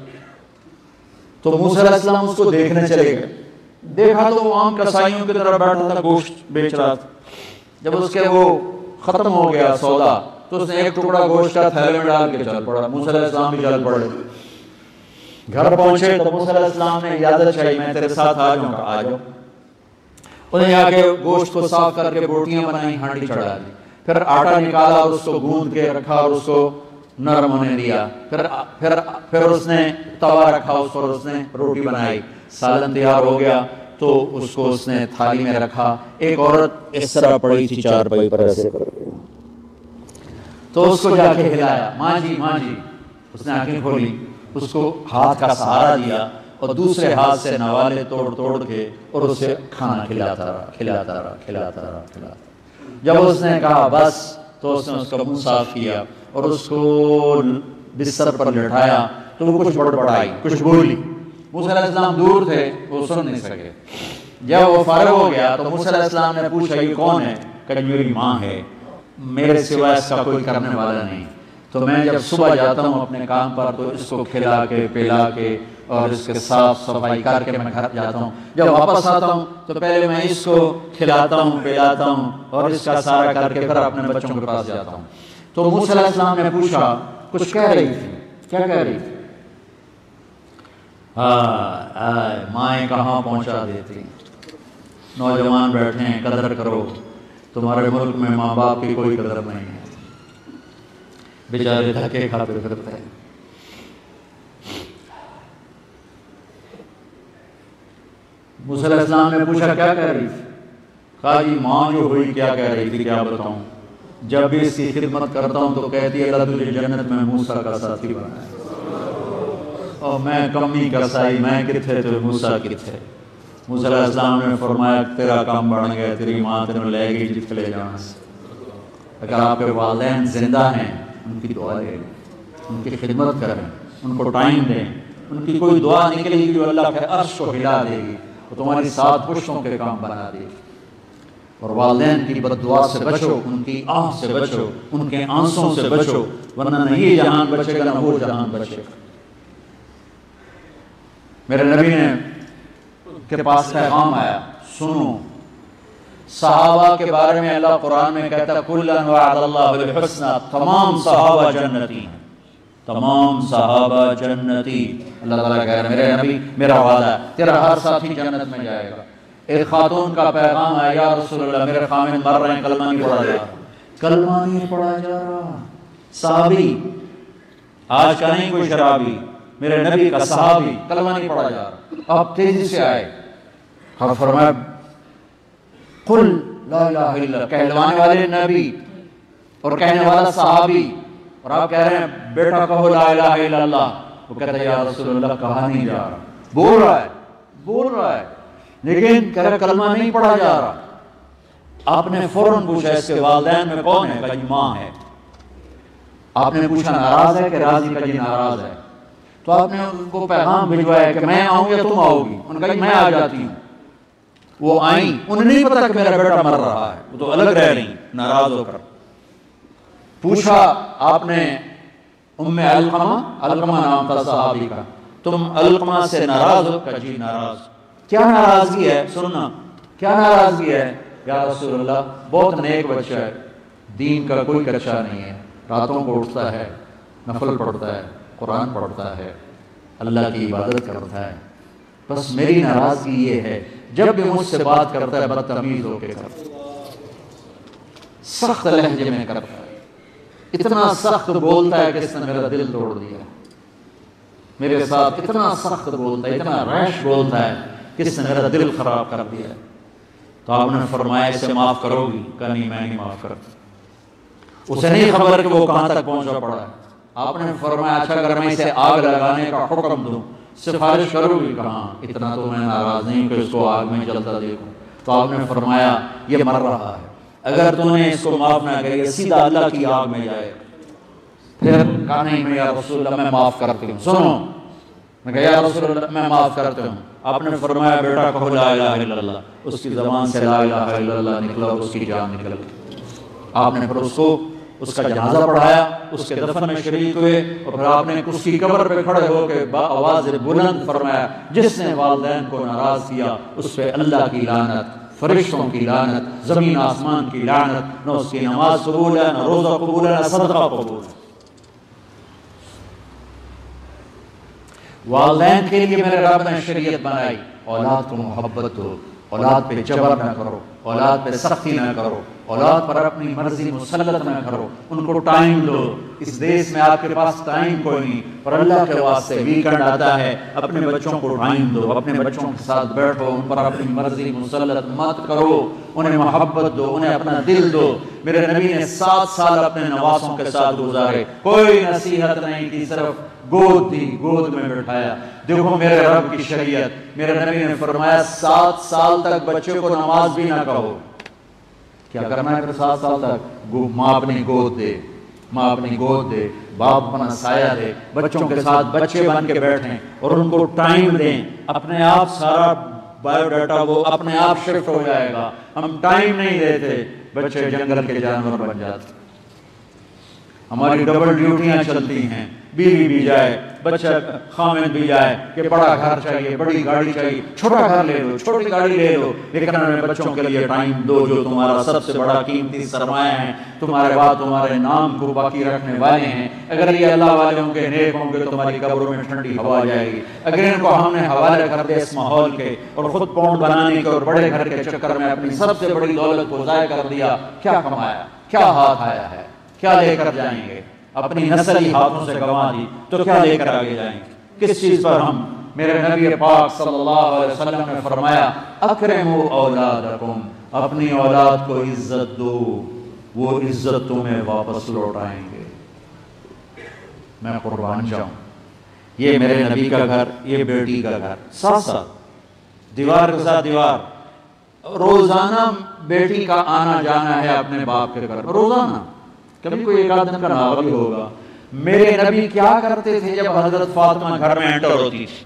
S2: تو موسیٰ علیہ السلام اس کو دیکھنے چلے گئے، دیکھا تو وہ عام کسائیوں کی طرح بیٹھا تھا، گوشت بیچ رہا تھا۔ جب اس کے وہ ختم ہو گیا سودا تو اس نے ایک ٹکڑا گوشت کا تھیلے میں ڈال کے چل پڑا، موسیٰ علیہ السلام بھی چل پڑے۔ گھر پہنچے تو موسیٰ علیہ السلام نے اجازت چاہیے میں تیرے ساتھ آ جاؤں گا، آ جاؤ۔ انہیں آ کے گوشت کو صاف کر کے بوٹیاں بنائی، ہانڈی چڑھا دی، پھر آٹا نکالا اور اس کو گوندھ کے رکھا اور اس کو نرم ہونے دیا، پھر اس نے توا رکھا اس پر، اس نے روٹی بنائی، سالن تیار ہو گیا تو اس کو اس نے تھالی میں رکھا۔ ایک عورت اس طرح پڑی تھی چارپائی پر ایسے کر کے، تو اس کو جا کے ہلایا، ماں جی ماں جی، اس نے آنکھیں کھولی، اس کو ہاتھ کا سہارا دیا اور دوسرے ہاتھ سے نوالے توڑ توڑ کے اور اسے کھانا کھلاتا رہا۔ جب اس نے کہا بس تو اس نے اس کا منہ صاف کیا اور اس کو بستر پر لٹھایا تو وہ کچھ بڑبڑائی، کچھ بولی۔ موسیٰ علیہ السلام دور تھے، وہ سن نہیں سکے۔ جب وہ فارغ ہو گیا تو موسیٰ علیہ السلام نے پوچھا یہ کون ہے؟ کہ میری ماں ہے، میرے سوا اس کا کوئی کرنے والا نہیں۔ تو میں جب صبح جاتا ہوں اپنے کام پر تو اس کو کھلا کے پلا کے اور اس کے صاف صفائی کر کے میں گھر جاتا ہوں، جب واپس آتا ہوں تو پہلے میں اس کو کھلاتا ہوں، پلاتا ہوں اور اس کا سارا کر کے پھر اپنے بچوں کے پاس جاتا ہوں۔ تو موسیٰ علیہ السلام نے پوچھا کچھ کہہ رہی تھی، کیا کہہ رہی تھی؟ مائیں کہاں پہنچا دیتی، نوجوان بیٹھے ہیں، قدر کرو، تمہارے ملک میں ماں باپ کی کوئی قدر نہیں ہے، بیچارے دھکے کھاتے پھرتے ہیں۔ موسیٰ علیہ السلام نے پوچھا کیا کہہ رہی تھی؟ کہا جی ماں جو ہوئی کیا کہہ رہی تھی کیا بتاؤں، جب بھی اس کی خدمت کرتا ہوں تو کہتی ہے اللہ تجھے جنت میں موسیٰ کا ساتھی بنائے، اور میں کمی کسائی، میں کتھے تو موسیٰ کتھے۔ موسیٰ علیہ السلام نے فرمایا تیرا کام بڑھ گیا، تیری ماں تینوں لے گئی جت لے جانا سے۔ اگر آپ کے والدین زندہ ہیں ان کی دعا لیں، ان کی خدمت کریں، ان کو ٹائم دیں، ان کی کوئی دعا نکلے گی جو اللہ کے عرش کو ہلا دے گی، وہ تمہاری 7 پشتوں کے کام بنا دے گی۔ اور والدین کی بد دعا سے بچو، ان کی آہ سے بچو، ان کے آنسوں سے بچو، ورنہ نہ یہ جہان بچے گا نہ وہ جہان بچے گا۔ میرے نبی نے کے پاس پیغام آیا، سنو صحابہ کے بارے میں اللہ قرآن میں کہتا ہے کُلًا وعد اللہ الحسنى، تمام صحابہ جنتی ہیں، تمام صحابہ جنتی۔ اللہ تعالیٰ کہہ رہا ہے میرے نبی میرا وعدہ ہے تیرا ہر ساتھی جنت میں جائے گا۔ ایک خاتون کا پیغام آیا یا رسول اللہ میرے خامن مر رہے ہیں، کلمہ نہیں پڑھا جا رہا، کلمہ نہیں پڑھا جا رہا۔ صحابی آج کا نہیں کوئی شرابی، میرے نبی کا صحابی کلمہ نہیں پڑھا جا رہا، آپ تیزی سے آئے اور فرمایا قل لا الہ الا اللہ، کہلوانے والے نبی اور کہنے والا صحابی، اور آپ کہہ رہے ہیں بیٹا کہو لا الہ الا اللہ۔ وہ کہتا ہے یا رسول اللہ کہا نہیں جا رہا، بول رہا ہے لیکن کلمہ نہیں پڑھا جا رہا۔ آپ نے فوراً پوچھا اس کے والدین میں کون ہے؟ کہا جی ماں ہے۔ آپ نے پوچھا ناراض ہے کہ راضی؟ کہا جی ناراض ہے۔ تو آپ نے ان کو پیغام بھجوایا کہ میں آؤں یا تم آؤ گی؟ انہوں نے کہا میں آ جاتی ہوں۔ وہ آئیں، انہیں نہیں پتا کہ میرا بیٹا مر رہا ہے، وہ تو الگ رہ رہی ناراض ہو کر۔ پوچھا آپ نے علقمہ نام تھا صحابی کا، تم علقمہ سے ناراض ہو؟ کہا جی ناراض۔ کیا ناراضگی ہے؟ سننا کیا ناراضگی ہے؟ یا رسول اللہ بہت نیک بچہ ہے، دین کا کوئی کچا نہیں ہے، راتوں کو اٹھتا ہے، نفل پڑھتا ہے، قرآن پڑھتا ہے، اللہ کی عبادت کرتا ہے، بس میری ناراضگی یہ ہے جب بھی مجھ سے بات کرتا ہے بدتمیز ہو کے کرتا ہے، سخت لہجے میں کرتا ہے، اتنا سخت بولتا ہے کہ اس نے میرا دل توڑ دیا، میرے ساتھ اتنا سخت بولتا ہے، اتنا ریش بولتا ہے کہ اس نے میرا دل خراب کر دیا۔ تو آپ نے فرمایا اسے معاف کرو گی؟ کہا نہیں میں نہیں معاف کرتا۔ اسے نہیں خبر کہ وہ کہاں تک پہنچا پڑا ہے۔ آپ نے فرمایا اچھا اگر میں اسے آگ لگانے کا حکم دوں سفارش کرو گی؟ کہاں اتنا تو میں ناراض نہیں کہ اس کو آگ میں جلتا دیکھوں۔ تو آپ نے فرمایا یہ مر رہا ہے، اگر تو نے اس کو معاف نہ کیا یہ سیدھا اللہ کی آگ میں جائے۔ پھر کہا نہیں میں یا رسول اللہ میں معاف کرتی ہوں۔ سنو، میں کہا یا رسول اللہ میں معاف کرتا ہوں۔ آپ نے فرمایا بیٹا کہو لا الہ الا اللہ۔ اس کی زبان سے لا الہ الا اللہ نکلا اور اس کی جان نکل گئی۔ آپ نے پھر اس کو اس کا جنازہ پڑھایا، اس کے دفن میں شریک ہوئے، اور پھر آپ نے اس کی قبر پہ کھڑے ہو کے آواز بلند فرمایا جس نے والدین کو ناراض کیا اس پہ اللہ کی لعنت، فرشتوں کی لعنت، زمین آسمان کی لعنت، نہ اس کی نماز قبول ہے، نہ روزہ قبول ہے، نہ صدقہ قبول ہے۔ والدین کے لیے میرے رب نے شریعت بنائی، اولاد کو محبت دو، اولاد پہ جبر نہ کرو، اولاد پہ سختی نہ کرو، اولاد پر اپنی مرضی مسلط نہ کرو، ان کو ٹائم دو۔ اس دیش میں آپ کے پاس ٹائم کوئی نہیں، پر اللہ کے واسطے ویکنڈ آتا ہے، اپنے بچوں کو ٹائم دو، اپنے بچوں کے ساتھ بیٹھو، ان پر اپنی مرضی مسلط مت کرو، انہیں محبت دو، انہیں اپنا دل دو۔ میرے نبی نے 7 سال اپنے نواسوں کے ساتھ گزارے، کوئی نصیحت نہیں کی، صرف گود دی، گود میں بٹھایا۔ دیکھو میرے رب کی شریعت، میرے نبی نے فرمایا 7 سال تک بچے کو نماز بھی نہ کہو۔ کیا کرنا ہے پھر 7 سال تک؟ ماں اپنی گود دے، ماں اپنی گود دے، باپ اپنا سایہ دے، بچوں کے ساتھ بچے بن کے بیٹھیں اور ان کو ٹائم دیں۔ اپنے آپ سارا بایو ڈاٹا وہ اپنے آپ شفٹ ہو جائے گا۔ ہم ٹائم نہیں دیتے، بچے جنگل کے جانور بن جاتے۔ ہماری ڈبل ڈیوٹیاں چلتی ہیں، بیوی بھی جائے، بچہ خامد بھی جائے کہ بڑا گھر چاہیے، بڑی گاڑی چاہیے، چھوٹا گھر لے لو، چھوٹی گاڑی لے لو، لیکن ہمیں بچوں کے لیے ٹائم دو جو تمہارا سب سے بڑا قیمتی سرمایہ ہے، تمہارے بعد تمہارے نام کو باقی رکھنے والے ہیں۔ اگر یہ اللہ والے ہوں گے، نیک ہوں گے، تمہاری قبروں میں ٹھنڈی ہوا جائے گی۔ اگر ان کو ہم نے حوالے کر دیا اس ماحول کے اور خود پاؤنڈ بنانے کے اور بڑے گھر کے چکر میں اپنی سب سے بڑی دولت کو ضائع کر دیا، کیا کمایا، کیا ہاتھ آیا ہے، کیا لے کر جائیں گے؟ اپنی نسل ہی ہاتھوں سے گنوا دی تو کیا لے کر آگے جائیں گے؟ کس چیز پر ہم؟ میرے نبی پاک صلی اللہ علیہ وسلم نے فرمایا اکرموا اولادکم، اپنی اولاد کو عزت دو، وہ عزت تمہیں واپس لوٹائیں گے۔ میں قربان جاؤں، یہ میرے نبی کا گھر، یہ بیٹی کا گھر، ساتھ ساتھ دیوار کے ساتھ دیوار، روزانہ بیٹی کا آنا جانا ہے اپنے باپ کے گھر، روزانہ، کبھی کوئی ایک آدھ دن کا ناغہ بھی ہوگا۔ میرے نبی کیا کرتے تھے جب حضرت فاطمہ گھر میں انٹر ہوتی تھی؟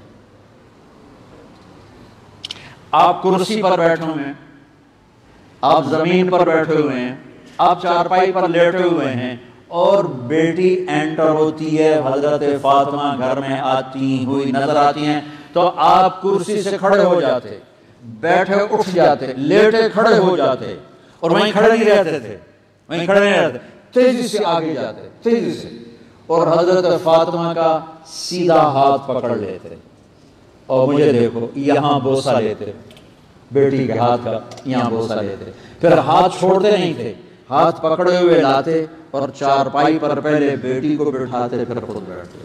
S2: آپ کرسی پر بیٹھے ہوئے ہیں، آپ زمین پر بیٹھے ہوئے ہیں، آپ چارپائی پر لیٹے ہوئے ہیں، اور بیٹی انٹر ہوتی ہے، حضرت فاطمہ گھر میں آتی ہوئی نظر آتی ہیں، تو آپ کرسی سے کھڑے ہو جاتے، بیٹھے اٹھ جاتے، لیٹے کھڑے ہو جاتے، اور وہیں کھڑے نہیں رہتے تھے، وہیں کھڑے نہیں رہتے، تیزی سے آگے جاتے، تیزی سے، اور حضرت فاطمہ کا سیدھا ہاتھ پکڑ لیتے، اور مجھے دیکھو یہاں بوسہ لیتے، بیٹی کے ہاتھ کا یہاں بوسہ لیتے، پھر ہاتھ چھوڑتے نہیں تھے، ہاتھ پکڑے ہوئے لاتے اور چارپائی پر پہلے بیٹی کو بٹھاتے پھر خود بیٹھتے.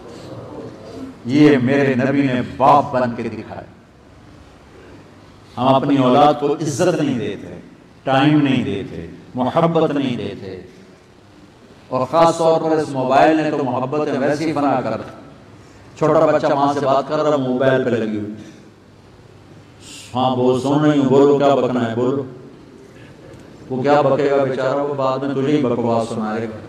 S2: یہ میرے نبی نے باپ بن کے دکھایا. ہم اپنی اولاد کو عزت نہیں دیتے، ٹائم نہیں دیتے، محبت نہیں دیتے، اور خاص طور پر اس موبائل نے تو محبتیں ویسی فنا کر. چھوٹا بچہ ماں سے بات کر رہا، موبائل پہ لگی ہوئی. ہاں وہ سن رہی ہوں، بولو کیا بکنا ہے بولو. وہ کیا بکے گا بیچارہ، وہ بعد میں تجھے ہی بکواس سنائے گا.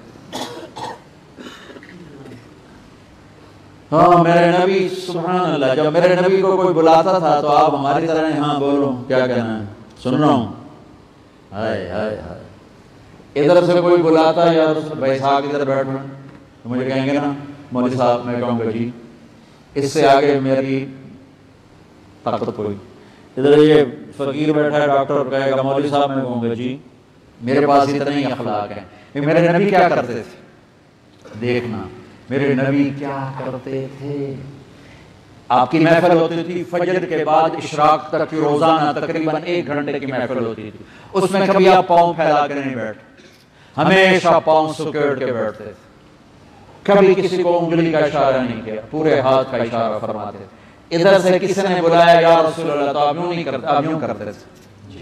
S2: ہاں میرے نبی سبحان اللہ، جب میرے نبی کو کوئی بلاتا تھا تو آپ ہماری طرح نہیں، ہاں بولو کیا کہنا ہے سن رہا ہوں. ہائے ہائے ہائے. ادھر سے کوئی بلاتا ہے یار بھائی صاحب ادھر بیٹھنا، تو مجھے کہیں گے نا مولوی صاحب، میں کہوں گا جی اس سے آگے میری طاقت کوئی. ادھر یہ فقیر بیٹھا ہے ڈاکٹر، کہے گا مولوی صاحب، میں کہوں گا جی میرے پاس اتنے ہی اخلاق ہیں. میرے نبی کیا کرتے تھے دیکھنا، میرے نبی کیا کرتے تھے. آپ کی محفل ہوتی تھی فجر کے بعد اشراق تک کی، روزانہ تقریباً 1 گھنٹے کی محفل ہوتی تھی. اس میں کبھی آپ پاؤں پھیلا کے نہیں بیٹھتے، ہمیشہ پاؤں سکیڑ کے بیٹھتے تھے. کبھی کسی کو انگلی کا اشارہ نہیں کیا، پورے ہاتھ کا اشارہ فرماتے تھے. ادھر سے کسی نے بلایا یا رسول اللہ تو آپ یوں نہیں کرتے، آپ یوں کرتے تھے.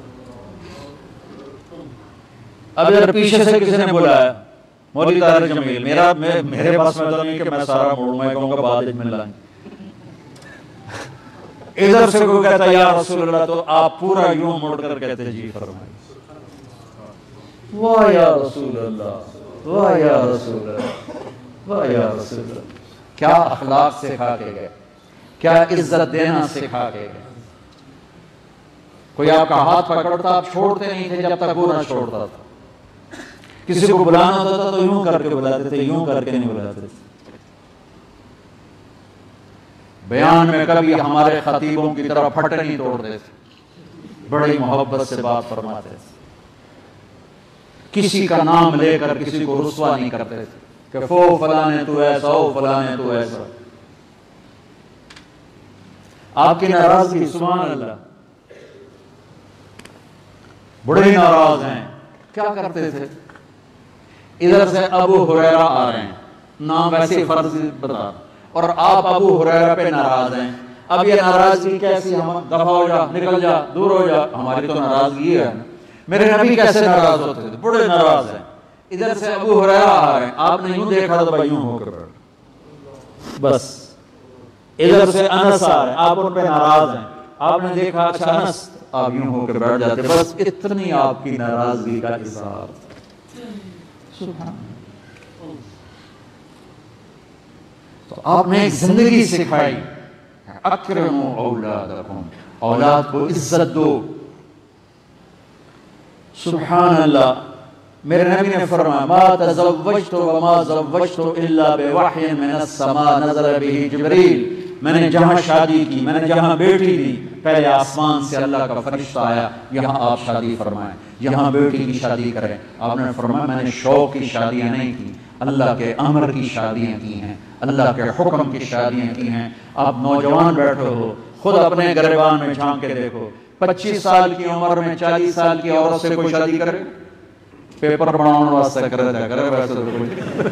S2: اب ادھر پیچھے سے کسی نے بلایا مولوی طارق جمیل، میرے پاس میں تو نہیں کہ میں سارا موڑوں، میں کہوں گا بعد میں لائیں. ادھر سے کوئی کہتا یا رسول اللہ تو آپ پورا یوں موڑ کر کہتے جی فرمائیے. واہ یا رسول اللہ، واہ یا رسول اللہ، واہ یا رسول اللہ. کیا اخلاق سکھا کے گئے، کیا عزت دینا سکھا کے گئے. کوئی آپ کا ہاتھ پکڑتا آپ چھوڑتے نہیں تھے جب تک وہ نہ چھوڑتا تھا. کسی کو بلانا ہوتا تھا تو یوں کر کے بلاتے تھے، یوں کر کے نہیں بلاتے تھے. بیان میں کبھی ہمارے خطیبوں کی طرح پھٹ نہیں توڑتے تھے، بڑی محبت سے بات فرماتے تھے. کسی کا نام لے کر کسی کو رسوا نہیں کرتے تھے کہ فو فلانے تو ایسا ہو، فلانے تو ایسا. آپ کی ناراضگی سبحان اللہ، بڑے ناراض ہیں، کیا کرتے تھے. ادھر سے ابو ہریرہ آ رہے ہیں، نام ویسے فرض بتا، اور آپ ابو ہریرہ پہ ناراض ہیں. اب یہ ناراضگی کیسی، ہم دفع ہو جا، نکل جا، دور ہو جا. ہماری تو ناراضگی ہے. میرے نبی کیسے ناراض ہوتے تھے، بڑے ناراض ہیں. ادھر سے ابو ہریرہ آ رہے ہیں، آپ نے یوں دیکھا تو بھائی یوں ہو کر بس. ادھر سے انس آ رہے ہیں، آپ ان پہ ناراض ہیں، آپ نے دیکھا اچھا انس، آپ یوں ہو کر بیٹھ جاتے. بس اتنی آپ کی ناراضگی کا اظہار. تو آپ نے ایک زندگی سکھائی، اکرموا اولادکم، اولاد کو عزت دو. سبحان اللہ. میرے نبی نے فرمایا ما تزوجت وما زوجت الا بوحی من السماء نزل به جبریل. میں نے جہاں شادی کی، میں نے جہاں بیٹی دی، پہلے آسمان سے اللہ کا فرشتہ آیا، یہاں آپ شادی فرمائیں، یہاں بیٹی کی شادی کریں. آپ نے فرمایا میں نے شوق کی شادیاں نہیں کی، اللہ کے امر کی شادیاں کی ہیں، اللہ کے حکم کی شادیاں کی ہیں. آپ نوجوان بیٹھے ہو، خود اپنے گریبان میں جھانک کے دیکھو. 25 سال کی عمر میں 40 سال کی عورت سے کوئی شادی کرے؟ پیپر بناؤن واسطے کرے ویسے تو کوئی.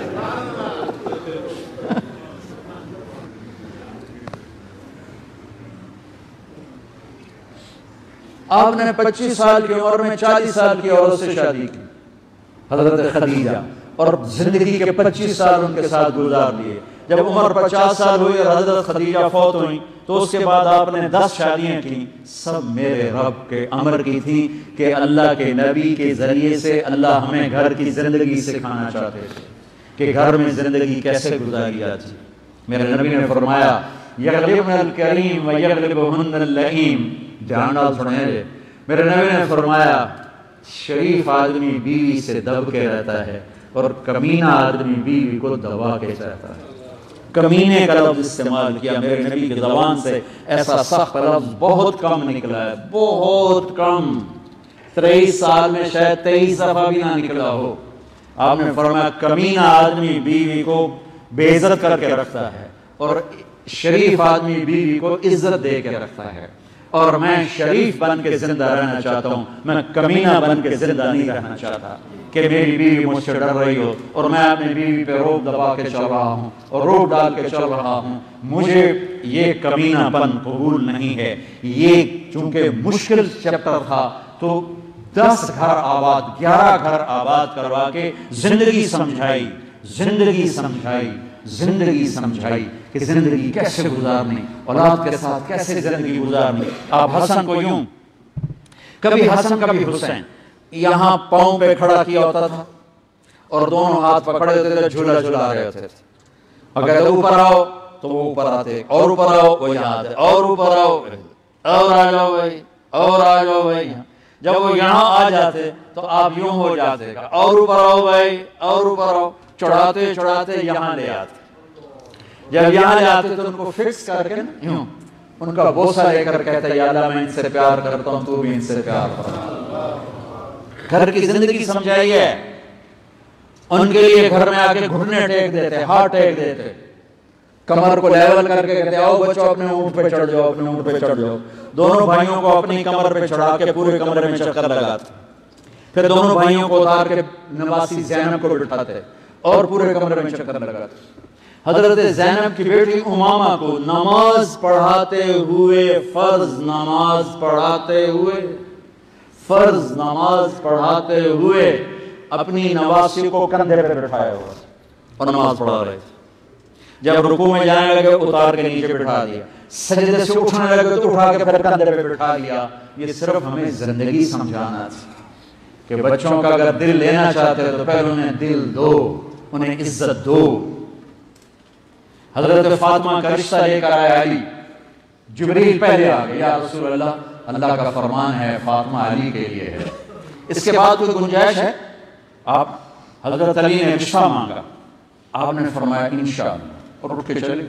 S2: آپ نے 25 سال کی عمر میں 40 سال کی عورت سے شادی کی، حضرت خدیجہ، اور زندگی کے 25 سال ان کے ساتھ گزار دیے. جب عمر 50 سال ہوئی اور حضرت خدیجہ فوت ہوئی تو اس کے بعد آپ نے 10 شادیاں کی. سب میرے رب کے امر کی تھی کہ اللہ کے نبی کے ذریعے سے اللہ ہمیں گھر کی زندگی سکھانا چاہتے تھے کہ گھر میں زندگی کیسے گزاری جاتی. میرے نبی نے فرمایا یغلبن الکریم و یغلبہن اللئیم. دھیان ڈال سنیں، میرے نبی نے فرمایا شریف آدمی بیوی سے دب کے رہتا ہے اور کمینہ آدمی بیوی کو دبا کے رہتا ہے. کمینے کا لفظ استعمال کیا. میرے نبی کی زبان سے ایسا سخت لفظ بہت کم نکلا ہے، بہت کم. 23 سال میں شاید 23 دفعہ بھی نہ نکلا ہو. آپ نے فرمایا کمینہ آدمی بیوی کو بے عزت کر کے رکھتا ہے اور شریف آدمی بیوی کو عزت دے کے رکھتا ہے. اور میں شریف بن کے زندہ رہنا چاہتا ہوں، میں کمینہ بن کے زندہ نہیں رہنا چاہتا کہ میری بیوی مجھ سے ڈر رہی ہو اور میں اپنی بیوی پہ روب دبا کے چل رہا ہوں اور روب ڈال کے چل رہا ہوں۔ مجھے یہ کمینہ پن قبول نہیں ہے۔ یہ چونکہ مشکل چیپٹر تھا تو 10 گھر آباد 11 گھر آباد کروا کے زندگی سمجھائی کہ زندگی کیسے گزارنی، اولاد کے ساتھ کیسے زندگی گزارنی۔ آپ حسن کو یوں، کبھی حسن کبھی حسین یہاں پاؤں پہ کھڑا کیا ہوتا تھا اور دونوں ہاتھ پکڑے ہوتے تھے، جھولا جھلا رہے ہوتے تھے۔ اگر اوپر آؤ تو وہ اوپر آتے، اور اوپر آؤ وہ یہاں آتے، اور اوپر آؤ اور آ جاؤ بھائی، اور آ جاؤ بھائی۔ جب وہ یہاں آ جاتے تو آپ یوں ہو جاتے، اور اوپر آؤ بھائی، اور اوپر آؤ، چڑھاتے چڑھاتے یہاں لے آتے۔ جب یہاں لے آتے تو ان کو فکس کر کے یوں ان کا بوسہ لے کر کہتے یا اللہ میں ان سے پیار کرتا ہوں، تو بھی ان سے پیار کر۔ گھر کی زندگی سمجھائی ہے۔ ان کے لیے گھر میں آ کے گھٹنے ٹیک دیتے، ہاتھ ٹیک دیتے، کمر کو لیول کر کے کہتے آؤ بچوں اپنے اونٹ پہ چڑھ جاؤ، اپنے اونٹ پہ چڑھ جاؤ۔ دونوں بھائیوں کو اپنی کمر پہ چڑھا کے پورے کمرے میں چکر لگاتے، پھر دونوں بھائیوں کو اتار کے نواسی زینب کو بٹھاتے اور پورے کمرے میں چکر لگاتے۔ حضرت زینب کی بیٹی امامہ کو نماز پڑھاتے ہوئے، فرض نماز پڑھاتے ہوئے اپنی نواسی کو کندھے پہ بٹھایا ہوا اور نماز پڑھا رہے تھے۔ جب رکوع میں جانے لگے اتار کے نیچے بٹھا دیا، سجدے سے اٹھنے لگے تو اٹھا کے پھر کندھے پہ بٹھا لیا۔ یہ صرف ہمیں زندگی سمجھانا تھی کہ بچوں کا اگر دل لینا چاہتے تو پہلے انہیں دل دو، انہیں عزت دو۔ حضرت فاطمہ کا رشتہ لے کر آیا علی، جبریل پہلے آ گئے، یا رسول اللہ، اللہ کا فرمان ہے فاطمہ علی کے لیے ہے، اس کے بعد کوئی گنجائش ہے؟ آپ حضرت علی نے رشتہ مانگا، آپ نے فرمایا انشاءاللہ، اور اٹھ کے چلے۔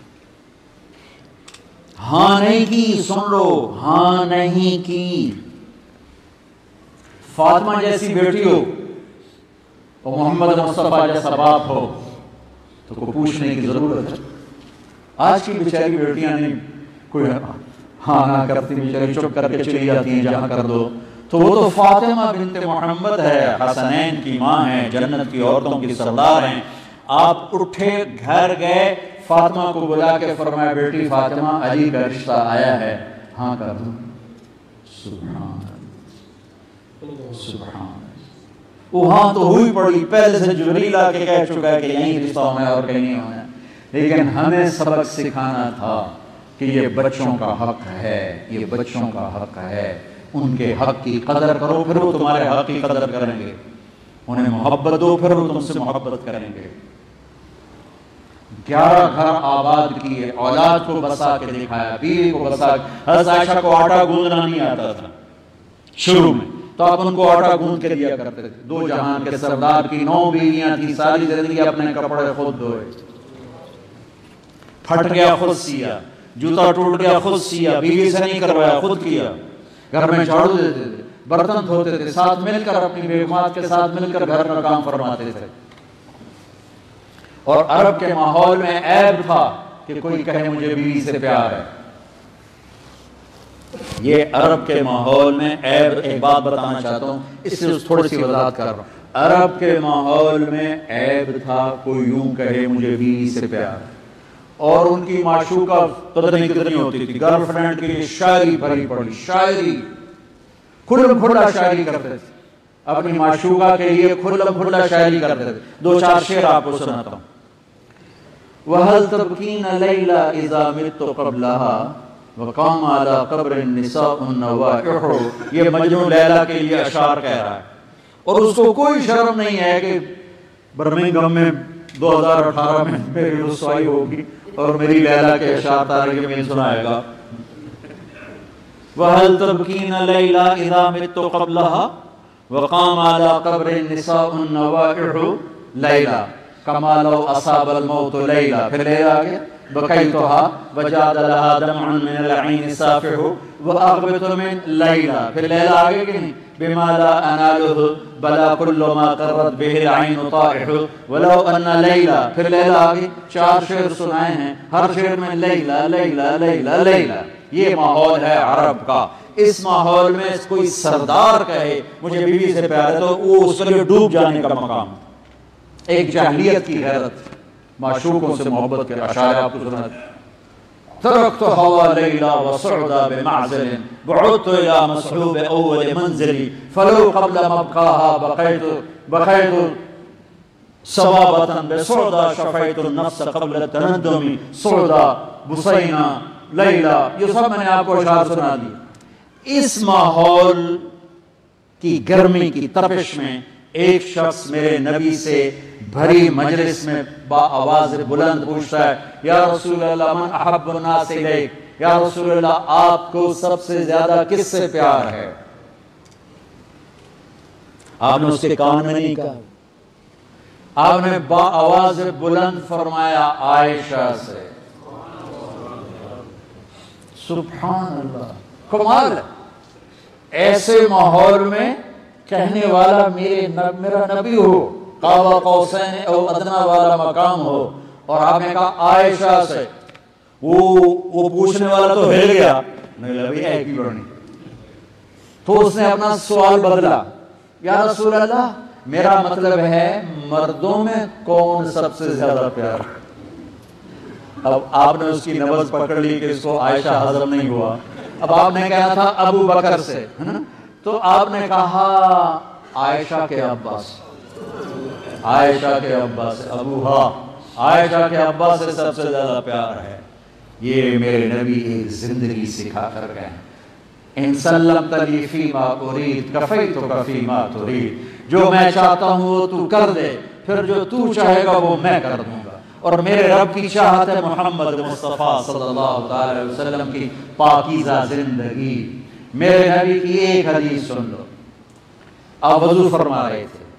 S2: ہاں نہیں کی، سن لو، ہاں نہیں کی۔ فاطمہ جیسی بیٹی ہو اور محمد مصطفیٰ جیسا باپ ہو تو کوئی پوچھنے کی ضرورت ہے؟ آج کی بیچاری بیٹیاں نہیں کوئی ہاں نہ کرتی، بیچاری چپ کر کے چلی جاتی ہیں جہاں کر دو۔ تو وہ تو فاطمہ بنت محمد ہے، حسنین کی ماں ہے، جنت کی عورتوں کی سردار ہیں۔ آپ اٹھے، گھر گئے، فاطمہ کو بلا کے فرمایا بیٹی فاطمہ علی کا رشتہ آیا ہے، ہاں کر دو۔ سبحان سبحان، وہاں تو ہوئی پڑی، پہلے سے جبریل آ کے کہہ چکا ہے کہ یہیں رشتہ ہونا ہے اور کہیں نہیں ہونا ہے، لیکن ہمیں سبق سکھانا تھا کہ یہ بچوں کا حق ہے، یہ بچوں کا حق ہے، ان کے حق کی قدر کرو پھر وہ تمہارے حق کی قدر کریں گے، انہیں محبت دو پھر وہ تم سے محبت کریں گے۔ 11 گھر آباد کیے، اولاد کو بسا کے دکھایا، بیوی کو بسا کے۔ حضرت عائشہ کو آٹا گوندنا نہیں آتا تھا شروع میں، تو آپ ان کو آٹا گوند کے دیا کرتے تھے۔ 2 جہان کے سردار کی 9 بیویاں تھیں، ساری زندگی اپنے کپڑے خود دھوئے، پھٹ گیا خود سیا، جوتا ٹوٹ گیا خود سیا، بیوی سے نہیں کروایا خود کیا۔ گھر میں جھاڑو دیتے تھے، برتن دھوتے تھے، ساتھ مل کر اپنی بیگمات کے ساتھ مل کر گھر کا کام فرماتے تھے۔ اور عرب کے ماحول میں عیب تھا کہ کوئی کہے مجھے بیوی سے پیار ہے۔ یہ عرب کے ماحول میں عیب، ایک بات بتانا چاہتا ہوں، اس سے تھوڑی سی وضاحت کر رہا ہوں۔ عرب کے ماحول میں عیب تھا کوئی یوں کہے مجھے بیوی سے پیار ہے، اور ان کی معشوقہ پتہ نہیں کتنی ہوتی تھی، گرل فرینڈ کے لیے شاعری بھری پڑی، شاعری کھلم کھلا شاعری کرتے تھے، اپنی معشوقہ کے لیے کھلم کھلا شاعری کرتے تھے۔ 2-4 شعر آپ کو سناتا ہوں۔ وَهَلْ تَبْكِينَ لَيْلَا إِذَا مِتُّ قَبْلَهَا وَقَامَ عَلَى قَبْرِ النِّسَاءُ النَّوَائِحُ۔ یہ مجنون لیلا کے لیے اشعار کہہ رہا ہے، اور اس کو کوئی شرم نہیں ہے کہ برمنگھم میں 2018 میں میری رسوائی ہوگی اور میری لیلا کے اشعار طارق جمیل سنائے گا۔ وَهَلْ تَبْكِينَ لَيْلَا إِذَا مِتُّ قَبْلَهَا وَقَامَ عَلَى قَبْرِ النِّسَاءُ النَّوَائِحُ لَيْلَا كَمَا لَوْ أَصَابَ الْمَوْتُ لَيْلَا۔ پھر لیلا آگے بَكَيْتُهَا وَجَادَ لَهَا دَمْعٌ مِّنَ الْعَيْنِ سَافِحُ وَأَغْبِطُ مِنْ لَيْلَا۔ پھر لیلا آگے کہ نہیں بِمَا لَا أَنَالُهُ بَلَا كُلُّ مَا قَرَّتْ بِهِ الْعَيْنُ طَائِحُ وَلَوْ أَنَّ لَيْلَا۔ پھر لیلا آگے 4 شعر سنائے ہیں، ہر شعر میں لیلا لیلا لیلا لیلا۔ یہ ماحول ہے عرب کا. اس ماحول میں کوئی سردار کہے مجھے بیوی سے پیار ہے تو وہ اس کے لیے ڈوب جانے کا مقام. ایک جاہلیت کی غیرت، معشوقوں سے محبت کے اشعار آپ کو سنا. ترکت ہوا لیلا وسعدا بمعزل بعدت الى مصحوب اول منزلی فلو قبل مبقاها بقیت صوابة بسعدا شفیت النفس قبل التندم سعدا بسینا لیلا. یہ سب میں نے آپ کو اشعار سنا دی. اس ماحول کی گرمی کی تپش میں ایک شخص میرے نبی سے بھری مجلس میں با آواز بلند پوچھتا ہے یا رسول اللہ من احب الناس الیک، یا رسول اللہ آپ کو سب سے زیادہ کس سے پیار ہے؟ آپ نے اس کے کان میں نہیں کہا، آپ نے با آواز بلند فرمایا عائشہ سے. سبحان اللہ، کمال ہے. ایسے ماحول میں کہنے والا میرا نبی ہو، قاب قوسین او ادنا والا مقام ہو، اور آپ نے کہا عائشہ سے. وہ پوچھنے والا تو ہل گیا، نہیں ابھی ہے کی بڑھنی. تو اس نے اپنا سوال بدلا، یا رسول اللہ میرا مطلب ہے مردوں میں کون سب سے زیادہ پیار. اب آپ نے اس کی نبض پکڑ لی کہ اس کو عائشہ ہضم نہیں ہوا. اب آپ نے کہا تھا ابو بکر سے، تو آپ نے کہا عائشہ کے ابا سے. عائشہ کے ابا سے، ابو ہاں عائشہ کے ابا سے سب سے زیادہ پیار ہے. یہ میرے نبی ایک زندگی سکھا کر گئے. ان سلمت لی فیما ارید کفیتک فیما ترید. جو میں چاہتا ہوں وہ تو کر دے، پھر جو تو چاہے گا وہ میں کر دوں گا. اور میرے رب کی چاہت ہے محمد مصطفیٰ صلی اللہ علیہ وسلم کی پاکیزہ زندگی. میرے نبی کی ایک حدیث سن لو. آپ وضو فرما رہے تھے،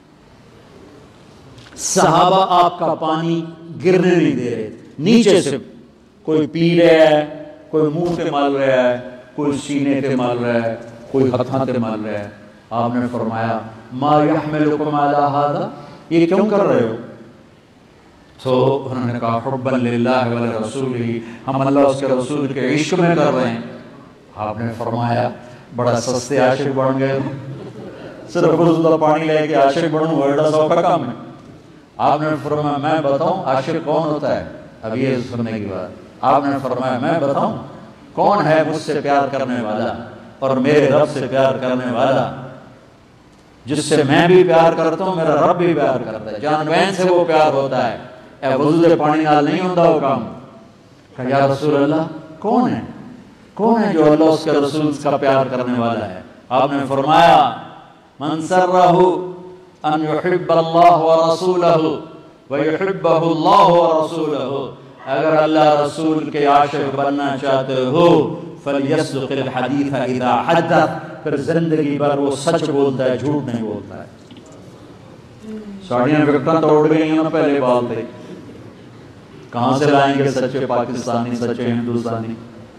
S2: صحابہ آپ کا پانی گرنے نہیں دے رہے تھے. نیچے سے کوئی پی رہا ہے، کوئی منہ سے مال رہا ہے، کوئی سینے سے مال رہا ہے، کوئی ہتھاں سے مال رہا ہے. آپ نے فرمایا ما یحملکم علی ھذا، یہ کیوں کر رہے ہو؟ تو انہوں نے کہا حبا للہ ولرسولہ، ہم اللہ اس کے رسول کے عشق میں کر رہے ہیں. آپ نے فرمایا بڑا سستے عاشق بن گئے، صرف رسول پانی لے کے عاشق بنوں بڑا سوکھا کام ہے. آپ نے فرمایا میں بتاؤں عاشق کون ہوتا ہے؟ اب یہ سننے کی بات. آپ نے فرمایا میں بتاؤں کون ہے مجھ سے پیار کرنے والا اور میرے رب سے پیار کرنے والا، جس سے میں بھی پیار کرتا ہوں میرا رب بھی پیار کرتا ہے. جان بہن سے وہ پیار ہوتا ہے، اے وضو دے پانی نال نہیں ہوتا وہ کام. کہ یا رسول اللہ کون ہے، کون ہے جو اللہ اس کے رسول کا پیار کرنے والا ہے؟ آپ نے فرمایا من سرہ ان یحب اللہ ورسولہ ویحبہ اللہ ورسولہ، اگر اللہ رسول کے عاشق بننا چاہتے ہو فلیصدق الحدیث اذا حدث، پھر زندگی بھر وہ سچ بولتا ہے جھوٹ نہیں بولتا ہے. ساڑیاں وکٹاں توڑ گئی ہیں پہلے بال تھے، کہاں سے لائیں گے سچے پاکستانی، سچے ہندوستانی؟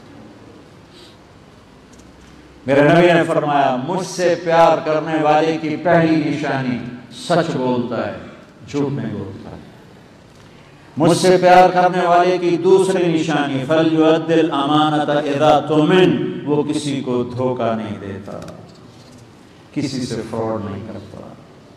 S2: میرے نبی نے فرمایا مجھ سے پیار کرنے والے کی پہلی نشانی سچ بولتا ہے جھوٹ نہیں بولتا ہے. مجھ سے پیار کرنے والے کی دوسری نشانی فَلْيُؤَدِّ الْأَمَانَةَ إِذَا تُؤْمِنَ، وہ کسی کو دھوکہ نہیں دیتا، کسی سے فراڈ نہیں کرتا،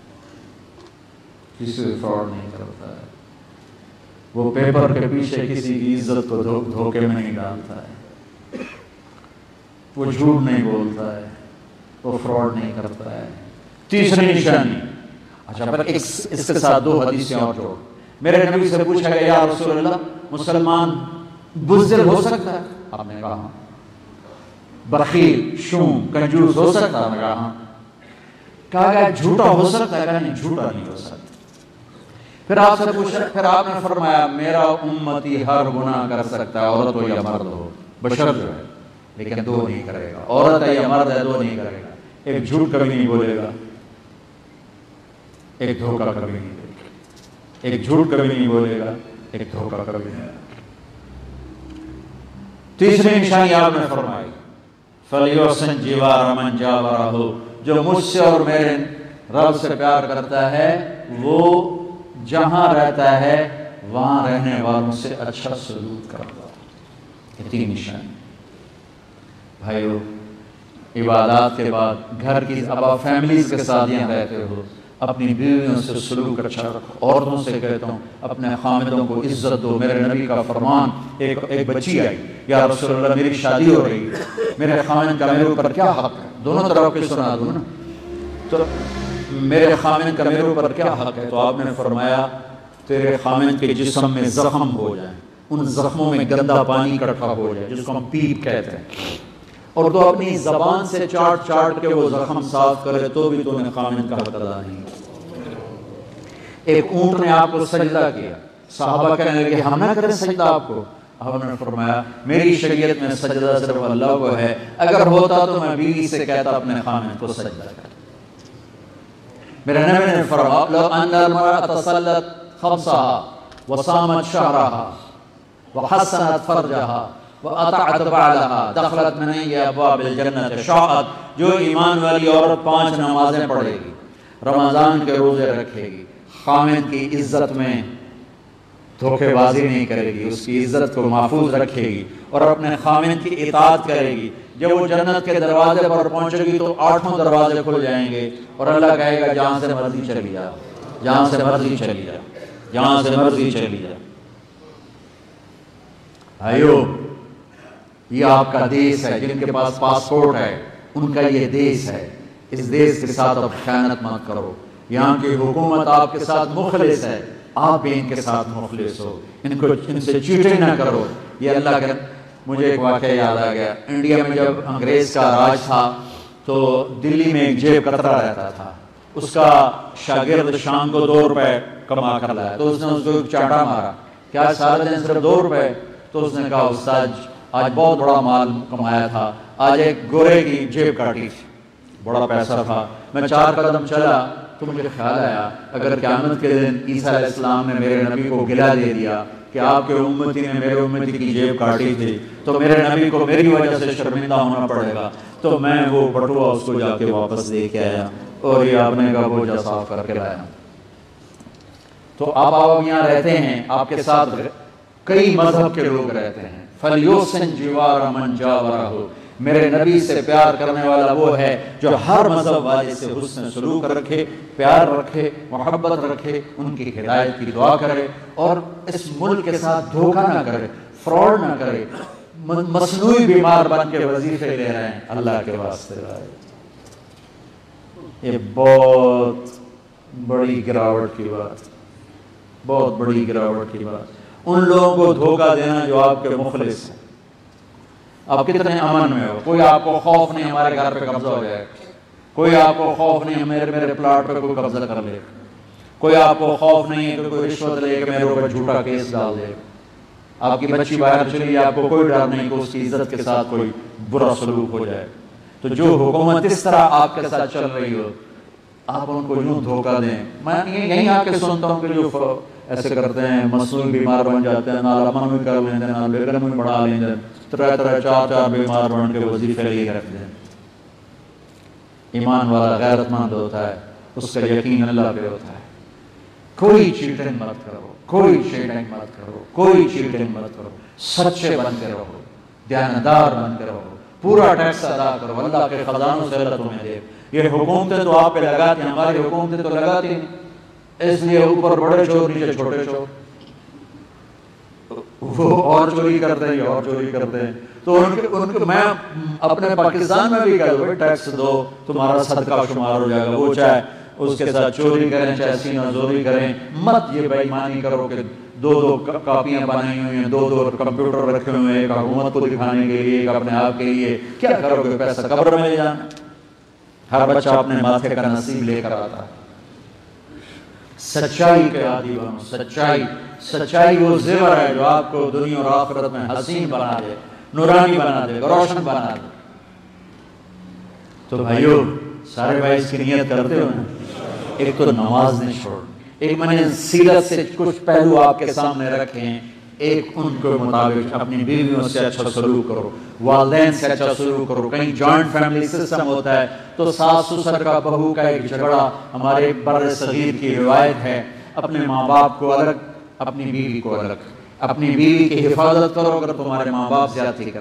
S2: کسی سے فراڈ نہیں کرتا ہے. وہ پیپر کے پیچھے کسی کی عزت کو دھوکے میں نہیں ڈالتا ہے، وہ جھوٹ نہیں بولتا ہے، وہ فراڈ نہیں کرتا ہے. تیسری نشانی، اچھا پر اس کے ساتھ دو حدیثیں اور جوڑ. میرے نبی سے پوچھا گیا یا رسول اللہ مسلمان بزدل ہو سکتا ہے؟ آپ نے کہا بخیل شوم کنجوس ہو سکتا ہے؟ آپ نے کہا کہا گیا جھوٹا ہو سکتا ہے؟ کہا نہیں جھوٹا نہیں ہو سکتا. پھر آپ سے پوچھا، پھر آپ نے فرمایا میرا امتی ہر گناہ کر سکتا ہے، عورت ہو یا مرد ہو، بشر جو ہے، لیکن دو نہیں کرے گا. عورت ہے یا مرد ہے دو نہیں کرے گا. ایک جھوٹ کبھی نہیں بولے گا، ایک دھوکہ کبھی نہیں دے گا. ایک جھوٹ کبھی نہیں بولے گا، ایک دھوکہ کبھی نہیں. تیسری نشانی آپ نے فرمائی فَلْيُحْسِنْ جِوَارَ مَنْ جَاوَرَهُ، جو مجھ سے اور میرے رب سے پیار کرتا ہے وہ جہاں رہتا ہے وہاں رہنے والوں سے اچھا سلوک کرتا ہے. یہ تین نشانی. بھائیو عبادات کے بعد گھر کی اب آپ فیملیز کے ساتھ یہاں رہتے ہو، اپنی بیویوں سے سلوک اچھا رکھو. عورتوں سے کہتا ہوں اپنے خامدوں کو عزت دو. میرے نبی کا فرمان، ایک بچی آئی، یا رسول اللہ میری شادی ہو رہی ہے، میرے خامد کا میرے اوپر کیا حق ہے؟ دونوں طرف کی سنا دوں نا. تو میرے خامد کا میرے اوپر کیا حق ہے؟ تو آپ نے فرمایا تیرے خامد کے جسم میں زخم ہو جائیں، ان زخموں میں گندا پانی اکٹھا ہو جائے جس کو ہم پیپ کہتے ہیں، اور تو اپنی زبان سے چاٹ چاٹ کے وہ زخم صاف کرے تو بھی تو نے خامد کا حق ادا نہیں. ایک اونٹ نے آپ کو سجدہ کیا، صحابہ کہنے لگے ہم نہ کریں سجدہ آپ کو. آپ نے فرمایا میری شریعت میں سجدہ صرف اللہ کو ہے، اگر ہوتا تو میں بیوی سے کہتا اپنے خامد کو سجدہ کر. میرے نبی نے فرمایا لو ان المرأة صلت خمسها وصامت شهرها وحسنت فرجها وأطاعت بعلها دخلت من أي أبواب الجنة شاءت. جو ایمان والی عورت 5 نمازیں پڑھے گی، رمضان کے روزے رکھے گی، خامد کی عزت میں دھوکے بازی نہیں کرے گی، اس کی عزت کو محفوظ رکھے گی اور اپنے خامد کی اطاعت کرے گی، جب وہ جنت کے دروازے پر پہنچے گی تو 8 دروازے کھل جائیں گے اور اللہ کہے گا جہاں سے مرضی چلی جا، جہاں سے مرضی چلی جا، جہاں سے مرضی چلی جا. بھائیو یہ آپ کا دیس ہے، جن کے پاس پاسپورٹ ہے ان کا یہ دیس ہے. اس دیس کے ساتھ اب خیانت مت کرو. یہاں کی حکومت آپ کے ساتھ مخلص ہے، آپ بھی ان کے ساتھ مخلص ہو، ان سے چیٹنگ نہ کرو. یہ اللہ کے مجھے ایک واقعہ یاد آ گیا. انڈیا میں جب انگریز کا راج تھا تو دلی میں ایک جیب کترا رہتا تھا، اس کا شاگرد شام کو 2 روپے کما کر لایا تو اس نے اس کو ایک چاٹا مارا. کیا سارے دن صرف 2 روپے؟ تو اس نے کہا استاد آج بہت بڑا مال کمایا تھا، آج ایک گورے کی جیب کاٹی تھی، بڑا پیسہ تھا. میں 4 قدم چلا تو مجھے خیال آیا اگر قیامت کے دن عیسیٰ علیہ السلام نے میرے نبی کو گلا دے دیا کہ آپ کے امتی نے میرے امتی کی جیب کاٹی تھی تو میرے نبی کو میری وجہ سے شرمندہ ہونا پڑے گا. تو میں وہ بٹوا اس کو جا کے واپس دے کے آیا اور یہ آپ نے کا بوجھا صاف کر کے لایا. تو آپ یہاں رہتے ہیں، آپ کے ساتھ کئی مذہب کے لوگ رہتے ہیں. فَلْيُحْسِنْ جِوَارَ مَنْ جَاوَرَهُ. میرے نبی سے پیار کرنے والا وہ ہے جو ہر مذہب والے سے حسن سلوک رکھے، پیار رکھے، محبت رکھے، ان کی ہدایت کی دعا کرے اور اس ملک کے ساتھ دھوکہ نہ کرے، فراڈ نہ کرے. مصنوعی بیمار بن کے وظیفے لے رہے ہیں، اللہ کے واسطے لائے. یہ بہت بڑی گراوٹ کی بات، بہت بڑی گراوٹ کی بات. ان لوگوں کو دھوکہ دینا جو آپ کے مخلص ہیں. آپ کتنے امن میں ہو، کوئی آپ کو خوف نہیں ہمارے گھر پہ قبضہ ہو جائے، کوئی آپ کو خوف نہیں میرے پلاٹ پہ کوئی قبضہ کر لے، کوئی آپ کو خوف نہیں ہے کہ کوئی رشوت لے کے میرے اوپر جھوٹا کیس ڈال دے. آپ کی بچی باہر چلی، آپ کو کوئی ڈر نہیں کہ اس کی عزت کے ساتھ کوئی برا سلوک ہو جائے. تو جو حکومت اس طرح آپ کے ساتھ چل رہی ہو آپ ان کو یوں دھوکہ دیں. میں یہیں آ کے سنتا ہوں کہ جو ایسے کرتے ہیں مصنوعی بیمار بن جاتے ہیں، نال امن بھی کر لیندے، نال بیگم بھی بڑھا لیندے، 3 بیمار بن کے وظیفے لیے رکھ دیں. ایمان والا غیرت مند ہوتا ہے، اس کا یقین اللہ پہ ہوتا ہے. کوئی چیٹنگ مت کرو، کوئی چیٹنگ مت کرو، کوئی چیٹنگ مت کرو. سچے بن کے رہو، دیانتدار بن کے رہو، پورا ٹیکس ادا کرو، اللہ کے خزانوں سے اللہ تمہیں دے. یہ حکومتیں تو آپ پہ لگاتی ہیں، ہماری حکومتیں تو لگاتی ہیں، اس لیے اوپر بڑے چور نیچے چھوٹے چور، وہ اور چوری کرتے ہیں اور چوری کرتے ہیں. تو ان کے میں اپنے پاکستان میں بھی کہہ دوں ٹیکس دو تمہارا صدقہ شمار ہو جائے گا. وہ چاہے اس کے ساتھ چوری کریں چاہے سینہ زوری کریں، مت یہ بے ایمانی کرو کہ 2 کاپیاں بنائی ہوئی ہیں، 2 کمپیوٹر رکھے ہوئے ہیں، ایک حکومت کو دکھانے کے لیے، ایک اپنے آپ کے لیے. کیا کرو گے؟ پیسہ قبر میں لے جانا. ہر بچہ اپنے ماتھے کا نصیب لے کر آتا ہے. سچائی کے عادی بنو. سچائی وہ زیور ہے جو آپ کو دنیا اور آخرت میں حسین بنا دے، نورانی بنا دے، روشن بنا دے. تو بھائیو سارے بھائی اس کی نیت کرتے ہو نا. ایک تو نماز نہیں چھوڑ. ایک میں نے سیرت سے کچھ پہلو آپ کے سامنے رکھے ہیں. ایک ان کے مطابق اپنی بیویوں سے اچھا سلوک کرو، والدین سے اچھا سلوک کرو. کہیں جوائنٹ فیملی سسٹم ہوتا ہے تو ساس سسر کا بہو کا ایک جھگڑا ہمارے بر صغیر کی روایت ہے. اپنے ماں باپ کو الگ، اپنی بیوی کو الگ. اپنی بیوی کی حفاظت کرو اگر تمہارے ماں باپ زیادتی کریں.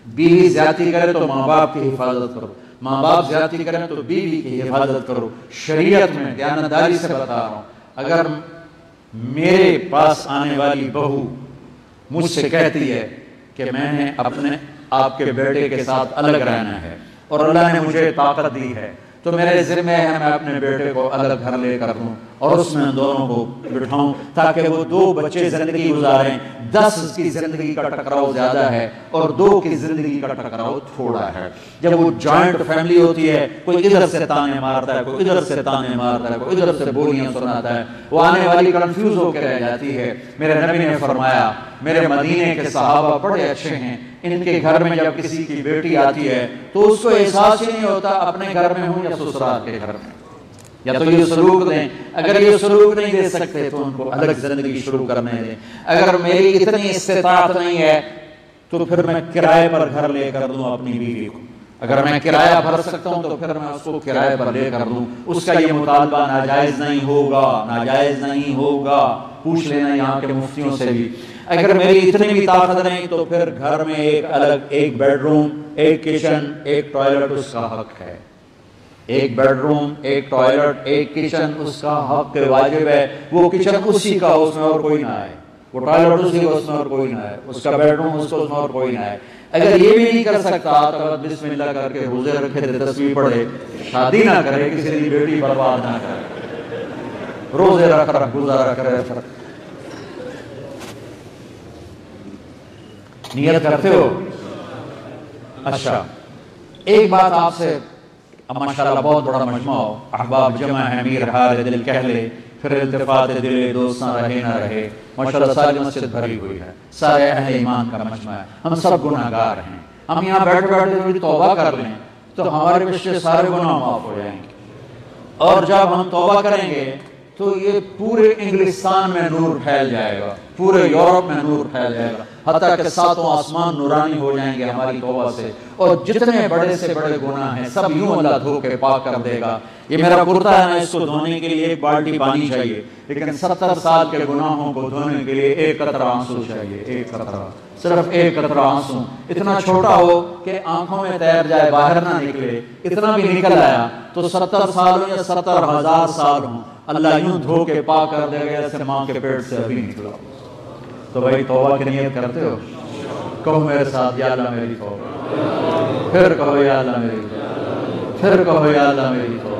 S2: بیوی زیادتی کرے تو ماں باپ کی حفاظت کرو، ماں باپ زیادتی کریں تو بیوی کی حفاظت کرو۔ شریعت میں دیانتداری سے بتا رہا ہوں، اگر میرے پاس آنے والی بہو مجھ سے کہتی ہے کہ میں نے اپنے آپ کے بیٹے کے ساتھ الگ رہنا ہے اور اللہ نے مجھے طاقت دی ہے، تو میرے ذمہ ہے میں اپنے بیٹے کو الگ گھر لے کر دوں اور اس میں دونوں کو بٹھاؤں تاکہ وہ 2 بچے زندگی گزاریں۔ 10 کی زندگی کا ٹکراؤ زیادہ ہے اور 2 کی زندگی کا ٹکراؤ تھوڑا ہے۔ جب وہ جوائنٹ فیملی ہوتی ہے، کوئی ادھر سے تانے مارتا ہے، کوئی ادھر سے تانے مارتا ہے، کوئی ادھر سے بولیاں سناتا ہے، وہ آنے والی کنفیوز ہو کے رہ جاتی ہے۔ میرے نبی نے فرمایا، میرے مدینے کے صحابہ بڑے اچھے ہیں، ان کے گھر میں جب کسی کی بیٹی آتی ہے تو اس کو احساس ہی نہیں ہوتا اپنے گھر میں ہوں یا سسرال کے گھر میں، یا تو یہ سلوک دیں، اگر یہ سلوک نہیں دے سکتے تو ان کو الگ زندگی شروع کرنے دیں۔ اگر میری اتنی استطاعت نہیں ہے تو پھر میں کرائے پر گھر لے کر دوں اپنی بیوی کو، اگر میں کرایہ بھر سکتا ہوں تو پھر میں اس کو کرائے پر لے کر دوں۔ اس کا یہ مطالبہ ناجائز نہیں ہوگا، ناجائز نہیں ہوگا، پوچھ لینا یہاں کے مفتیوں سے بھی۔ اگر میری اتنی بھی طاقت نہیں تو پھر گھر میں ایک بیڈ روم، ایک کچن، ایک ٹوائلٹ اس کا حق ہے۔ ایک بیڈ روم، ایک ٹوائلٹ، ایک کچن اس کا حق واجب ہے۔ وہ کچن اسی کا، اس میں اور کوئی نہ آئے، وہ ٹوائلٹ اسی کا، اس میں اور کوئی نہ آئے، اس کا بیڈ روم اس کو، اس میں اور کوئی نہ آئے۔ اگر یہ بھی نہیں کر سکتا تو بسم اللہ کر کے روزے رکھے، تسبیح پڑھے، شادی نہ کرے، کسی کی بیٹی برباد نہ کرے، روزے رکھ گزارا کرے۔ نیت کرتے ہو؟ اچھا، ایک بات آپ سے، اب ماشاءاللہ بہت بڑا مجمع ہو، احباب جمع ہے، میر حال دل کہہ لے، پھر التفات دل دوست نہ رہے نہ رہے، ماشاءاللہ ساری مسجد بھری ہوئی ہے، سارے اہل ایمان کا مجمع ہے، ہم سب گناہ گار ہیں۔ ہم یہاں بیٹھ بیٹھے توبہ کر لیں تو ہمارے پچھلے سارے گناہ معاف ہو جائیں گے، اور جب ہم توبہ کریں گے تو یہ پورے انگلستان میں نور پھیل جائے گا، پورے یورپ میں نور پھیل جائے گا، حتیٰ کہ 7 آسمان نورانی ہو جائیں گے ہماری توبہ سے، اور جتنے بڑے سے بڑے گناہ ہیں سب یوں اللہ دھو کے پاک کر دے گا۔ یہ میرا کرتا ہے نا، اس کو دھونے کے لیے 1 بالٹی پانی چاہیے، لیکن 70 سال کے گناہوں کو دھونے کے لیے 1 قطرہ آنسو چاہیے، 1 قطرہ، صرف 1 قطرہ آنسو، اتنا چھوٹا ہو کہ آنکھوں میں تیر جائے، باہر نہ نکلے، اتنا بھی نکل آیا تو 70 سال ہوں یا 70,000 سال ہوں، اللہ یوں دھو کے پاک کر دے گا جیسے ماں کے پیٹ سے ابھی نکلا۔ تو بھائی توبہ کی نیت کرتے ہو؟ کہو میرے ساتھ، یا اللہ میری توبہ، پھر کہو یا اللہ میری توبہ، پھر کہو یا اللہ میری توبہ۔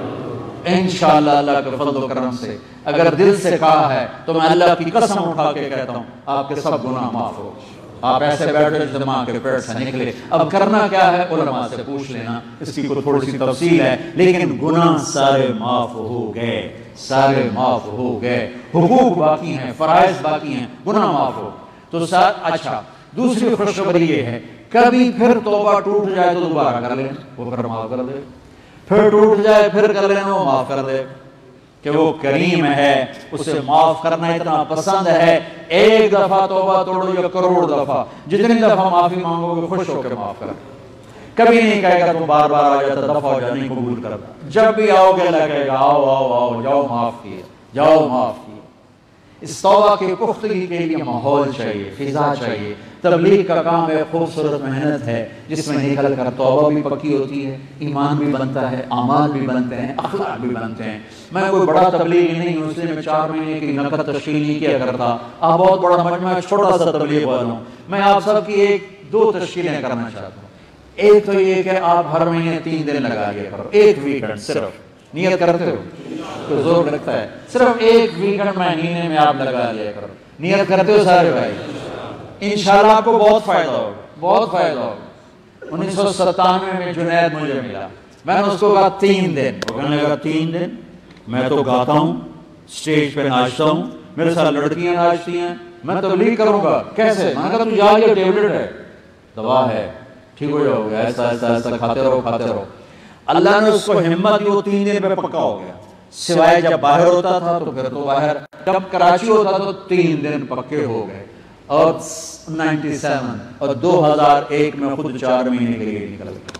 S2: انشاءاللہ اللہ کے فضل و کرم سے اگر دل سے کہا ہے تو میں اللہ کی قسم اٹھا کے کہتا ہوں آپ کے سب گناہ معاف ہو۔ آپ ایسے بیٹھے جیسے ماں کے پیٹ سے نکلے۔ اب کرنا کیا ہے؟ علماء سے پوچھ لینا، اس کی کوئی تھوڑی سی تفصیل ہے، لیکن گناہ سارے معاف ہو گئے، سارے معاف ہو گئے، حقوق باقی ہیں، فرائض باقی ہیں، گناہ معاف ہو تو اچھا۔ دوسری خوشخبری یہ ہے، کبھی پھر توبہ ٹوٹ جائے تو دوبارہ کر لیں، وہ پھر معاف کر دے، پھر ٹوٹ جائے پھر کر لینا، وہ معاف کر دے، کہ وہ کریم ہے، اسے معاف کرنا اتنا پسند ہے۔ 1 دفعہ توبہ توڑو یا کروڑ دفعہ، جتنی دفعہ معافی مانگو گے خوش ہو کے معاف کر، کبھی نہیں کہے گا تم بار بار آ جاتا، دفعہ ہو جا، نہیں قبول کرتا۔ جب بھی آؤ گے لگے گا آؤ آؤ آؤ، جاؤ معاف کیے، جاؤ معاف کیے۔ اس توبہ کی پختگی کے لیے ماحول چاہیے، فضا چاہیے۔ تبلیغ کا کام ایک خوبصورت محنت ہے جس میں نکل کر توبہ بھی پکی ہوتی ہے، ایمان بھی بنتا ہے، اعمال بھی بنتے ہیں، اخلاق بھی بنتے ہیں۔ میں کوئی بڑا تبلیغ نہیں ہوں، اس لیے میں 4 مہینے کی نقد تشکیل نہیں کیا کرتا۔ آپ بہت بڑا مجمع، چھوٹا سا تبلیغ والا ہوں۔ میں آپ سب کی 1-2 تشکیلیں کرنا چاہتا ہوں۔ ایک تو یہ کہ آپ ہر مہینے 3 دن لگا لیا کرو، 1 ویکنڈ صرف۔ نیت کرتے ہو تو زور لگتا ہے، صرف 1 ویکنڈ مہینے میں آپ لگا لیا کرو۔ نیت کرتے ہو سارے بھائی؟ انشاءاللہ آپ کو بہت فائدہ ہوگا، بہت فائدہ ہوگا۔ 1997 میں جنید مجھے ملا، میں نے اس کو کہا 3 دن، وہ کہنے لگا 3 دن؟ میں تو گاتا ہوں، سٹیج پہ ناچتا ہوں، میرے ساتھ لڑکیاں ناچتی ہیں، میں تبلیغ کروں گا کیسے؟ میں نے کہا تو یہ ٹیبلٹ ہے، دوا ہے، ٹھیک ہو جاؤ گے، ایسا ایسا ایسا کھاتے رہو کھاتے رہو۔ اللہ نے اس کو ہمت دی، وہ 3 دن پہ پکا ہو گیا، سوائے جب باہر ہوتا تھا تو پھر تو باہر، جب کراچی ہوتا تو 3 دن پکے ہو گئے۔ اور 97 اور 2001 میں خود 4 مہینے کے لیے نکل گیا۔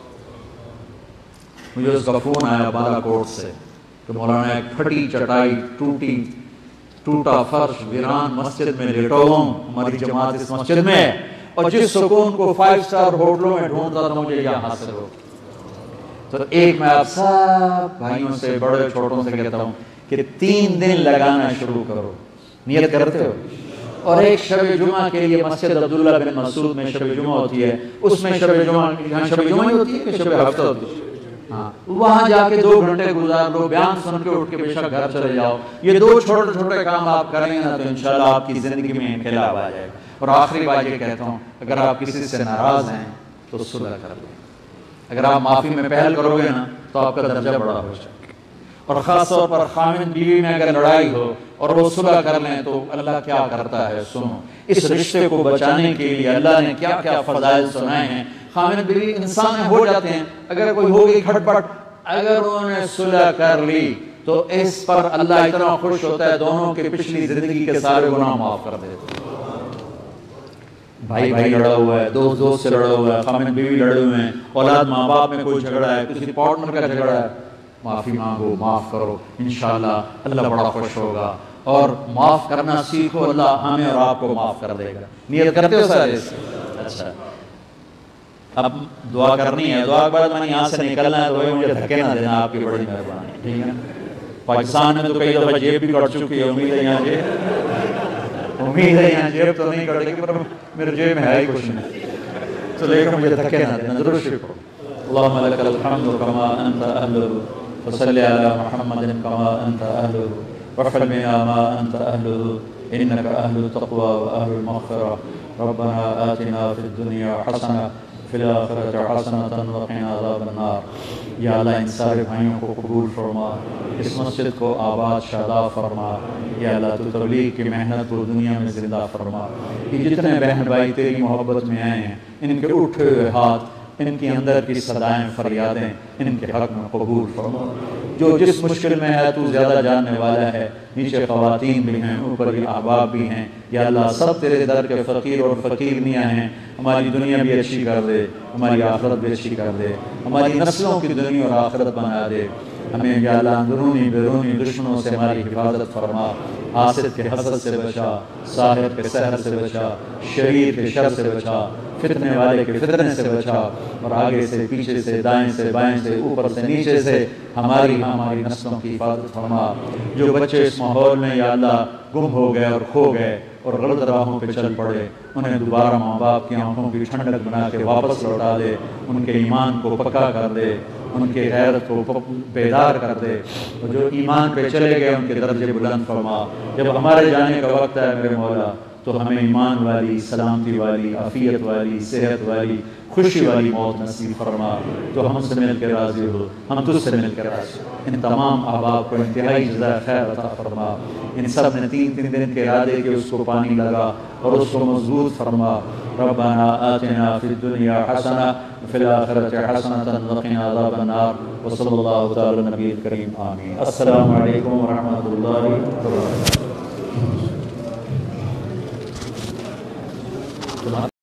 S2: مجھے اس کا فون آیا بالا کوٹ سے کہ مولانا ایک پھٹی چٹائی، ٹوٹا فرش، ویران مسجد میں لیٹا ہوں، ہماری جماعت اس مسجد میں ہے، اور جس سکون کو 5 اسٹار ہوٹلوں میں ڈھونڈتا تھا مجھے یہاں حاصل ہو۔ تو ایک میں آپ سب بھائیوں سے بڑے چھوٹوں سے کہتا ہوں کہ 3 دن لگانا شروع کرو، نیت کرتے ہو، اور ایک شب جمعہ کے لیے مسجد عبداللہ بن مسعود میں شب جمعہ ہوتی ہے، اس میں شب جمعہ یہاں شب جمعہ ہی ہوتی ہے کہ شب ہفتہ ہوتی ہے، ہاں وہاں جا کے 2 گھنٹے گزار لو، بیان سن کے اٹھ کے بے شک گھر چلے جاؤ۔ یہ 2 چھوٹے چھوٹے کام آپ کریں گے نا تو انشاءاللہ آپ کی زندگی میں انقلاب آ جائے گا۔ اور آخری بات یہ کہتا ہوں، اگر آپ کسی سے ناراض ہیں تو صلح کر لیں، اگر آپ معافی میں پہل کرو گے نا تو آپ کا درجہ بڑا ہو جائے گا۔ اور خاص طور پر خامن بیوی میں اگر لڑائی ہو اور وہ صلح کر لیں تو اللہ کیا کرتا ہے سنو، اس رشتے کو بچانے کے لیے اللہ نے کیا کیا فضائل سنائے ہیں۔ خامن بیوی انسان ہو جاتے ہیں، اگر کوئی ہو گئی کھٹ پٹ، اگر انہوں نے صلح کر لی تو اس پر اللہ اتنا خوش ہوتا ہے دونوں کے پچھلی زندگی کے سارے گناہ معاف کر دیتے ہیں۔ بھائی بھائی لڑا ہوا ہے، دوست دوست سے لڑا ہوا ہے، خامن بیوی لڑے ہوئے ہیں، اولاد ماں باپ میں کوئی جھگڑا ہے، کسی پارٹنر کا جھگڑا ہے، معافی مانگو، معاف کرو، انشاءاللہ اللہ بڑا خوش ہوگا۔ اور معاف کرنا سیکھو، اللہ ہمیں اور آپ کو معاف کر دے گا۔ نیت کرتے ہو سارے اس؟ اچھا اب دعا کرنی ہے، دعا کے بعد میں نے یہاں سے نکلنا ہے تو بھائی مجھے دھکے نہ دینا، آپ کی بڑی مہربانی، ٹھیک ہے نا؟ پاکستان میں تو کئی دفعہ جیب بھی کٹ چکی ہے، امید ہے یہاں جیب تو نہیں کٹے گی، پر میرے جیب میں ہے ہی کچھ نہیں، تو لیکن مجھے دھکے نہ دینا، ضرور شکر۔ اللہم لک الحمد کما انت اہلہ وصلی علی محمد کما انت اہلہ وافعل بنا ما انت اہلہ انک اہل التقوی و اہل المغفرہ ربنا آتنا فی الدنیا حسنہ فی الآخرۃ حسنۃ وقنا عذاب النار۔ یا اللہ ان سارے بھائیوں کو قبول فرما، اس مسجد کو آباد شاداب فرما، یا اللہ تو تبلیغ کی محنت کو دنیا میں زندہ فرما۔ یہ جتنے بہن بھائی تیری محبت میں آئے ہیں، ان کے اٹھے ہوئے ہاتھ، ان کے اندر کی صدائیں فریادیں ان کے حق میں قبول فرما۔ جو جس مشکل میں ہے تو زیادہ جاننے والا ہے، نیچے خواتین بھی ہیں، اوپر یہ احباب بھی ہیں، یا اللہ سب تیرے در کے فقیر اور فقیرنیاں ہیں۔ ہماری دنیا بھی اچھی کر دے، ہماری آخرت بھی اچھی کر دے، ہماری نسلوں کی دنیا اور آخرت بنا دے۔ ہمیں یا اللہ اندرونی بیرونی دشمنوں سے ہماری حفاظت فرما، حاسد کے حسد سے بچا، ساحر کے سحر سے بچا، شریر کے شر سے بچا، فتنے والے کے فتنے سے بچا، اور آگے سے پیچھے سے دائیں سے بائیں سے اوپر سے نیچے سے ہماری نسلوں کی حفاظت فرما۔ جو بچے اس ماحول میں یا اللہ گم ہو گئے اور کھو گئے اور غلط راہوں پہ چل پڑے، انہیں دوبارہ ماں باپ کی آنکھوں کی ٹھنڈک بنا کے واپس لوٹا دے، ان کے ایمان کو پکا کر دے، ان کے غیرت کو بیدار کر دے، اور جو ایمان پہ چلے گئے ان کے درجے بلند فرما۔ جب ہمارے جانے کا وقت ہے میرے مولا تو ہمیں ایمان والی، سلامتی والی، عافیت والی، صحت والی، خوشی والی موت نصیب فرما، تو ہم سے مل کے راضی ہو، ہم تجھ سے مل کے راضی ہو۔ ان تمام احباب کو انتہائی جزائے خیر عطا فرما۔ ان سب نے 3 دن کے ارادے کے اس کو پانی لگا اور اس کو مضبوط فرما۔ ربنا آتنا فی الدنیا حسنہ وفی الآخرۃ حسنۃ وقنا عذاب النار، وصلی اللہ تعالی علی نبی الکریم، آمین۔ السلام علیکم ورحمۃ اللہ وبرکاتہ۔